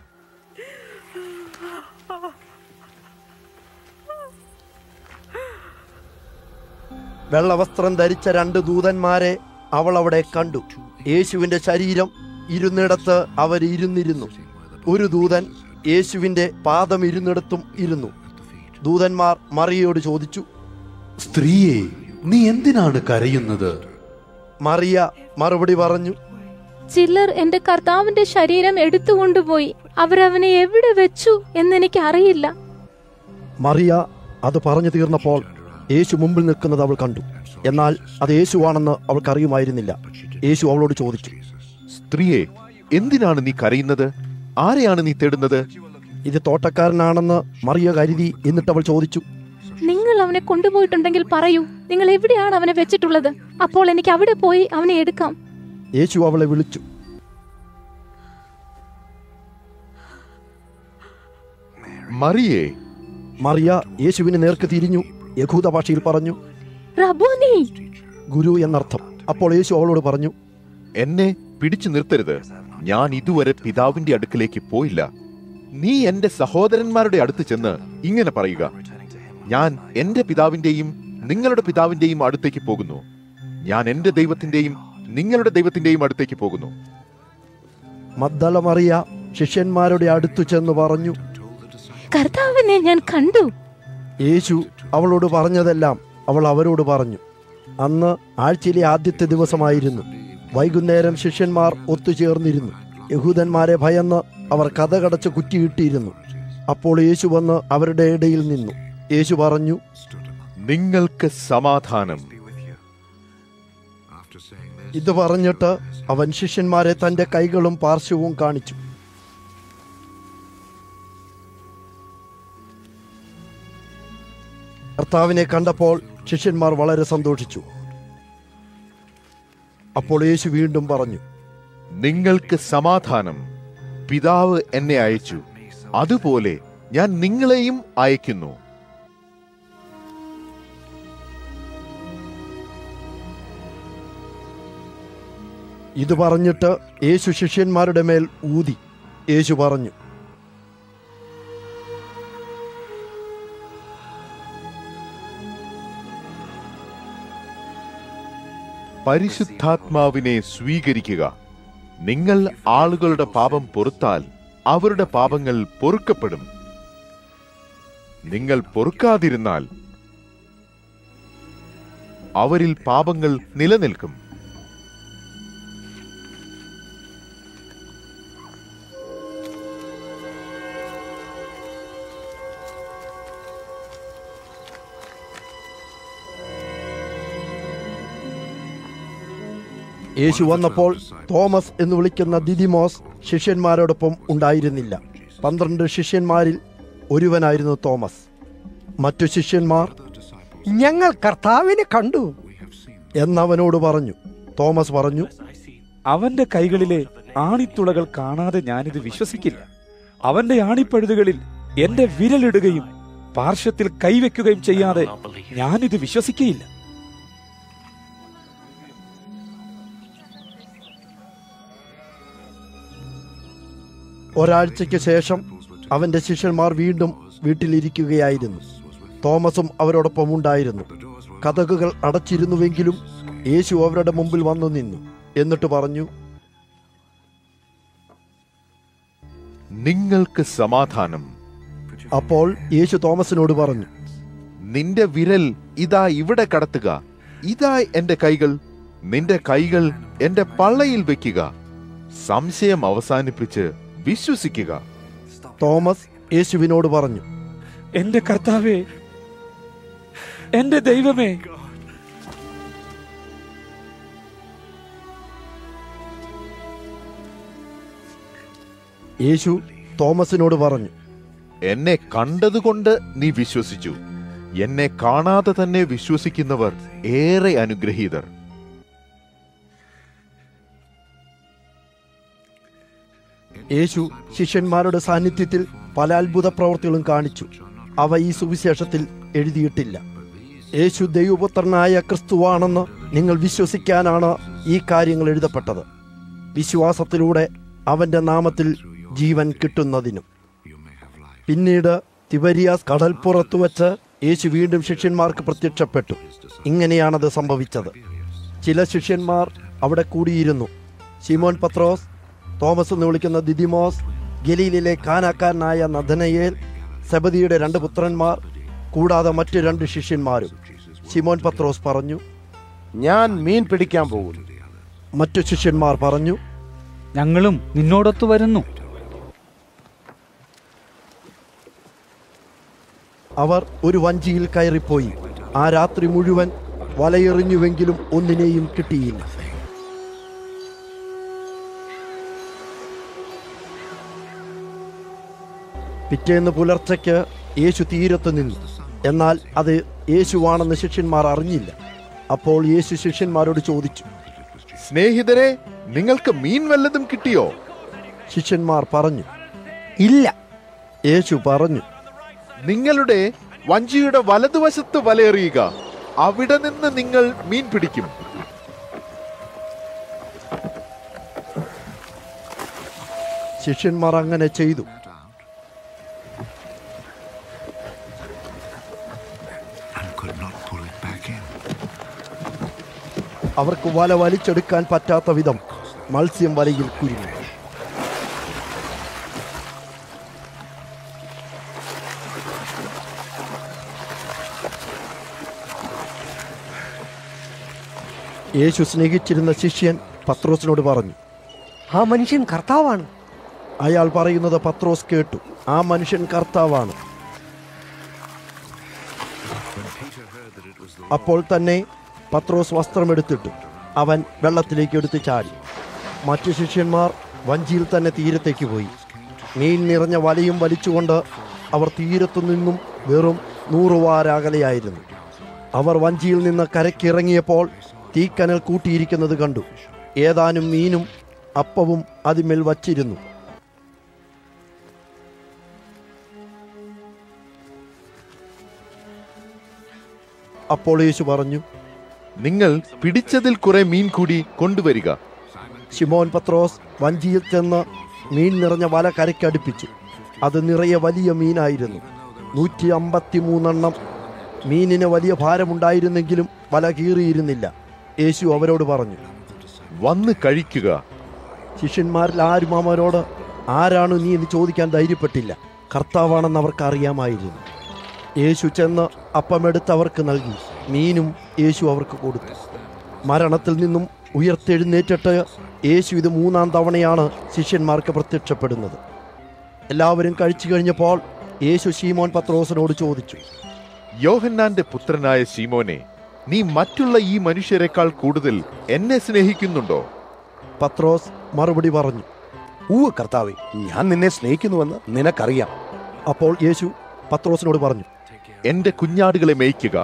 വെള്ളവസ്ത്രം ധരിച്ച രണ്ട് ദൂതന്മാരെ അവൾ അവിടെ കണ്ടു. യേശുവിന്റെ ശരീരം ഇരുന്നിടത്ത് അവർ ഇരുന്നിരുന്നു. ഒരു ദൂതൻ യേശുവിന്റെ പാദം ഇരുന്നിടത്തും ഇരുന്നു. ദൂതന്മാർ മറിയയോട് ചോദിച്ചു, സ്ത്രീയെ, നീ എന്തിനാണ് കരയുന്നത്? മറിയ മറുപടി പറഞ്ഞു, ചിലർ എന്റെ കർത്താവിന്റെ ശരീരം എടുത്തുകൊണ്ടുപോയി, അവരവനെ എവിടെ വെച്ചു എന്നെനിക്ക് അറിയില്ല. മറിയ അത് പറഞ്ഞു തീർന്നപ്പോൾ യേശു മുമ്പിൽ നിൽക്കുന്നത് അവൾ കണ്ടു. എന്നാൽ അത് യേശുവാണെന്ന് അവൾക്കറിയുമായിരുന്നില്ല. യേശു അവളോട് ചോദിച്ചു, സ്ത്രീയെ, എന്തിനാണ് നീ കരയുന്നത്? ആരെയാണ് നീ തേടുന്നത്? ഇത് തോട്ടക്കാരനാണെന്ന് മറിയ കരുതി. എന്നിട്ട് അവൾ ചോദിച്ചു, നിങ്ങൾ അവനെ കൊണ്ടുപോയിട്ടുണ്ടെങ്കിൽ പറയൂ, നിങ്ങൾ എവിടെയാണ് അവനെ വെച്ചിട്ടുള്ളത്? അപ്പോൾ എനിക്ക് അവിടെ പോയി അവനെ എടുക്കാം. യേശു അവളെ വിളിച്ചു. മറിയേ. മറിയ യേശുവിന് നേർക്ക് തിരിഞ്ഞു. യഹൂദ ഭാഷയിൽ പറഞ്ഞു, റബ്ബൂനി, ഗുരു എന്നർത്ഥം. അപ്പോൾ യേശു അവളോട് പറഞ്ഞു, എന്നെ പിടിച്ചു നിർത്തരുത്. ഞാൻ ഇതുവരെ പിതാവിന്റെ അടുക്കലേക്ക് പോയില്ല. നീ എന്റെ സഹോദരന്മാരുടെ അടുത്ത് ചെന്ന് ഇങ്ങനെ പറയുക, ഞാൻ എന്റെ പിതാവിന്റെയും നിങ്ങളുടെ പിതാവിന്റെയും അടുത്തേക്ക് പോകുന്നു. ഞാൻ എന്റെ ദൈവത്തിന്റെയും നിങ്ങളുടെ ദൈവത്തിന്റെയും അടുത്തേക്ക് പോകുന്നു. മഗ്ദല മറിയ ശിഷ്യന്മാരുടെ അടുത്തു ചെന്ന് പറഞ്ഞു, കർത്താവിനെ ഞാൻ കണ്ടു. യേശു അവളോട് പറഞ്ഞതെല്ലാം അവൾ അവരോട് പറഞ്ഞു. അന്ന് ആഴ്ചയിലെ ആദ്യത്തെ ദിവസമായിരുന്നു. വൈകുന്നേരം ശിഷ്യന്മാർ ഒത്തുചേർന്നിരുന്നു. യഹൂദന്മാരെ ഭയന്ന് അവർ കതകടച്ച് കുറ്റിയിട്ടിരുന്നു. അപ്പോൾ യേശു വന്ന് അവരുടെ ഇടയിൽ നിന്നു. യേശു പറഞ്ഞു, നിങ്ങൾക്ക് സമാധാനം. ഇത് പറഞ്ഞിട്ട് അവൻ ശിഷ്യന്മാരെ തന്റെ കൈകളും പാർശ്വവും കാണിച്ചു. കർത്താവിനെ കണ്ടപ്പോൾ ശിഷ്യന്മാർ വളരെ സന്തോഷിച്ചു. അപ്പോൾ യേശു വീണ്ടും പറഞ്ഞു, നിങ്ങൾക്ക് സമാധാനം. പിതാവ് എന്നെ അയച്ചു, അതുപോലെ ഞാൻ നിങ്ങളെയും അയക്കുന്നു. ഇത് പറഞ്ഞിട്ട് യേശു ശിഷ്യന്മാരുടെ മേൽ ഊതി. യേശു പറഞ്ഞു, പരിശുദ്ധാത്മാവിനെ സ്വീകരിക്കുക. നിങ്ങൾ ആളുകളുടെ പാപം പൊറുത്താൽ അവരുടെ പാപങ്ങൾ പൊറുക്കപ്പെടും. നിങ്ങൾ പൊറുക്കാതിരുന്നാൽ അവരിൽ പാപങ്ങൾ നിലനിൽക്കും. യേശു വന്നപ്പോൾ തോമസ് എന്ന് വിളിക്കുന്ന ദിദിമോസ് ശിഷ്യന്മാരോടൊപ്പം ഉണ്ടായിരുന്നില്ല. പന്ത്രണ്ട് ശിഷ്യന്മാരിൽ ഒരുവനായിരുന്നു തോമസ്. മറ്റു ശിഷ്യന്മാർ ഞങ്ങൾ കർത്താവിനെ കണ്ടു എന്നവനോട് പറഞ്ഞു. തോമസ് പറഞ്ഞു, അവന്റെ കൈകളിലെ ആണിത്തുളകൾ കാണാതെ ഞാനിത് വിശ്വസിക്കില്ല. അവന്റെ ആണിപ്പഴുതുകളിൽ എന്റെ വിരലിടുകയും പാർശ്വത്തിൽ കൈവെക്കുകയും ചെയ്യാതെ ഞാനിത് വിശ്വസിക്കയില്ല. ഒരാഴ്ചയ്ക്ക് ശേഷം അവന്റെ ശിഷ്യന്മാർ വീണ്ടും വീട്ടിലിരിക്കുകയായിരുന്നു. തോമസും അവരോടൊപ്പം ഉണ്ടായിരുന്നു. കതകുകൾ അടച്ചിരുന്നുവെങ്കിലും യേശു അവരുടെ മുമ്പിൽ വന്നു നിന്നു. എന്നിട്ട് പറഞ്ഞു, നിങ്ങൾക്ക് സമാധാനം. അപ്പോൾ യേശു തോമസിനോട് പറഞ്ഞു, നിന്റെ വിരൽ ഇതാ ഇവിടെ കടത്തുക. ഇതാ എന്റെ കൈകൾ. നിന്റെ കൈകൾ എന്റെ പള്ളയിൽ വെക്കുക. സംശയം അവസാനിപ്പിച്ച് വിശ്വസിക്കുക. തോമസ് യേശുവിനോട് പറഞ്ഞു, എന്റെ കർത്താവേ, എന്റെ ദൈവമേ. യേശു തോമസിനോട് പറഞ്ഞു, എന്നെ കണ്ടതുകൊണ്ട് നീ വിശ്വസിച്ചു. എന്നെ കാണാതെ തന്നെ വിശ്വസിക്കുന്നവർ ഏറെ അനുഗ്രഹീതർ. യേശു ശിഷ്യന്മാരുടെ സാന്നിധ്യത്തിൽ പല അത്ഭുത പ്രവൃത്തികളും കാണിച്ചു. അവ ഈ സുവിശേഷത്തിൽ എഴുതിയിട്ടില്ല. യേശു ദൈവപുത്രനായ ക്രിസ്തുവാണെന്ന് നിങ്ങൾ വിശ്വസിക്കാനാണ് ഈ കാര്യങ്ങൾ എഴുതപ്പെട്ടത്. വിശ്വാസത്തിലൂടെ അവന്റെ നാമത്തിൽ ജീവൻ കിട്ടുന്നതിനും. പിന്നീട് തിബരിയാസ് കടൽപ്പുറത്തു വച്ച് യേശു വീണ്ടും ശിഷ്യന്മാർക്ക് പ്രത്യക്ഷപ്പെട്ടു. ഇങ്ങനെയാണത് സംഭവിച്ചത്. ചില ശിഷ്യന്മാർ അവിടെ കൂടിയിരുന്നു. ശിമോൻ പത്രോസ്, തോമസ് എന്ന് വിളിക്കുന്ന ദിദിമോസ്, ഗലീലിലെ കാനാക്കാരനായ നഥനയേൽ, സെബദിയുടെ രണ്ട് പുത്രന്മാർ, കൂടാതെ മറ്റു രണ്ട് ശിഷ്യന്മാരും. ശിമോൻ പത്രോസ് പറഞ്ഞു, ഞാൻ മീൻ പിടിക്കാൻ പോകുന്നു. മറ്റു ശിഷ്യന്മാർ പറഞ്ഞു, ഞങ്ങളും നിന്നോടൊത്തു വരുന്നു. അവർ ഒരു വഞ്ചിയിൽ കയറിപ്പോയി. ആ രാത്രി മുഴുവൻ വലയെറിഞ്ഞുവെങ്കിലും ഒന്നിനെയും കിട്ടിയില്ല. പിറ്റേന്ന് പുലർച്ചയ്ക്ക് യേശു തീരത്ത് നിന്നു. എന്നാൽ അത് യേശുവാണെന്ന് ശിഷ്യന്മാർ അറിഞ്ഞില്ല. അപ്പോൾ യേശു ശിഷ്യന്മാരോട് ചോദിച്ചു, സ്നേഹിതരെ, നിങ്ങൾക്ക് മീൻ വല്ലതും കിട്ടിയോ? ശിഷ്യന്മാർ പറഞ്ഞു, ഇല്ല. യേശു പറഞ്ഞു, നിങ്ങളുടെ വഞ്ചിയുടെ വലതുവശത്ത് വലയെറിയുക. അവിടെ നിന്ന് നിങ്ങൾ മീൻ പിടിക്കും. ശിഷ്യന്മാർ അങ്ങനെ ചെയ്തു. അവർക്ക് വല വലിച്ചെടുക്കാൻ പറ്റാത്ത വിധം മത്സ്യം വലയിൽ കുരുങ്ങി. യേശു സ്നേഹിച്ചിരുന്ന ശിഷ്യൻ പത്രോസിനോട് പറഞ്ഞു, ആ മനുഷ്യൻ കർത്താവാണ്. അയാൾ പറയുന്നത് പത്രോസ് കേട്ടു. ആ മനുഷ്യൻ കർത്താവാണ്. അപ്പോൾ തന്നെ പത്രോസ് വസ്ത്രമെടുത്തിട്ടു അവൻ വെള്ളത്തിലേക്ക് എടുത്ത് ചാടി. മറ്റു ശിഷ്യന്മാർ വഞ്ചിയിൽ തന്നെ തീരത്തേക്ക് പോയി. മീൻ നിറഞ്ഞ വലയും വലിച്ചുകൊണ്ട് അവർ തീരത്തു നിന്നും വെറും നൂറുവാരകലെയായിരുന്നു. അവർ വഞ്ചിയിൽ നിന്ന് കരക്കിറങ്ങിയപ്പോൾ തീക്കനൽ കൂട്ടിയിരിക്കുന്നത് കണ്ടു. ഏതാനും മീനും അപ്പവും അതിന്മേൽ വച്ചിരുന്നു. അപ്പോൾ യേശു പറഞ്ഞു, നിങ്ങൾ പിടിച്ചതിൽ കുറെ മീൻ കൂടി കൊണ്ടുവരിക. ശിമോൻ പത്രോസ് വഞ്ചിയിൽ ചെന്ന് മീൻ നിറഞ്ഞ വല കരയ്ക്കടുപ്പിച്ചു. അത് നിറയെ വലിയ മീനായിരുന്നു, നൂറ്റി അമ്പത്തി മൂന്നെണ്ണം. മീനിന് വലിയ ഭാരമുണ്ടായിരുന്നെങ്കിലും വല കീറിയിരുന്നില്ല. യേശു അവരോട് പറഞ്ഞു, വന്ന് കഴിക്കുക. ശിഷ്യന്മാരിൽ ആരും അവരോട് ആരാണ് നീ എന്ന് ചോദിക്കാൻ ധൈര്യപ്പെട്ടില്ല. കർത്താവാണെന്ന് അവർക്ക് അറിയാമായിരുന്നു. യേശു ചെന്ന് അപ്പമെടുത്ത് അവർക്ക് നൽകി. മീനും യേശു അവർക്ക് കൊടുത്തു. മരണത്തിൽ നിന്നും ഉയർത്തെഴുന്നേറ്റിട്ട് യേശു ഇത് മൂന്നാം തവണയാണ് ശിഷ്യന്മാർക്ക് പ്രത്യക്ഷപ്പെടുന്നത്. എല്ലാവരും കഴിച്ചു കഴിഞ്ഞപ്പോൾ യേശു ശീമോൻ പത്രോസിനോട് ചോദിച്ചു, യോഹന്നാന്റെ പുത്രനായ ശീമോനെ, നീ മറ്റുള്ള ഈ മനുഷ്യരെക്കാൾ കൂടുതൽ എന്നെ സ്നേഹിക്കുന്നുണ്ടോ? പത്രോസ് മറുപടി പറഞ്ഞു, ഊവ് കർത്താവേ, ഞാൻ നിന്നെ സ്നേഹിക്കുന്നുവെന്ന് നിനക്കറിയാം. അപ്പോൾ യേശു പത്രോസിനോട് പറഞ്ഞു, എന്റെ കുഞ്ഞാടുകളെ മേയ്ക്കുക.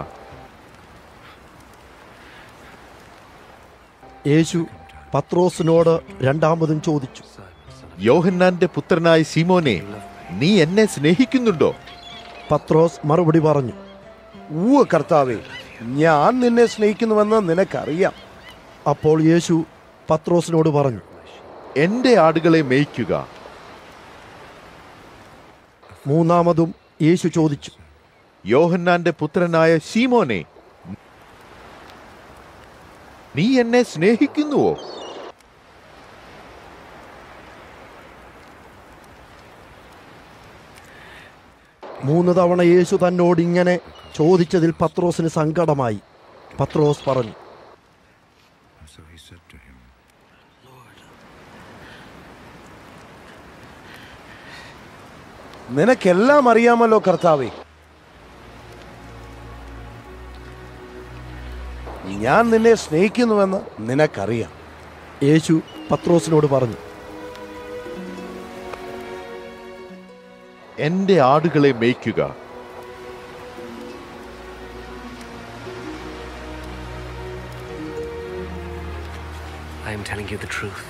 യേശു പത്രോസിനോട് രണ്ടാമതും ചോദിച്ചു, യോഹന്നാന്റെ പുത്രനായ ശിമോനെ, നീ എന്നെ സ്നേഹിക്കുന്നുണ്ടോ? പത്രോസ് മറുപടി പറഞ്ഞു, ഊവ് കർത്താവേ, ഞാൻ നിന്നെ സ്നേഹിക്കുന്നുവെന്ന് നിനക്കറിയാം. അപ്പോൾ യേശു പത്രോസിനോട് പറഞ്ഞു, എന്റെ ആടുകളെ മേയ്ക്കുക. മൂന്നാമതും യേശു ചോദിച്ചു, യോഹന്നാന്റെ പുത്രനായ ശിമോനെ, നീ എന്നെ സ്നേഹിക്കുന്നുവോ? മൂന്ന് തവണ യേശു തന്നോട് ഇങ്ങനെ ചോദിച്ചതിൽ പത്രോസിന് സങ്കടമായി. പത്രോസ് പറഞ്ഞു, നിനക്കെല്ലാം അറിയാമല്ലോ കർത്താവേ, ഞാൻ നിന്നെ സ്നേഹിക്കുന്നുവെന്ന് നിനക്കറിയാം. യേശു പത്രോസിനോട് പറഞ്ഞു, എന്റെ ആടുകളെ മേയ്ക്കുക. I am telling you the truth.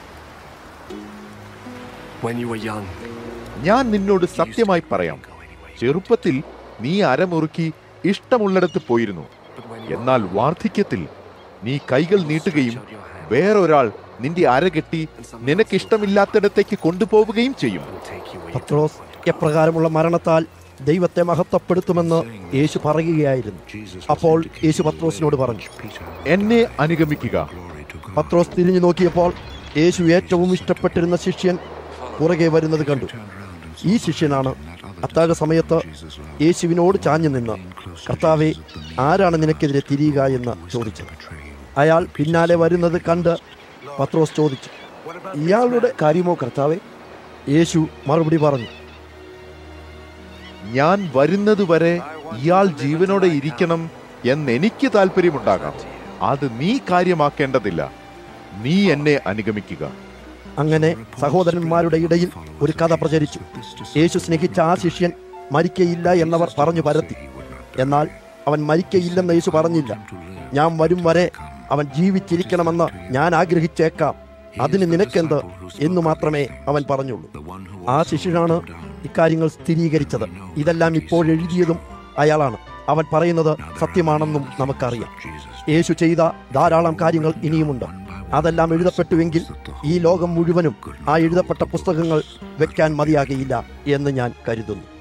When you were young, ഞാൻ നിന്നോട് സത്യമായി പറയാം, ചെറുപ്പത്തിൽ നീ അരമുറുക്കി ഇഷ്ടമുള്ളിടത്ത് പോയിരുന്നു. എന്നാൽ വാർദ്ധക്യത്തിൽ നീ കൈകൾ നീട്ടുകയും വേറൊരാൾ നിന്റെ അരകെട്ടി നിനക്കിഷ്ടമില്ലാത്തിടത്തേക്ക് കൊണ്ടുപോവുകയും ചെയ്യും. പത്രോസ് എപ്രകാരമുള്ള മരണത്താൽ ദൈവത്തെ മഹത്വപ്പെടുത്തുമെന്ന് യേശു പറയുകയായിരുന്നു. അപ്പോൾ യേശു പത്രോസിനോട് പറഞ്ഞു, എന്നെ അനുഗമിക്കുക. പത്രോസ് തിരിഞ്ഞു നോക്കിയപ്പോൾ യേശു ഏറ്റവും ഇഷ്ടപ്പെട്ടിരുന്ന ശിഷ്യൻ പുറകെ വരുന്നത് കണ്ടു. ഈ ശിഷ്യനാണ് അത്താഴ സമയത്ത് യേശുവിനോട് ചാഞ്ഞു നിന്ന്, കർത്താവെ, ആരാണ് നിനക്കെതിരെ തിരിയുക എന്ന് ചോദിച്ചത്. അയാൾ പിന്നാലെ വരുന്നത് കണ്ട് പത്രോസ് ചോദിച്ചു, ഇയാളുടെ കാര്യമോ കർത്താവെ? യേശു മറുപടി പറഞ്ഞു, ഞാൻ വരുന്നതുവരെ ഇയാൾ ജീവനോടെ ഇരിക്കണം എന്നെനിക്ക് താല്പര്യമുണ്ടാകാം. അത് നീ കാര്യമാക്കേണ്ടതില്ല. നീ എന്നെ അനുഗമിക്കുക. അങ്ങനെ സഹോദരന്മാരുടെ ഇടയിൽ ഒരു കഥ പ്രചരിച്ചു. യേശു സ്നേഹിച്ച ആ ശിഷ്യൻ മരിക്കയില്ല എന്നവർ പറഞ്ഞു പരത്തി. എന്നാൽ അവൻ മരിക്കയില്ലെന്ന് യേശു പറഞ്ഞില്ല. ഞാൻ വരും വരെ അവൻ ജീവിച്ചിരിക്കണമെന്ന് ഞാൻ ആഗ്രഹിച്ചേക്കാം, അതിന് നിനക്കെന്ത് എന്നു മാത്രമേ അവൻ പറഞ്ഞുള്ളൂ. ആ ശിഷ്യനാണ് ഇക്കാര്യങ്ങൾ സ്ഥിരീകരിച്ചത്. ഇതെല്ലാം ഇപ്പോൾ എഴുതിയതും അയാളാണ്. അവൻ പറയുന്നത് സത്യമാണെന്നും നമുക്കറിയാം. യേശു ചെയ്ത ധാരാളം കാര്യങ്ങൾ ഇനിയുമുണ്ട്. അതെല്ലാം എഴുതപ്പെട്ടുവെങ്കിൽ ഈ ലോകം മുഴുവനും ആ എഴുതപ്പെട്ട പുസ്തകങ്ങൾ വെക്കാൻ മതിയാകയില്ല എന്ന് ഞാൻ കരുതുന്നു.